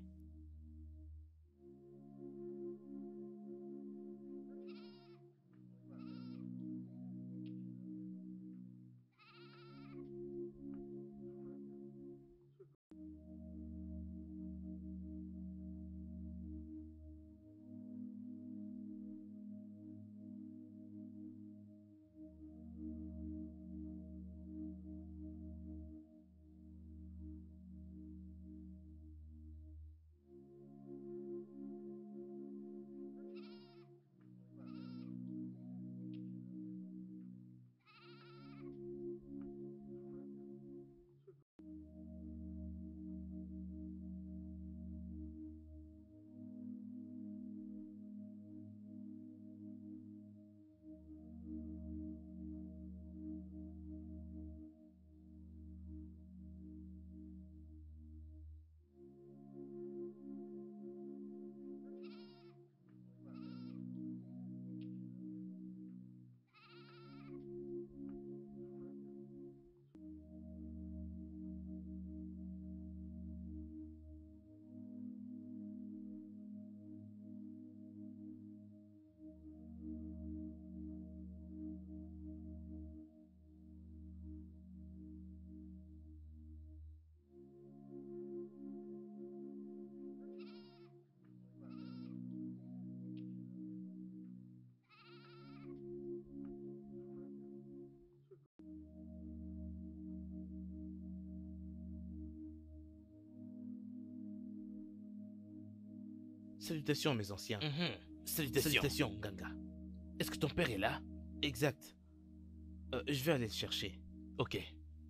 Salutations, mes anciens. Salutations, Nganga. Est-ce que ton père est là? Exact. Je vais aller le chercher. Ok.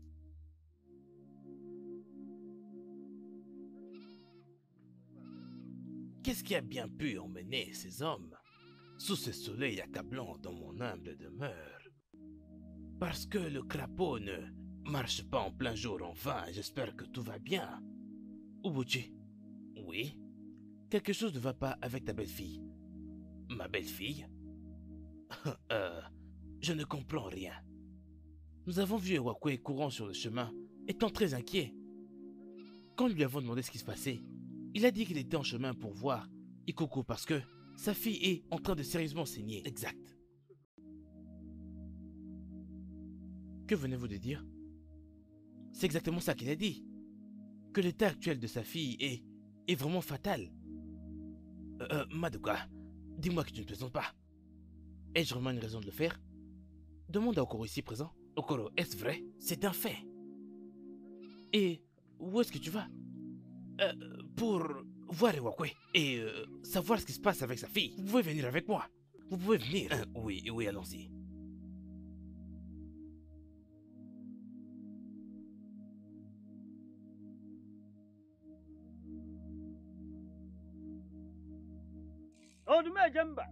Qu'est-ce qui a bien pu emmener ces hommes sous ce soleil accablant dans mon humble demeure? Parce que le crapaud ne marche pas en plein jour en vain, j'espère que tout va bien. Ubuchi. Oui? Quelque chose ne va pas avec ta belle-fille. Ma belle-fille? Je ne comprends rien. Nous avons vu Ewakwe courant sur le chemin, étant très inquiet. Quand nous lui avons demandé ce qui se passait, il a dit qu'il était en chemin pour voir Ikoko parce que sa fille est en train de sérieusement saigner. Exact. Que venez-vous de dire? C'est exactement ça qu'il a dit. Que l'état actuel de sa fille est vraiment fatal. Madoka, dis-moi que tu ne plaisantes pas. Ai-je vraiment une raison de le faire? Demande à Okoro ici présent. Okoro, est-ce vrai? C'est un fait. Et où est-ce que tu vas? Pour voir Ewakwe et savoir ce qui se passe avec sa fille. Vous pouvez venir avec moi. Vous pouvez venir. Oui, allons-y. Odume Jemba.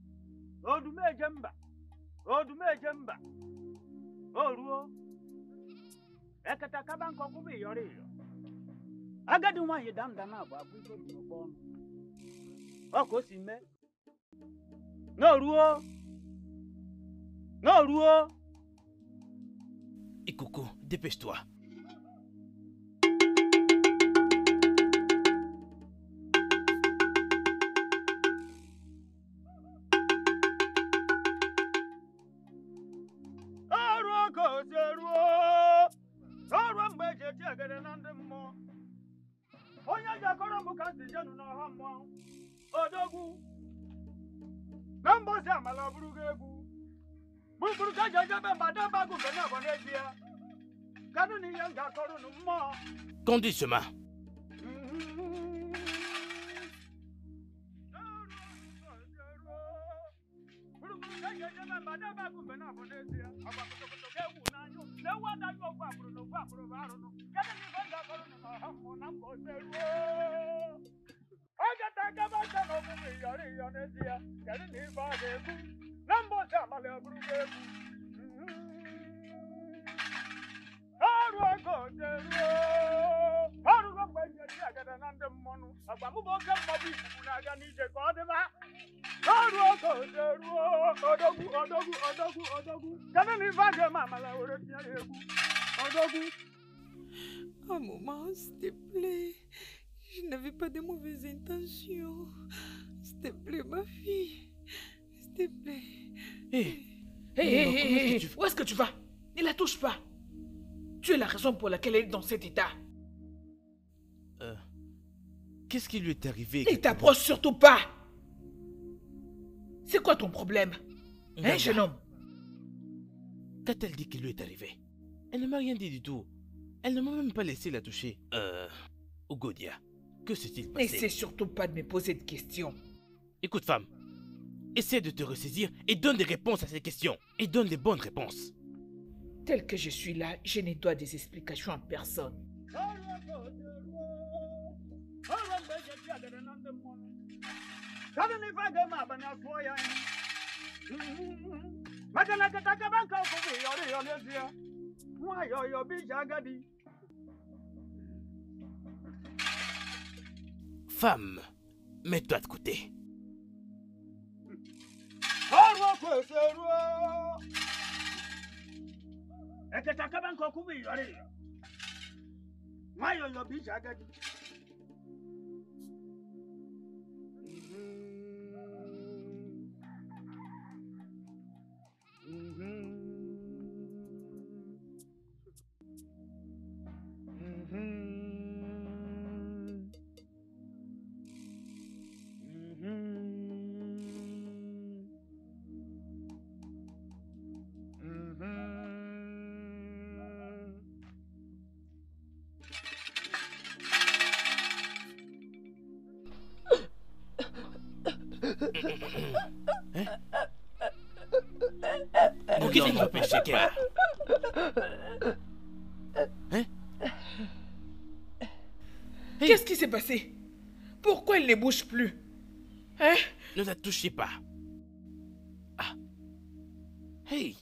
Oruo. Ekata kabanko kubi yori. Agadi nwa yi damdama bụ abụ ife dị n'ụgbọ ọnụ. Ọ ka o si mee. N'oruo. Ikoko, dépêche-toi. Onye jakọrọ m ka si jenu n'ọha mmụọ odogwu na mbọsi amala bụrụ gị egwu bụrụ ka jejebe mbadamba gụbe na abọ n'ezie kadụ na ihe m ga-akọrọ unu mmụọ. Conduis chemin. Oh maman, s'il te plaît, je n'avais pas de mauvaises intentions. S'il te plaît, ma fille, s'il te plaît. Hé, où est-ce que tu vas? Ne la touche pas. Tu es la raison pour laquelle elle est dans cet état. Qu'est-ce qui lui est arrivé? Ne t'approche surtout pas. C'est quoi ton problème? Hein, jeune homme? Qu'a-t-elle dit qu'il lui est arrivé? Elle ne m'a rien dit du tout. Elle ne m'a même pas laissé la toucher. Ugodia, que s'est-il passé? N'essaie surtout pas de me poser de questions. Écoute, femme. Essaie de te ressaisir et donne des réponses à ces questions. Et donne des bonnes réponses. Tel que je suis là, je ne dois des explications à personne. Femme, mets-toi de côté. Hein? Pour qui tu vas pêcher, Ken? Hein? Hey. Qu'est-ce qui s'est passé? Pourquoi elle ne bouge plus? Hein? Ne la touchez pas. Ah. Hey.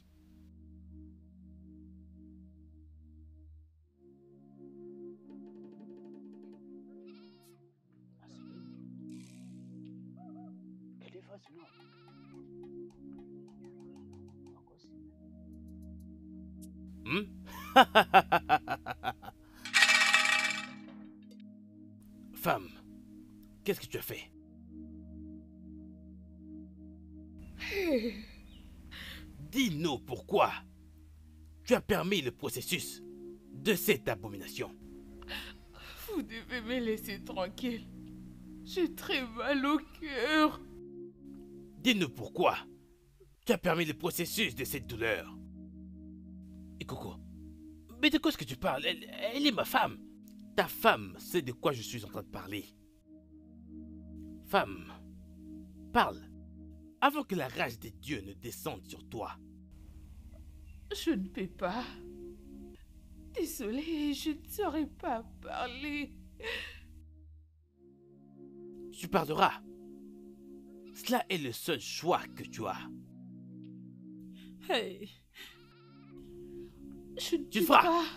Hmm? Femme, qu'est-ce que tu as fait? Dis-nous pourquoi tu as permis le processus de cette abomination. Vous devez me laisser tranquille. J'ai très mal au cœur. Dis-nous pourquoi tu as permis le processus de cette douleur. Et Coco, mais de quoi est-ce que tu parles? Elle est ma femme. Ta femme sait de quoi je suis en train de parler. Femme, parle avant que la rage des dieux ne descende sur toi. Je ne peux pas. Désolée, je ne saurais pas parler. Tu parleras. Cela est le seul choix que tu as. Hey. Je ne Tu peux feras. pas.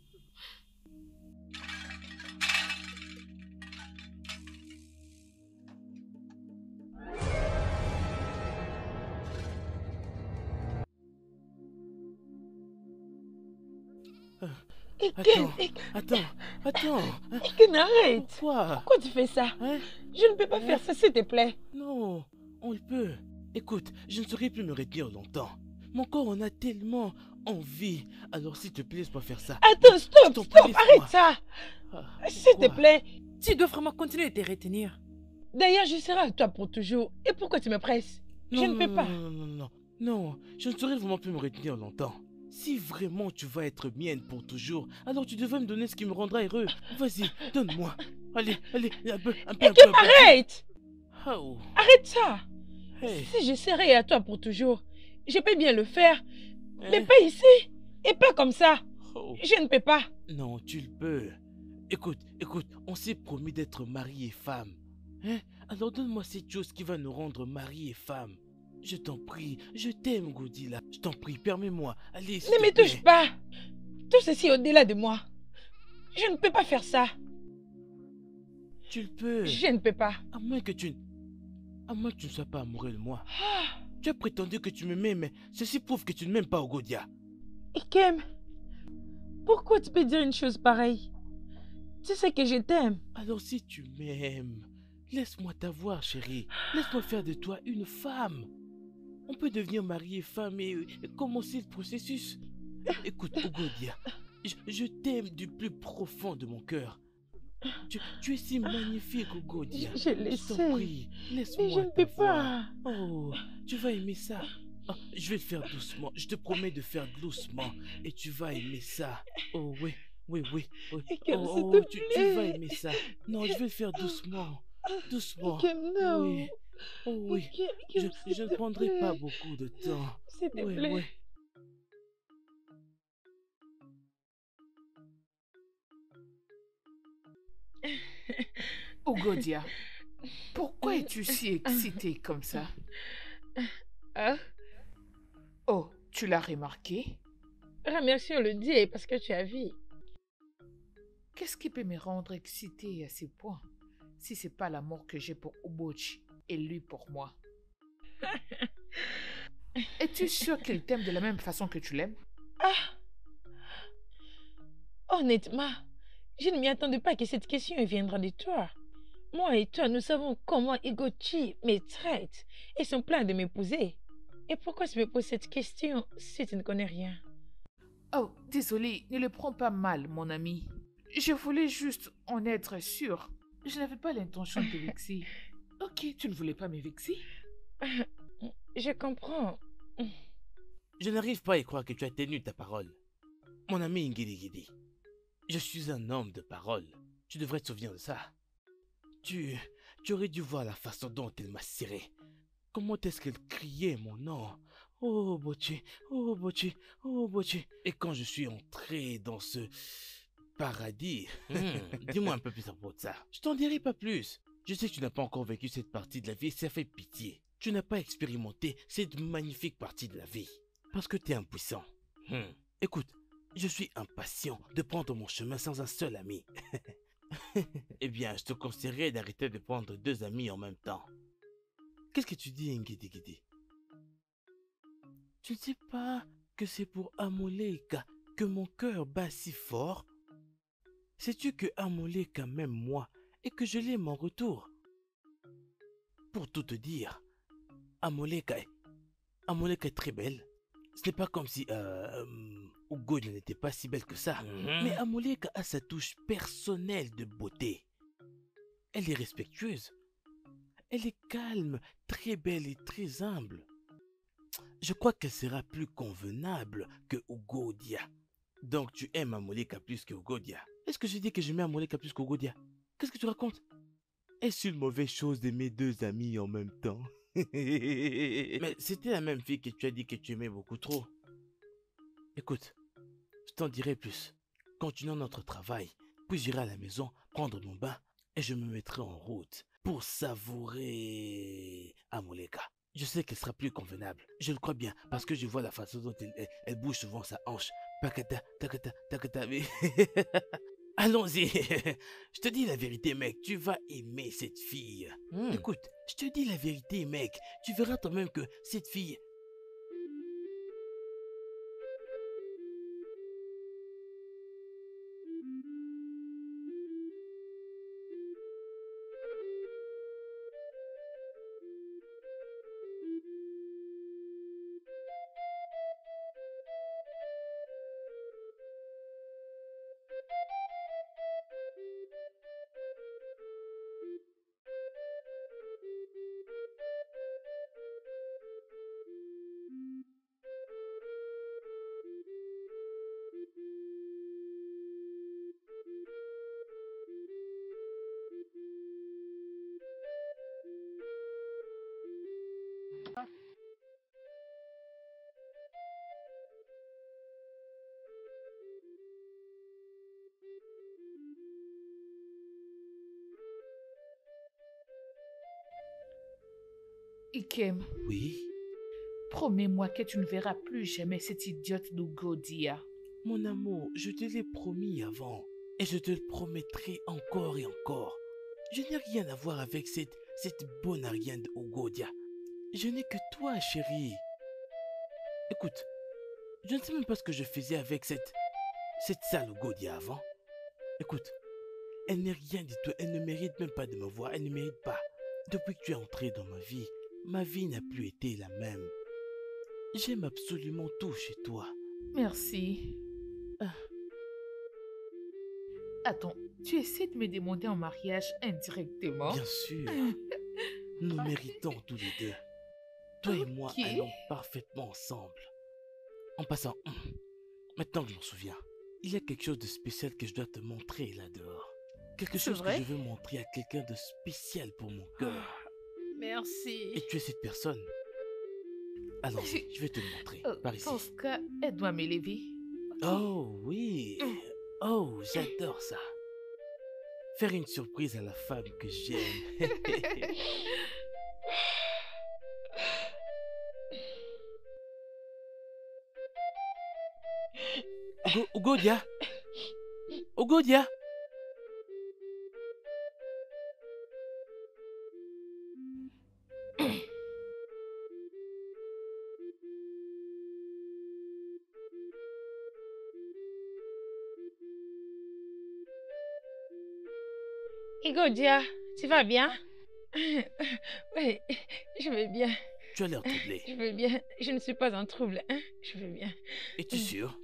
Attends. Ken, arrête. Pourquoi? Pourquoi tu fais ça? Hein? Je ne peux pas faire ça, s'il te plaît. Non, on le peut. Écoute, je ne saurais plus me retenir longtemps. Mon corps en a tellement envie. Alors s'il te plaît, laisse-moi faire ça. Attends, stop, S'il te stop, plaît, arrête laisse-moi. ça. Ah, S'il te pourquoi? plaît. Tu dois vraiment continuer de te retenir. D'ailleurs, je serai avec toi pour toujours. Et pourquoi tu me presses? Je ne peux pas. Non, je ne saurais vraiment plus me retenir longtemps. Si vraiment tu vas être mienne pour toujours, alors tu devrais me donner ce qui me rendra heureux. Vas-y, donne-moi. Allez, un peu. Ken, arrête. Oh, Arrête ça. hey. Si je serai à toi pour toujours, je peux bien le faire. Mais Hein? pas ici. Et pas comme ça. Oh. Je ne peux pas. Non, tu le peux. Écoute, on s'est promis d'être mari et femme. Hein? Alors donne-moi cette chose qui va nous rendre mari et femme. Je t'en prie, je t'aime, Godila. Je t'en prie, permets-moi. Allez, s'il Ne te me plaît. touche pas. Tout ceci est au-delà de moi. Je ne peux pas faire ça. Tu le peux. Je ne peux pas. À moins que tu ne sois pas amoureux de moi. Ah, Tu as prétendu que tu m'aimais, mais ceci prouve que tu ne m'aimes pas, Ogodia. Ikem, pourquoi tu peux dire une chose pareille? Tu sais que je t'aime. Alors si tu m'aimes, laisse-moi t'avoir, chérie. Laisse-moi faire de toi une femme. On peut devenir mari et femme et commencer le processus. Écoute, Ogodia, je t'aime du plus profond de mon cœur. Tu es si magnifique, Ogodia. Je le t'en sais. prie, Mais laisse-moi je ne peux t'avoir. pas. Oh, tu vas aimer ça. Oh, je vais le faire doucement. Je te promets de faire doucement. Et tu vas aimer ça. Oh oui. Ikem, Oh, s'il oh, te tu plaît. vas aimer ça. Non, je vais le faire doucement. Doucement. Ikem, non. Oui. Oh oui. Ikem, Je ne prendrai pas beaucoup de temps. S'il te Oui, plaît. oui. Ogodia, pourquoi es-tu si excitée comme ça? Hein? Oh, tu l'as remarqué? Remercions le Dieu parce que tu as vu. Qu'est-ce qui peut me rendre excitée à ce point si c'est pas l'amour que j'ai pour Ubochi et lui pour moi? Es-tu sûre qu'il t'aime de la même façon que tu l'aimes? Ah! Honnêtement, je ne m'y attendais pas que cette question viendra de toi. Moi et toi, nous savons comment Igochi me traite et son plan de m'épouser. Et pourquoi tu me poses cette question si tu ne connais rien? Oh, désolé, ne le prends pas mal, mon ami. Je voulais juste en être sûre. Je n'avais pas l'intention de te vexer. Ok, tu ne voulais pas me vexer? Je comprends. Je n'arrive pas à y croire que tu as tenu ta parole. Mon ami Ngili, je suis un homme de parole. Tu devrais te souvenir de ça. Tu aurais dû voir la façon dont elle m'a serré. comment est-ce qu'elle criait mon nom. Oh Bochi, oh Bochi, oh Bochi. Et quand je suis entré dans ce paradis, dis-moi un peu plus à propos de ça. Je t'en dirai pas plus. Je sais que tu n'as pas encore vécu cette partie de la vie, ça fait pitié. Tu n'as pas expérimenté cette magnifique partie de la vie. Parce que tu es impuissant. Écoute, je suis impatient de prendre mon chemin sans un seul ami. Eh bien, je te conseillerais d'arrêter de prendre 2 amis en même temps. Qu'est-ce que tu dis, Ngidi? Tu ne sais pas que c'est pour Amoleka que mon cœur bat si fort? Sais-tu que Amoleka m'aime moi et que je l'aime en retour? Pour tout te dire, Amoleka est très belle. Ce n'est pas comme si Ugo n'était pas si belle que ça. Mais Amoleka a sa touche personnelle de beauté. Elle est respectueuse. Elle est calme, très belle et très humble. Je crois qu'elle sera plus convenable que Ugodia. Donc tu aimes Amoleka plus que Ugodia. Est-ce que je dis que je mets Amoleka plus qu'Ugodia? Qu'est-ce que tu racontes? Est-ce une mauvaise chose d'aimer 2 amis en même temps? Mais c'était la même fille que tu as dit que tu aimais beaucoup trop. Écoute, je t'en dirai plus. Continuons notre travail, puis j'irai à la maison prendre mon bain et je me mettrai en route pour savourer Amoleka. Je sais qu'elle sera plus convenable. Je le crois bien parce que je vois la façon dont elle bouge souvent sa hanche. Pakata, takata, takata. Allons-y. Je te dis la vérité, mec. Tu vas aimer cette fille. Écoute, je te dis la vérité, mec. Tu verras toi-même que cette fille... Ikem, Oui, promets-moi que tu ne verras plus jamais cette idiote d'Ugodia. mon amour, je te l'ai promis avant. Et je te le promettrai encore et encore. Je n'ai rien à voir avec cette bonne Ariane de Ugodia. Je n'ai que toi, chérie. Écoute, je ne sais même pas ce que je faisais avec cette sale Ugodia avant. Écoute, elle n'est rien du tout. Elle ne mérite même pas de me voir. Elle ne mérite pas. Depuis que tu es entré dans ma vie n'a plus été la même. J'aime absolument tout chez toi. Merci. Attends, tu essaies de me demander en mariage indirectement? Bien sûr. Nous méritons tous les deux. Toi et moi Ok. allons parfaitement ensemble. En passant, maintenant que je m'en souviens, il y a quelque chose de spécial que je dois te montrer là dehors. Quelque C'est chose que vrai? je veux montrer à quelqu'un de spécial pour mon cœur. Merci. Et tu es cette personne. Alors, je vais te le montrer. Par ici. Dans ce cas, aide-moi à m'élever. Oh oui. Oh, j'adore ça. Faire une surprise à la femme que j'aime. Ugodia. Ugodia. Igodia, tu vas bien? Oui, je vais bien. Tu as l'air troublé. Je vais bien. Je ne suis pas en trouble. Hein? Je vais bien. Es-tu sûr?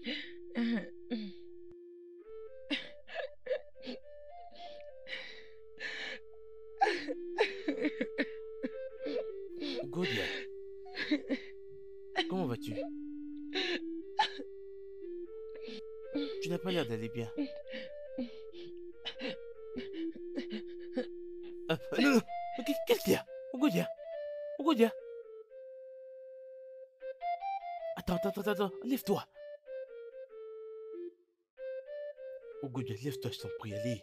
Ugodia. Comment vas-tu? Tu n'as pas l'air d'aller bien. Non, non. Qu'est-ce qu'il y a? Ugodia. Ugodia. Attends, lève-toi. Ogodia, lève-toi, je t'en prie, allez.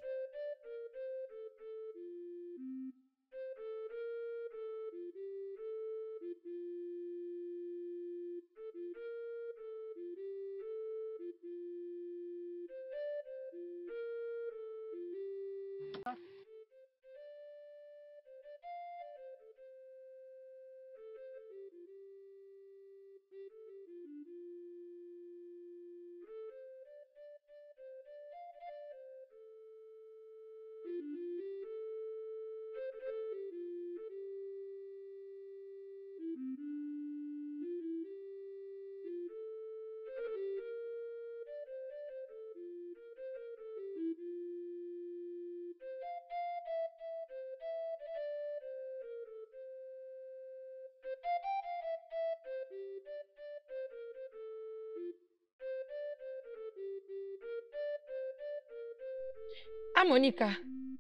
Ah, Monica,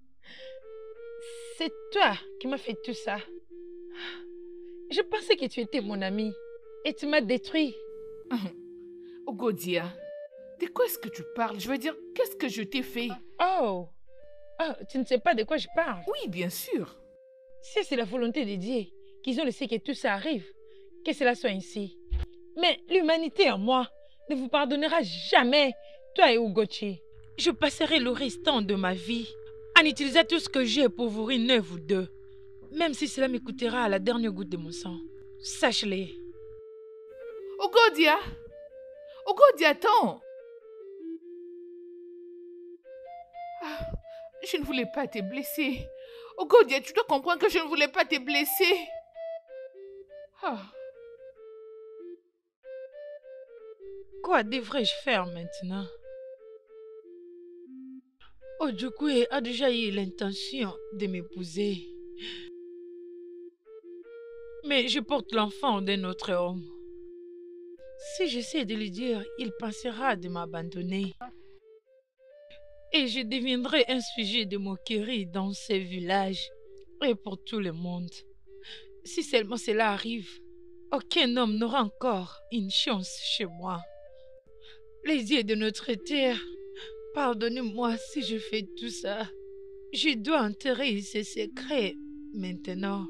c'est toi qui m'as fait tout ça. Je pensais que tu étais mon amie et tu m'as détruit. Ogodia, de quoi est-ce que tu parles? Je veux dire, qu'est-ce que je t'ai fait? Oh, tu ne sais pas de quoi je parle. Oui, bien sûr. Si c'est la volonté de Dieu qu'ils ont laissé que tout ça arrive, que cela soit ainsi. Mais l'humanité en moi ne vous pardonnera jamais, toi et Ugochi. Je passerai le restant de ma vie en utilisant tout ce que j'ai pour vous ruiner vous deux. Même si cela me coûtera à la dernière goutte de mon sang. Sache-le. Ogodia! Ogodia, attends! Je ne voulais pas te blesser. Ogodia, tu dois comprendre que je ne voulais pas te blesser. Quoi devrais-je faire maintenant? Ojukwu a déjà eu l'intention de m'épouser. Mais je porte l'enfant d'un autre homme. Si j'essaie de lui dire, il pensera de m'abandonner. Et je deviendrai un sujet de moquerie dans ce village et pour tout le monde. Si seulement cela arrive, aucun homme n'aura encore une chance chez moi. Les dieux de notre terre, pardonnez-moi si je fais tout ça. Je dois enterrer ces secrets maintenant.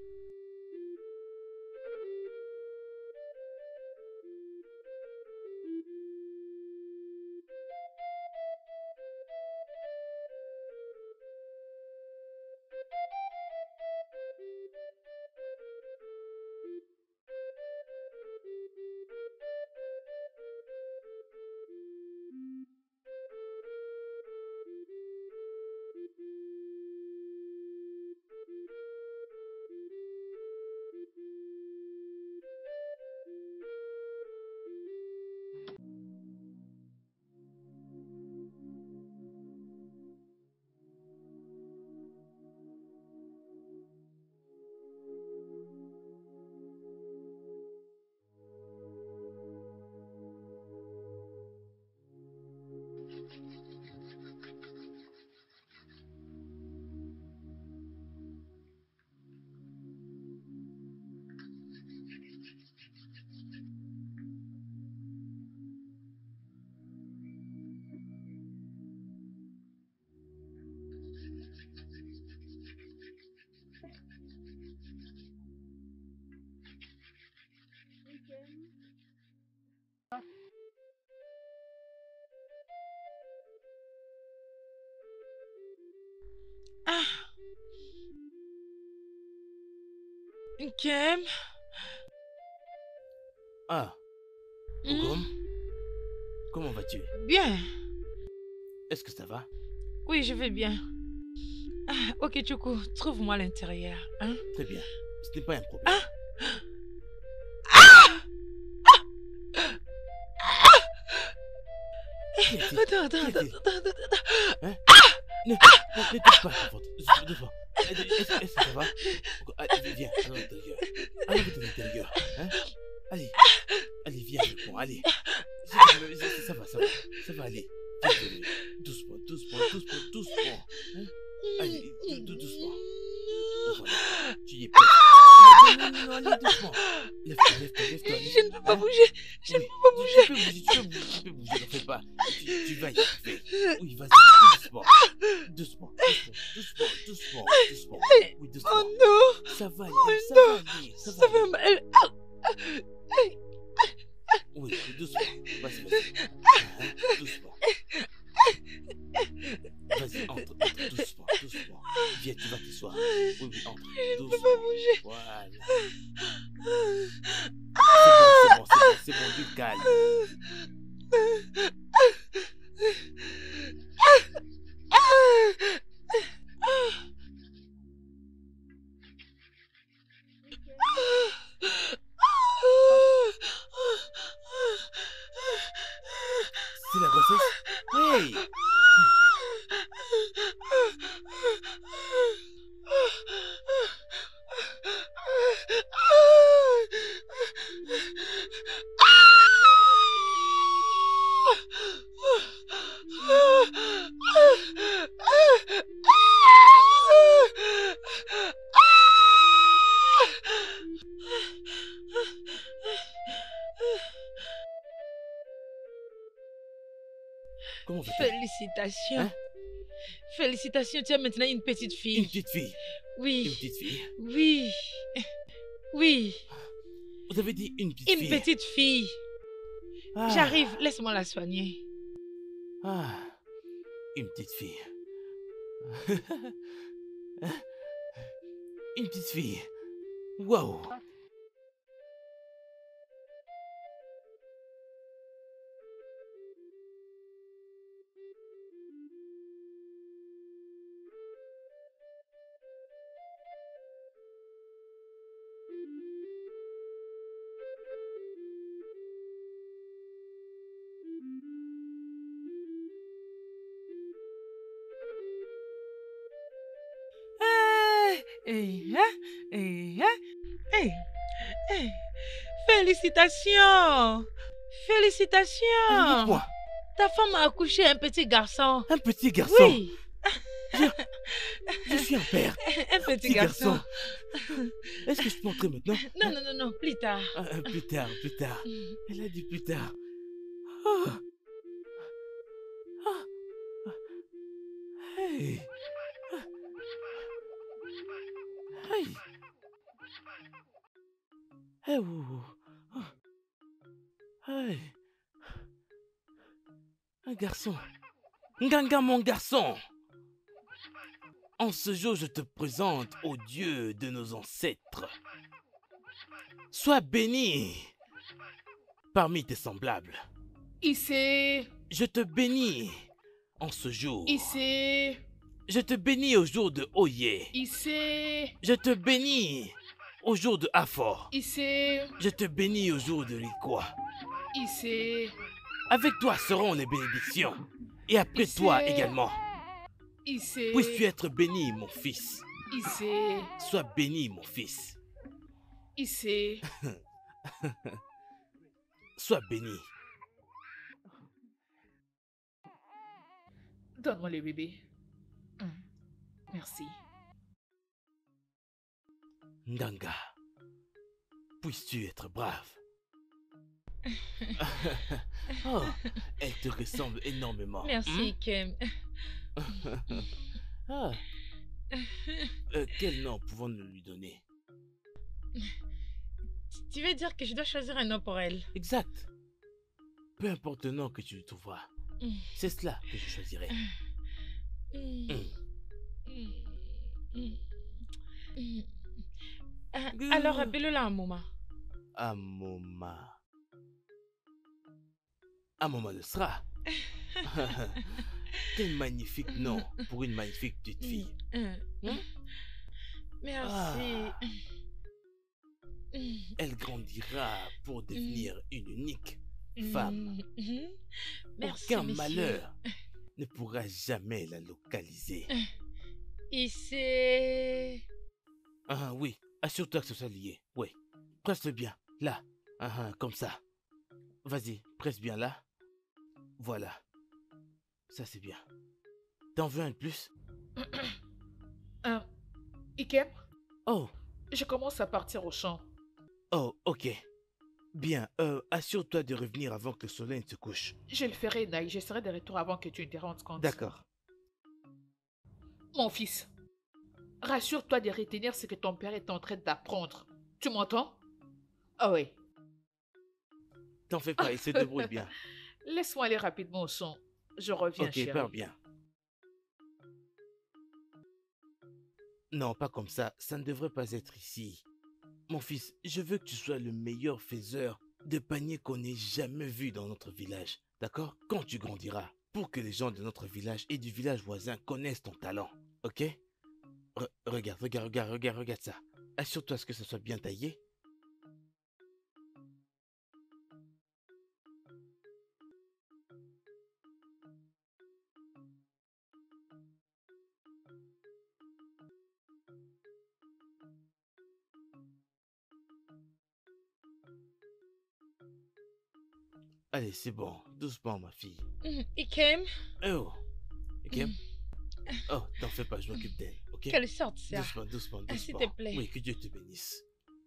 Nkem. Ogom, comment vas-tu? Bien. Est-ce que ça va? Oui, je vais bien. Ok, Choukou, trouve-moi l'intérieur. Hein? Très bien, ce n'est pas un problème. Attends. Hein? Ne touche pas, devant. Est-ce que ça va? Viens, allons à l'intérieur. Hein? Allez, viens avec moi, allez. Ça va aller. Doucement. Hein? Allez, doucement. Voilà, tu y es prêt. Non, allez, doucement. Lève-toi. Je ne peux pas bouger. Je ne peux pas bouger. Tu peux bouger, n'en fais pas. Tu vas y arriver. Oui, vas-y, doucement. Doucement. Oui, doucement. Oh non. Ça va aller, Oh ça non. va aller. Ça fait mal. Oui, doucement. Vas-y. Doucement. Vas-y, entre, doucement. Viens, tu vas t'asseoir. Oui, entre, Je ne peux pas bouger. Voilà. C'est bon, du calme. C'est la grossesse? Hey! Comment vas-tu? Félicitations. Hein? Félicitations, tu as maintenant une petite fille. Une petite fille. Oui. Une petite fille. Oui. Oui. Vous avez dit une petite Une fille. petite fille. Ah. J'arrive, laisse-moi la soigner. Ah. Une petite fille. Une petite fille. Waouh. Félicitations. Félicitations. Dites-moi, Ta femme a accouché un petit garçon. un petit garçon. Oui. Je suis un père. Un petit garçon. Est-ce que je peux entrer maintenant? Non, plus tard. Plus tard. Mm. Elle a dit plus tard. Ah. Ah. Hey. Hey. Hey. Hey. Un garçon. Nganga, mon garçon. En ce jour, je te présente au Dieu de nos ancêtres. Sois béni parmi tes semblables. Ici, Je te bénis en ce jour. ici, Je te bénis au jour de Oye. ici, Je te bénis au jour de Afor. ici, Je te bénis au jour de Likwa. ici, Avec toi seront les bénédictions. Et après Ici. toi également. ici, Puisses-tu être béni, mon fils. ici, Sois béni, mon fils. ici. Sois béni. Donne-moi le bébé. Merci. Nganga, puisses-tu être brave. Oh, elle te ressemble énormément. Merci, Kem. Ah. Quel nom pouvons-nous lui donner? Tu veux dire que je dois choisir un nom pour elle? Exact. Peu importe le nom que tu lui trouveras, c'est cela que je choisirai. Alors, appelle-le-la un moment. Amoma. Amoma le sera. Quel magnifique nom pour une magnifique petite fille. Merci. Elle grandira pour devenir une unique femme. Merci, Aucun monsieur. malheur ne pourra jamais la localiser. Ici. Ah oui, assure-toi que ce soit lié. Oui, presse-le bien, là. Comme ça. Vas-y, presse bien là. Voilà. Ça c'est bien. T'en veux un de plus? Ikem, Oh, Je commence à partir au champ. Oh, ok. Bien, assure-toi de revenir avant que le soleil ne se couche. Je le ferai, Naï. Je serai de retour avant que tu ne te rendes compte. D'accord. Mon fils, rassure-toi de retenir ce que ton père est en train d'apprendre. Tu m'entends? Ah oui. T'en fais pas, il se débrouille bien. Laisse-moi aller rapidement au champ. Je reviens, Ok, chérie. pars bien. Non, pas comme ça. Ça ne devrait pas être ici. Mon fils, je veux que tu sois le meilleur faiseur de paniers qu'on ait jamais vu dans notre village. D'accord? Quand tu grandiras, pour que les gens de notre village et du village voisin connaissent ton talent. Ok? Regarde ça. Assure-toi que ça soit bien taillé. Allez, c'est bon. Doucement, ma fille. Ikem, Oh, ok? Oh, t'en fais pas, je m'occupe d'elle, ok? quelle sorte ça? Doucement. S'il te plaît. Oui, que Dieu te bénisse.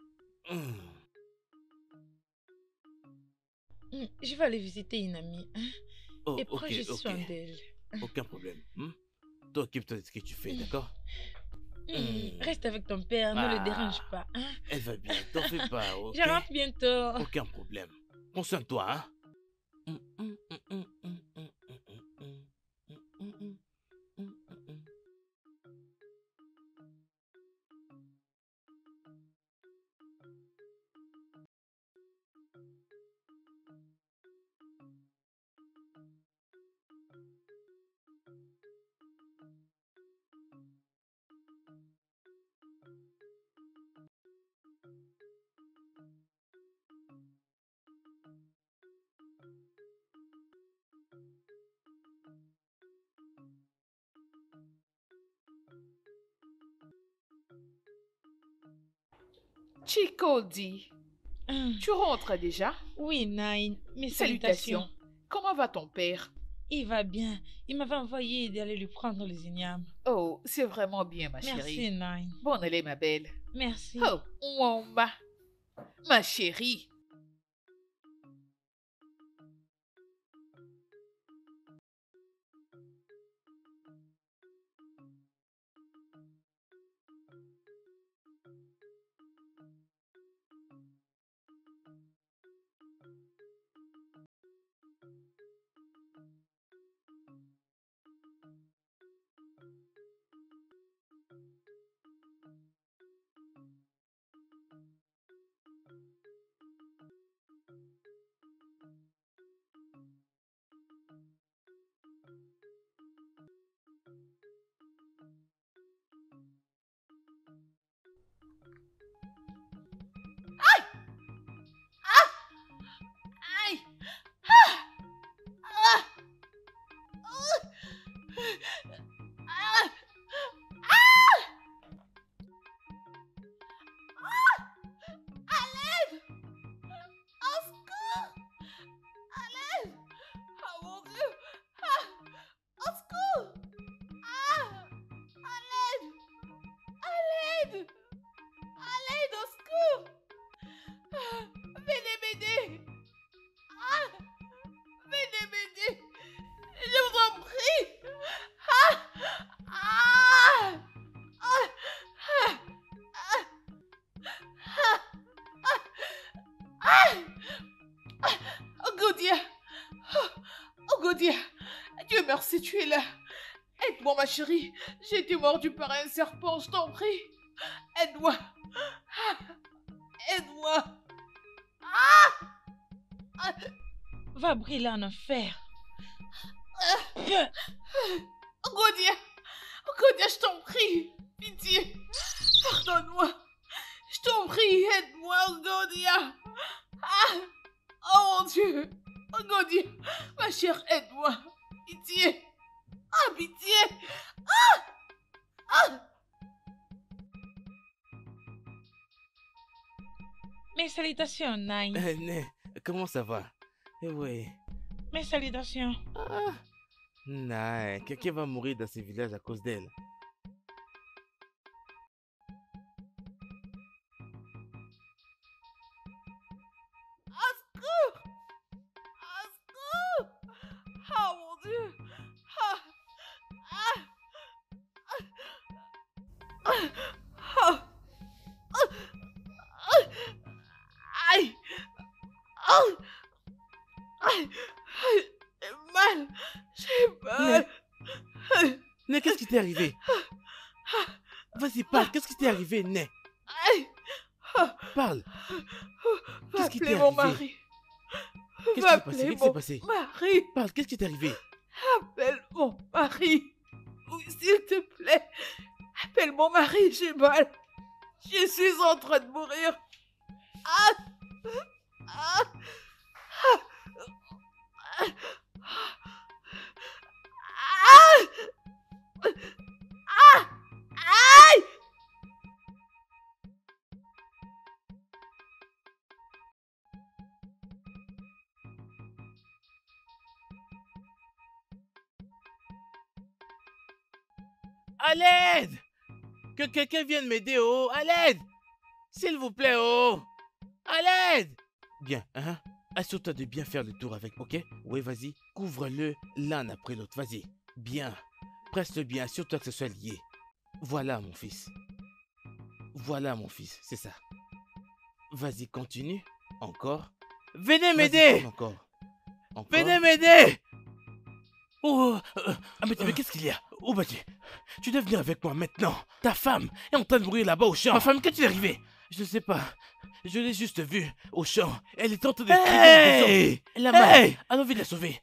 Je vais aller visiter une amie. Hein? Oh, Et prends juste ok. soin d'elle. Aucun problème. Toi, occupe-toi de ce que tu fais, d'accord? Reste avec ton père, ne le dérange pas. Hein? Elle va bien, t'en fais pas, ok? Je rentre bientôt. Aucun problème. Prends soin de toi, hein? Chikodi, tu rentres déjà? Oui, Nine, mes Salutations. salutations. Comment va ton père? Il va bien. Il m'avait envoyé d'aller lui prendre les ignames. Oh, c'est vraiment bien, ma Merci, chérie. Nine. Bonne allée, ma belle. Merci. Oh, Mwamba, ma chérie. Aïe! Oh mon Dieu! Au secours! À l'aide! Au secours! Venez m'aider! Venez m'aider! Je vous en prie! Oh Gaudia! Oh Gaudia! Dieu merci, tu es là! Aide-moi, ma chérie! J'ai été mordue par un serpent, je t'en prie! Aide-moi! Aide-moi! Va brûler en enfer. Oh Gaudia! Oh Gaudia, je t'en prie! Pitié! Pardonne-moi! Je t'en prie, aide-moi, oh Gaudia! Oh mon Dieu! Oh Gaudia! Ma chère, aide-moi! Pitié! Pitié! Mes salutations, Nine. Né, comment ça va? Eh oui. Mes salutations. Non, quelqu'un va mourir dans ce village à cause d'elle. J'ai mal. J'ai mal. Né, qu'est-ce qui t'est arrivé? Vas-y, parle. Qu'est-ce qui t'est arrivé, Né? Parle. Qu'est-ce qui t'est Appelez mon arrivé? mari. Qu'est-ce qui s'est passé? Qu'est-ce qui s'est passé? Mari. Parle, qu'est-ce qui t'est arrivé? Appelle mon mari. Oui, s'il te plaît. Appelle mon mari, j'ai mal. Je suis en train de mourir. Ah! Ah! Ah! Ah! Ah! Aïe! À l'aide! Que quelqu'un vienne m'aider, oh! À l'aide! S'il vous plaît, oh! À l'aide! Bien, hein? Assure-toi de bien faire le tour avec, ok? Oui, vas-y. Couvre-le l'un après l'autre, vas-y. Bien. Presse-le bien, assure-toi que ce soit lié. Voilà, mon fils. Voilà, mon fils, c'est ça. Vas-y, continue. Encore. Venez m'aider! Encore. Encore. Venez m'aider! Oh, mais qu'est-ce qu'il y a? Oh, bah, tu dois venir avec moi maintenant. Ta femme est en train de mourir là-bas au champ. Ma femme, qu'est-ce qui est arrivé? Je sais pas. Je l'ai juste vue au champ. Elle est en train de crier. Elle a mal. Elle a envie de la sauver.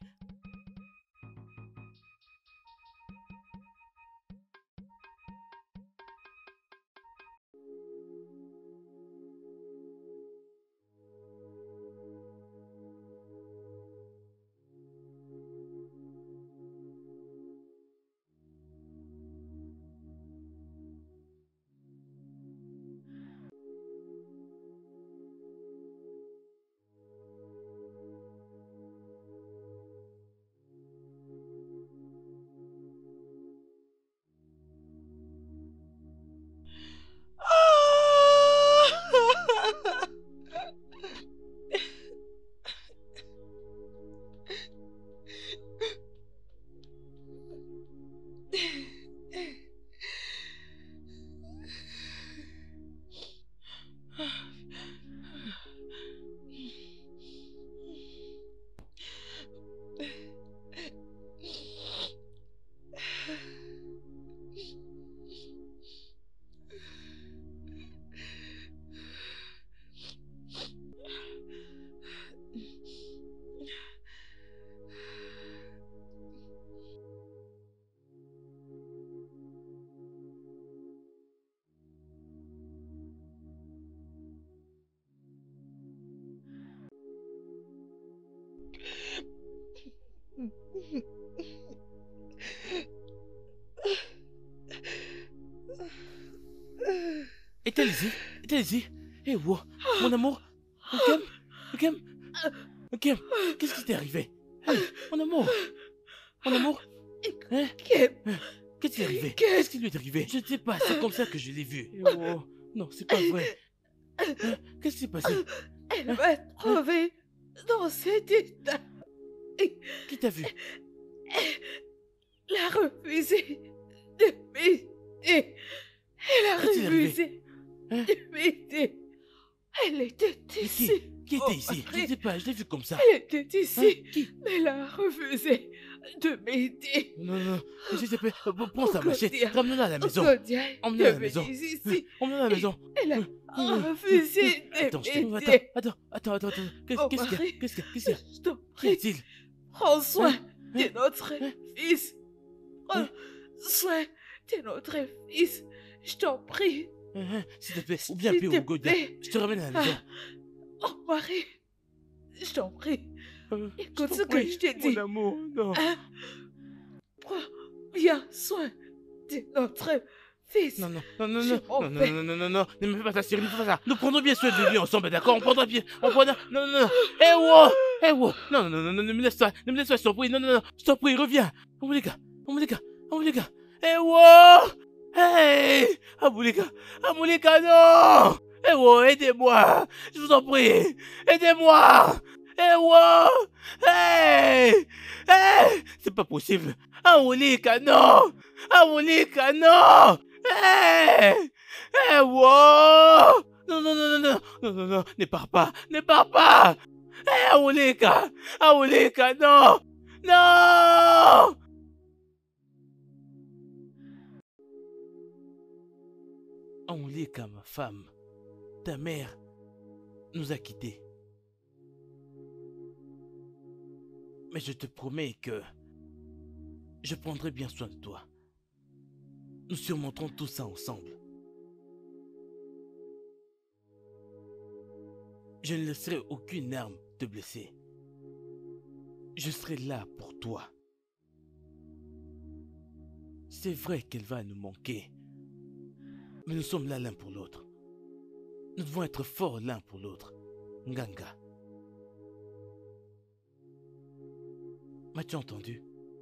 Est-elle ici? Est-elle ici? Eh, wow, mon amour. Okem? Qu'est-ce qui t'est arrivé? Hey, mon amour. Mon amour. Hein? Qu'est-ce qui est arrivé? Qu'est-ce qui lui est arrivé? Je ne sais pas, c'est comme ça que je l'ai vu. Eh, wow. Non, c'est pas vrai. Hein? Qu'est-ce qui s'est passé? Elle m'a trouvée dans cet état. Qui t'a vu? Elle a refusé de m'aider. Elle a refusé de m'aider. Elle était ici. Qui était ici? Je ne sais pas, je l'ai vu comme ça. Elle était ici. Qui? Mais elle a refusé de m'aider. Non, s'il te plaît, prends sa machette, ramène-la à la maison. Emmenez-la à la maison. Emmenez-la à la maison. Elle a refusé de m'aider. Attends. Qu'est-ce qu'il y a? Je t'en prie. Qu'y a-t-il? Prends soin de notre fils. Prends soin de notre fils. Je t'en prie. S'il te plaît, ou bien Pio ou Godia, je te ramène à la maison. Oh, Marie, je t'en prie. Écoute ce que je t'ai dit. Mon amour, non. Prends bien soin de notre fils. Non. Ne me fais pas ça, Cyril, ne me fais pas ça. Nous prendrons bien soin de lui ensemble, d'accord? On prendra bien. Non. Eh, wow. Non, ne me laisse pas, je t'en prie. Non. Je t'en prie, reviens. Aboulika. Eh, wow. Hey! Aboulika, non! Eh, wow, aidez-moi! Je vous en prie! Aidez-moi! Eh, wow! Hey! C'est pas possible! Aboulika, non! Hey! Eh, wow! Non! Ne pars pas! Hé, Aulika! Aulika, non! Non! Aulika, ma femme, ta mère nous a quittés. Mais je te promets que je prendrai bien soin de toi. Nous surmonterons tout ça ensemble. Je ne laisserai aucune arme te blesser. Je serai là pour toi. C'est vrai qu'elle va nous manquer. Mais nous sommes là l'un pour l'autre. Nous devons être forts l'un pour l'autre. Nganga. M'as-tu entendu?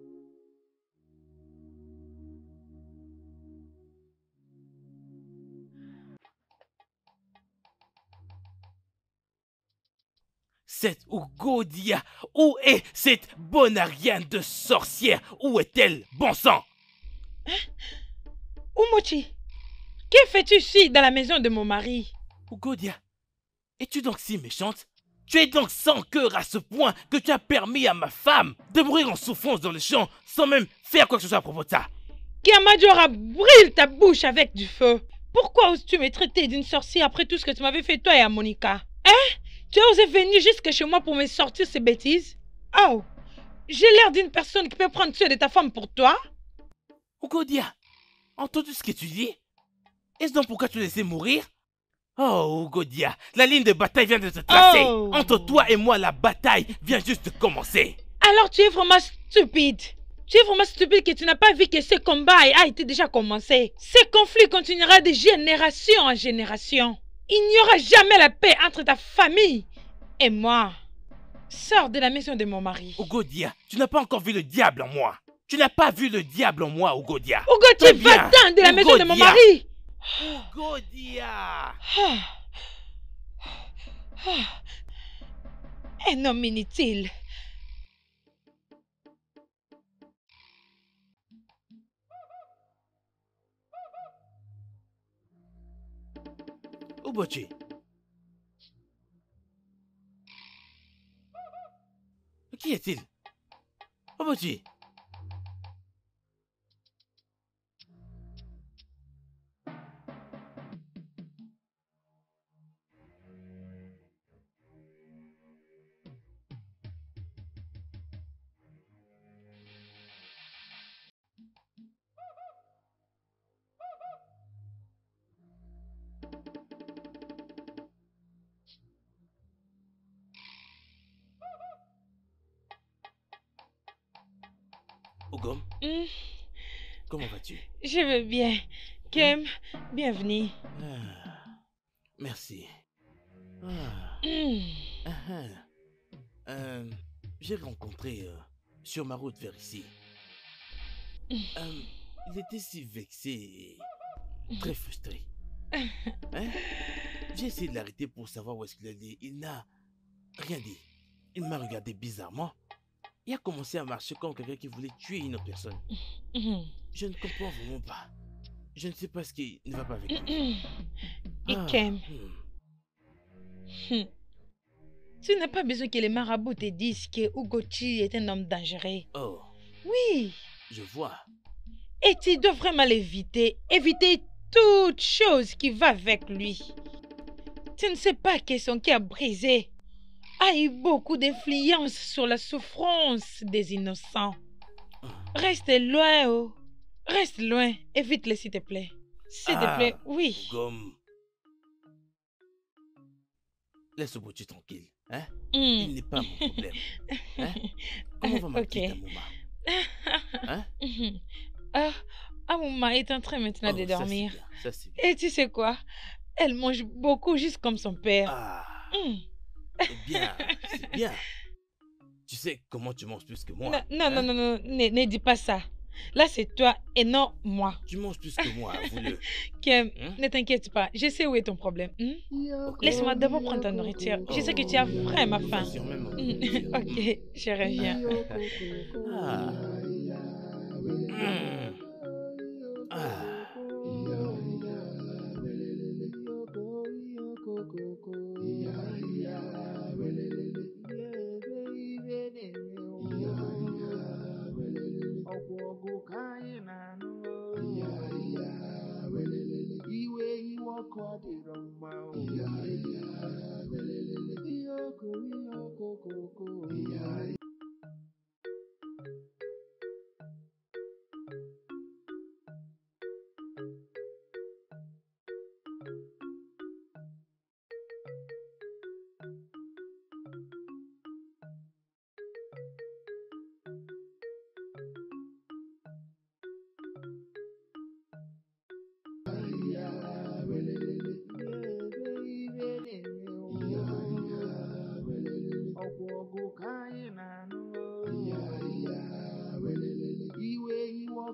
Cette Ugodia, où est cette bonne Ariane de sorcière? Où est-elle, bon sang? Umochi, que fais-tu ici dans la maison de mon mari? Ugodia, es-tu donc si méchante? Tu es donc sans cœur à ce point que tu as permis à ma femme de mourir en souffrance dans le champ sans même faire quoi que ce soit à propos de ça? Kiamadjora, brûle ta bouche avec du feu. Pourquoi oses-tu me traiter d'une sorcière après tout ce que tu m'avais fait toi et à Monica? Hein? Tu as osé venir jusque chez moi pour me sortir ces bêtises? Oh, j'ai l'air d'une personne qui peut prendre soin de ta femme pour toi? Ugodia, entendu ce que tu dis? Est-ce donc pourquoi tu laissais mourir? Oh, Ugodia, la ligne de bataille vient de se tracer. Oh. Entre toi et moi, la bataille vient juste de commencer. Alors tu es vraiment stupide. Tu es vraiment stupide que tu n'as pas vu que ce combat a été déjà commencé. Ce conflit continuera de génération en génération. Il n'y aura jamais la paix entre ta famille et moi. Sors de la maison de mon mari. Ugodia, tu n'as pas encore vu le diable en moi. Tu n'as pas vu le diable en moi, Ugodia. Ugodia, va-t'en de la maison de mon mari. Ugodia. Un homme inutile. Ubochi. Qui est-il? Ubochi. Ogom, comment vas-tu? Je vais bien. Kem, bienvenue. Merci. Mm. J'ai rencontré sur ma route vers ici. Il était si vexé et très frustré. Hein? J'ai essayé de l'arrêter pour savoir où est-ce qu'il allait. Il n'a rien dit. Il m'a regardé bizarrement. Il a commencé à marcher comme quelqu'un qui voulait tuer une autre personne. Je ne comprends vraiment pas. Je ne sais pas ce qui ne va pas avec lui. Ikem, tu n'as pas besoin que les marabouts te disent que Ugochi est un homme dangereux. Oh, Oui. je vois. Et tu dois vraiment l'éviter. Éviter toute chose qui va avec lui. Tu ne sais pas que son cœur brisé a eu beaucoup d'influence sur la souffrance des innocents. Reste loin, oh. Reste loin. Évite-le, s'il te plaît. S'il te plaît, oui. Gomme. Laisse Ubochi tranquille. Hein? Il n'est pas mon problème. Hein? Comment va ma petite Amouma? Hein? Amouma est en train maintenant de dormir. Ça, c'est bien. Et tu sais quoi? Elle mange beaucoup, juste comme son père. C'est bien, c'est bien. Tu sais comment tu manges plus que moi. Non, ne dis pas ça. Là, c'est toi et non moi. Tu manges plus que moi, avoue-le. Kem, ne t'inquiète pas, je sais où est ton problème. Laisse-moi d'abord prendre ta nourriture. Je sais que tu as vraiment faim. Ok, je reviens.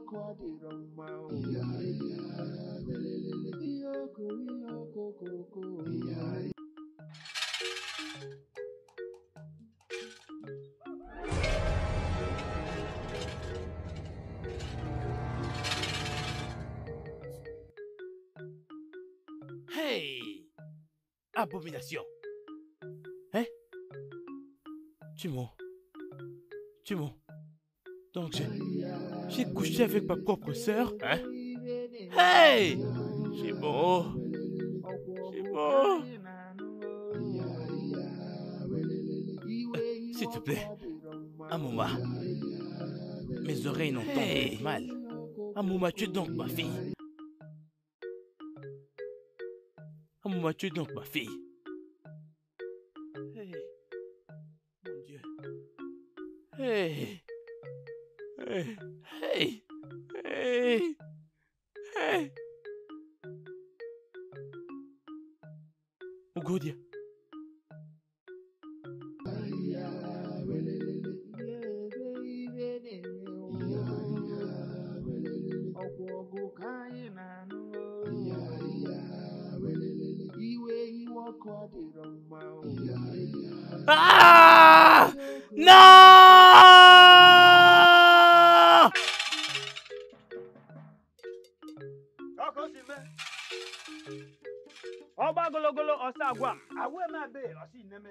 Hey! Abomination! Hein? Tu mens. Donc j'ai couché avec ma propre sœur, hein? Hey! J'ai mort. S'il te plaît, Amouma. Mes oreilles n'entendent mal. Amouma, tu es donc ma fille. Amouma, tu es donc ma fille. Hey. Mon Dieu. Hey. Ugodia. Ah! Non! Oba golo golo osagwa. Awe ma be osi neme.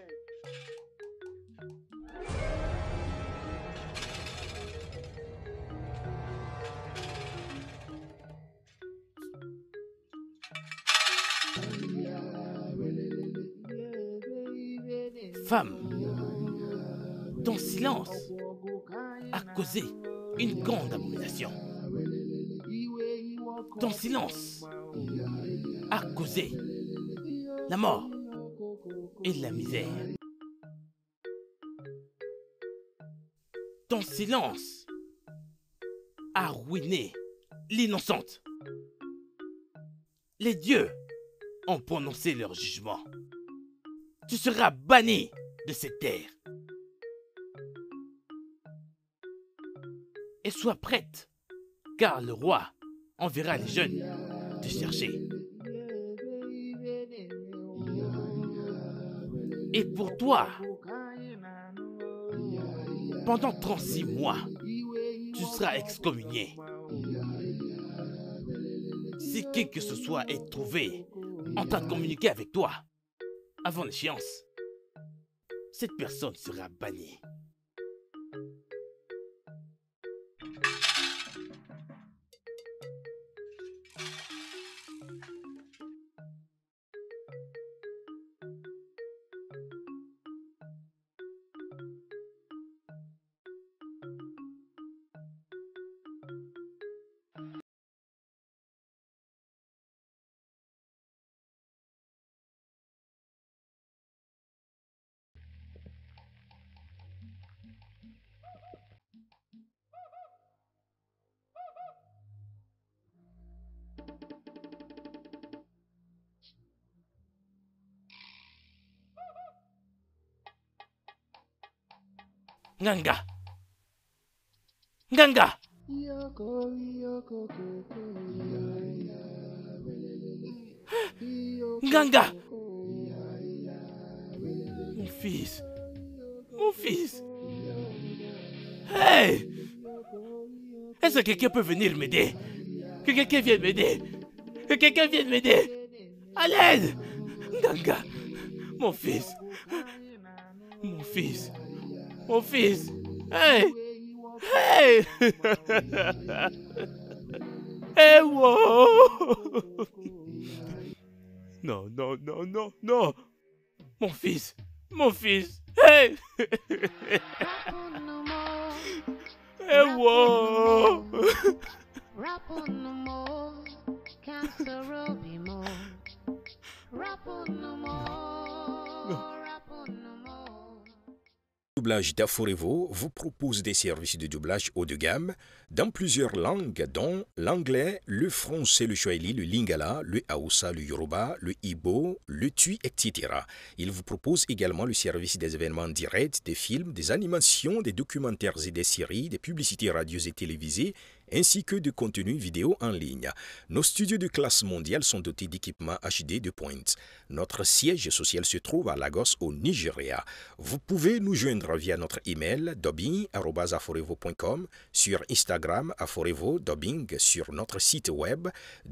Femme, ton silence a causé une grande abomination. Ton silence a causé la mort et la misère. Ton silence a ruiné l'innocente. Les dieux ont prononcé leur jugement. Tu seras banni de cette terre. Et sois prête, car le roi enverra les jeunes te chercher. Et pour toi, pendant 36 mois, tu seras excommunié. Si qui que ce soit est trouvé en train de communiquer avec toi avant l'échéance, cette personne sera bannie. Nganga! Nganga! Nganga! Mon fils! Mon fils! Hey! Est-ce que quelqu'un peut venir m'aider? Que quelqu'un vienne m'aider! Que quelqu'un vienne m'aider! À l'aide! Nganga! Mon fils! Mon fils! Mon fils! Hey! Hey! Hey, wow! Non, non, non, non, non! Mon fils! Mon fils! Hey! Hey, wow! Doublage d'Aforevo vous propose des services de doublage haut de gamme dans plusieurs langues dont l'anglais, le français, le swahili, le lingala, le hausa, le yoruba, le igbo, le tui, etc. Il vous propose également le service des événements directs, des films, des animations, des documentaires et des séries, des publicités radios et télévisées, ainsi que de contenus vidéo en ligne. Nos studios de classe mondiale sont dotés d'équipements HD de pointe. Notre siège social se trouve à Lagos, au Nigeria. Vous pouvez nous joindre via notre email dubbing@aforevo.com, sur Instagram aforevo-dubbing, sur notre site web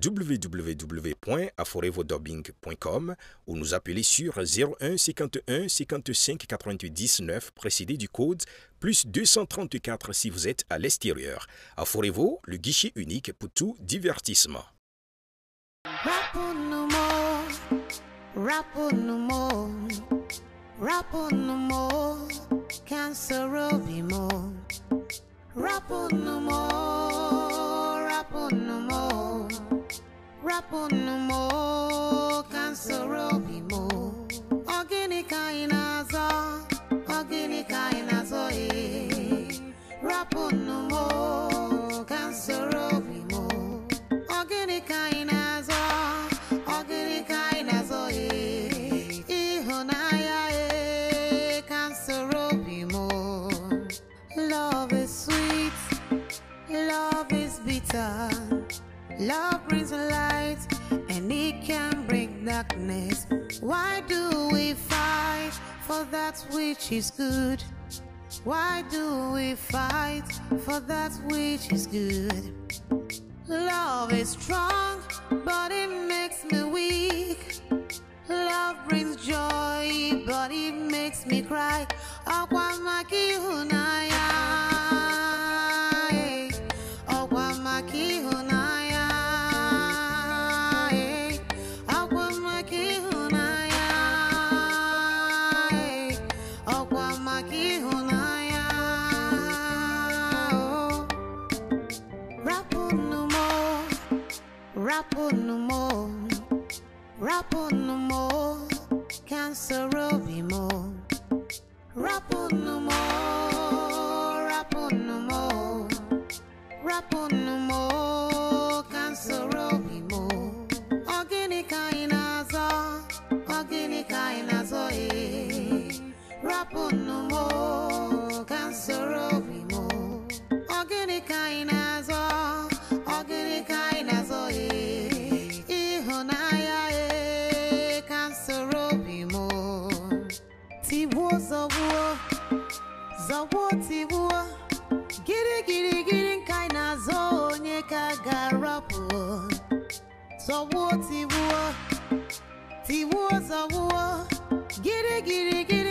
www.aforevodubbing.com ou nous appeler sur 01 51 55 88 19 précédé du code plus 234 si vous êtes à l'extérieur. Aforevo, le guichet unique pour tout divertissement. Rap on no more, rap on no more, rap on no more, cancer be more. Rap on no more, rap on no more, rap on no more, cancer be more. Organic inazo, organic inazo, rap on no more, cancer be more. Organic inazo, organic inazo, ihonaya, cancer be more. Love is sweet, love is bitter. Love brings light and it can bring darkness. Why do we fight for that which is good? Why do we fight for that which is good? Love is strong, but it makes me weak. Love brings joy, but it makes me cry. Okwamaki hunaya, okwamaki hunaya, okwamaki hunaya, okwamaki hunaya. Rap on no more, rap on no more, rap on no more, cancer be more. Rap on no more, rap on no more, rap on no more, cancer be more. Organic inazo, organic inazo, rap on no more, cancer be more. Organic inazo, organic inazo, ihonaya, cancer be more. Tiwo zawo, zawo tiwo, giri giri giri kaina zo nyeka garapo. Zawo tiwo, tiwo zawo, giri giri giri.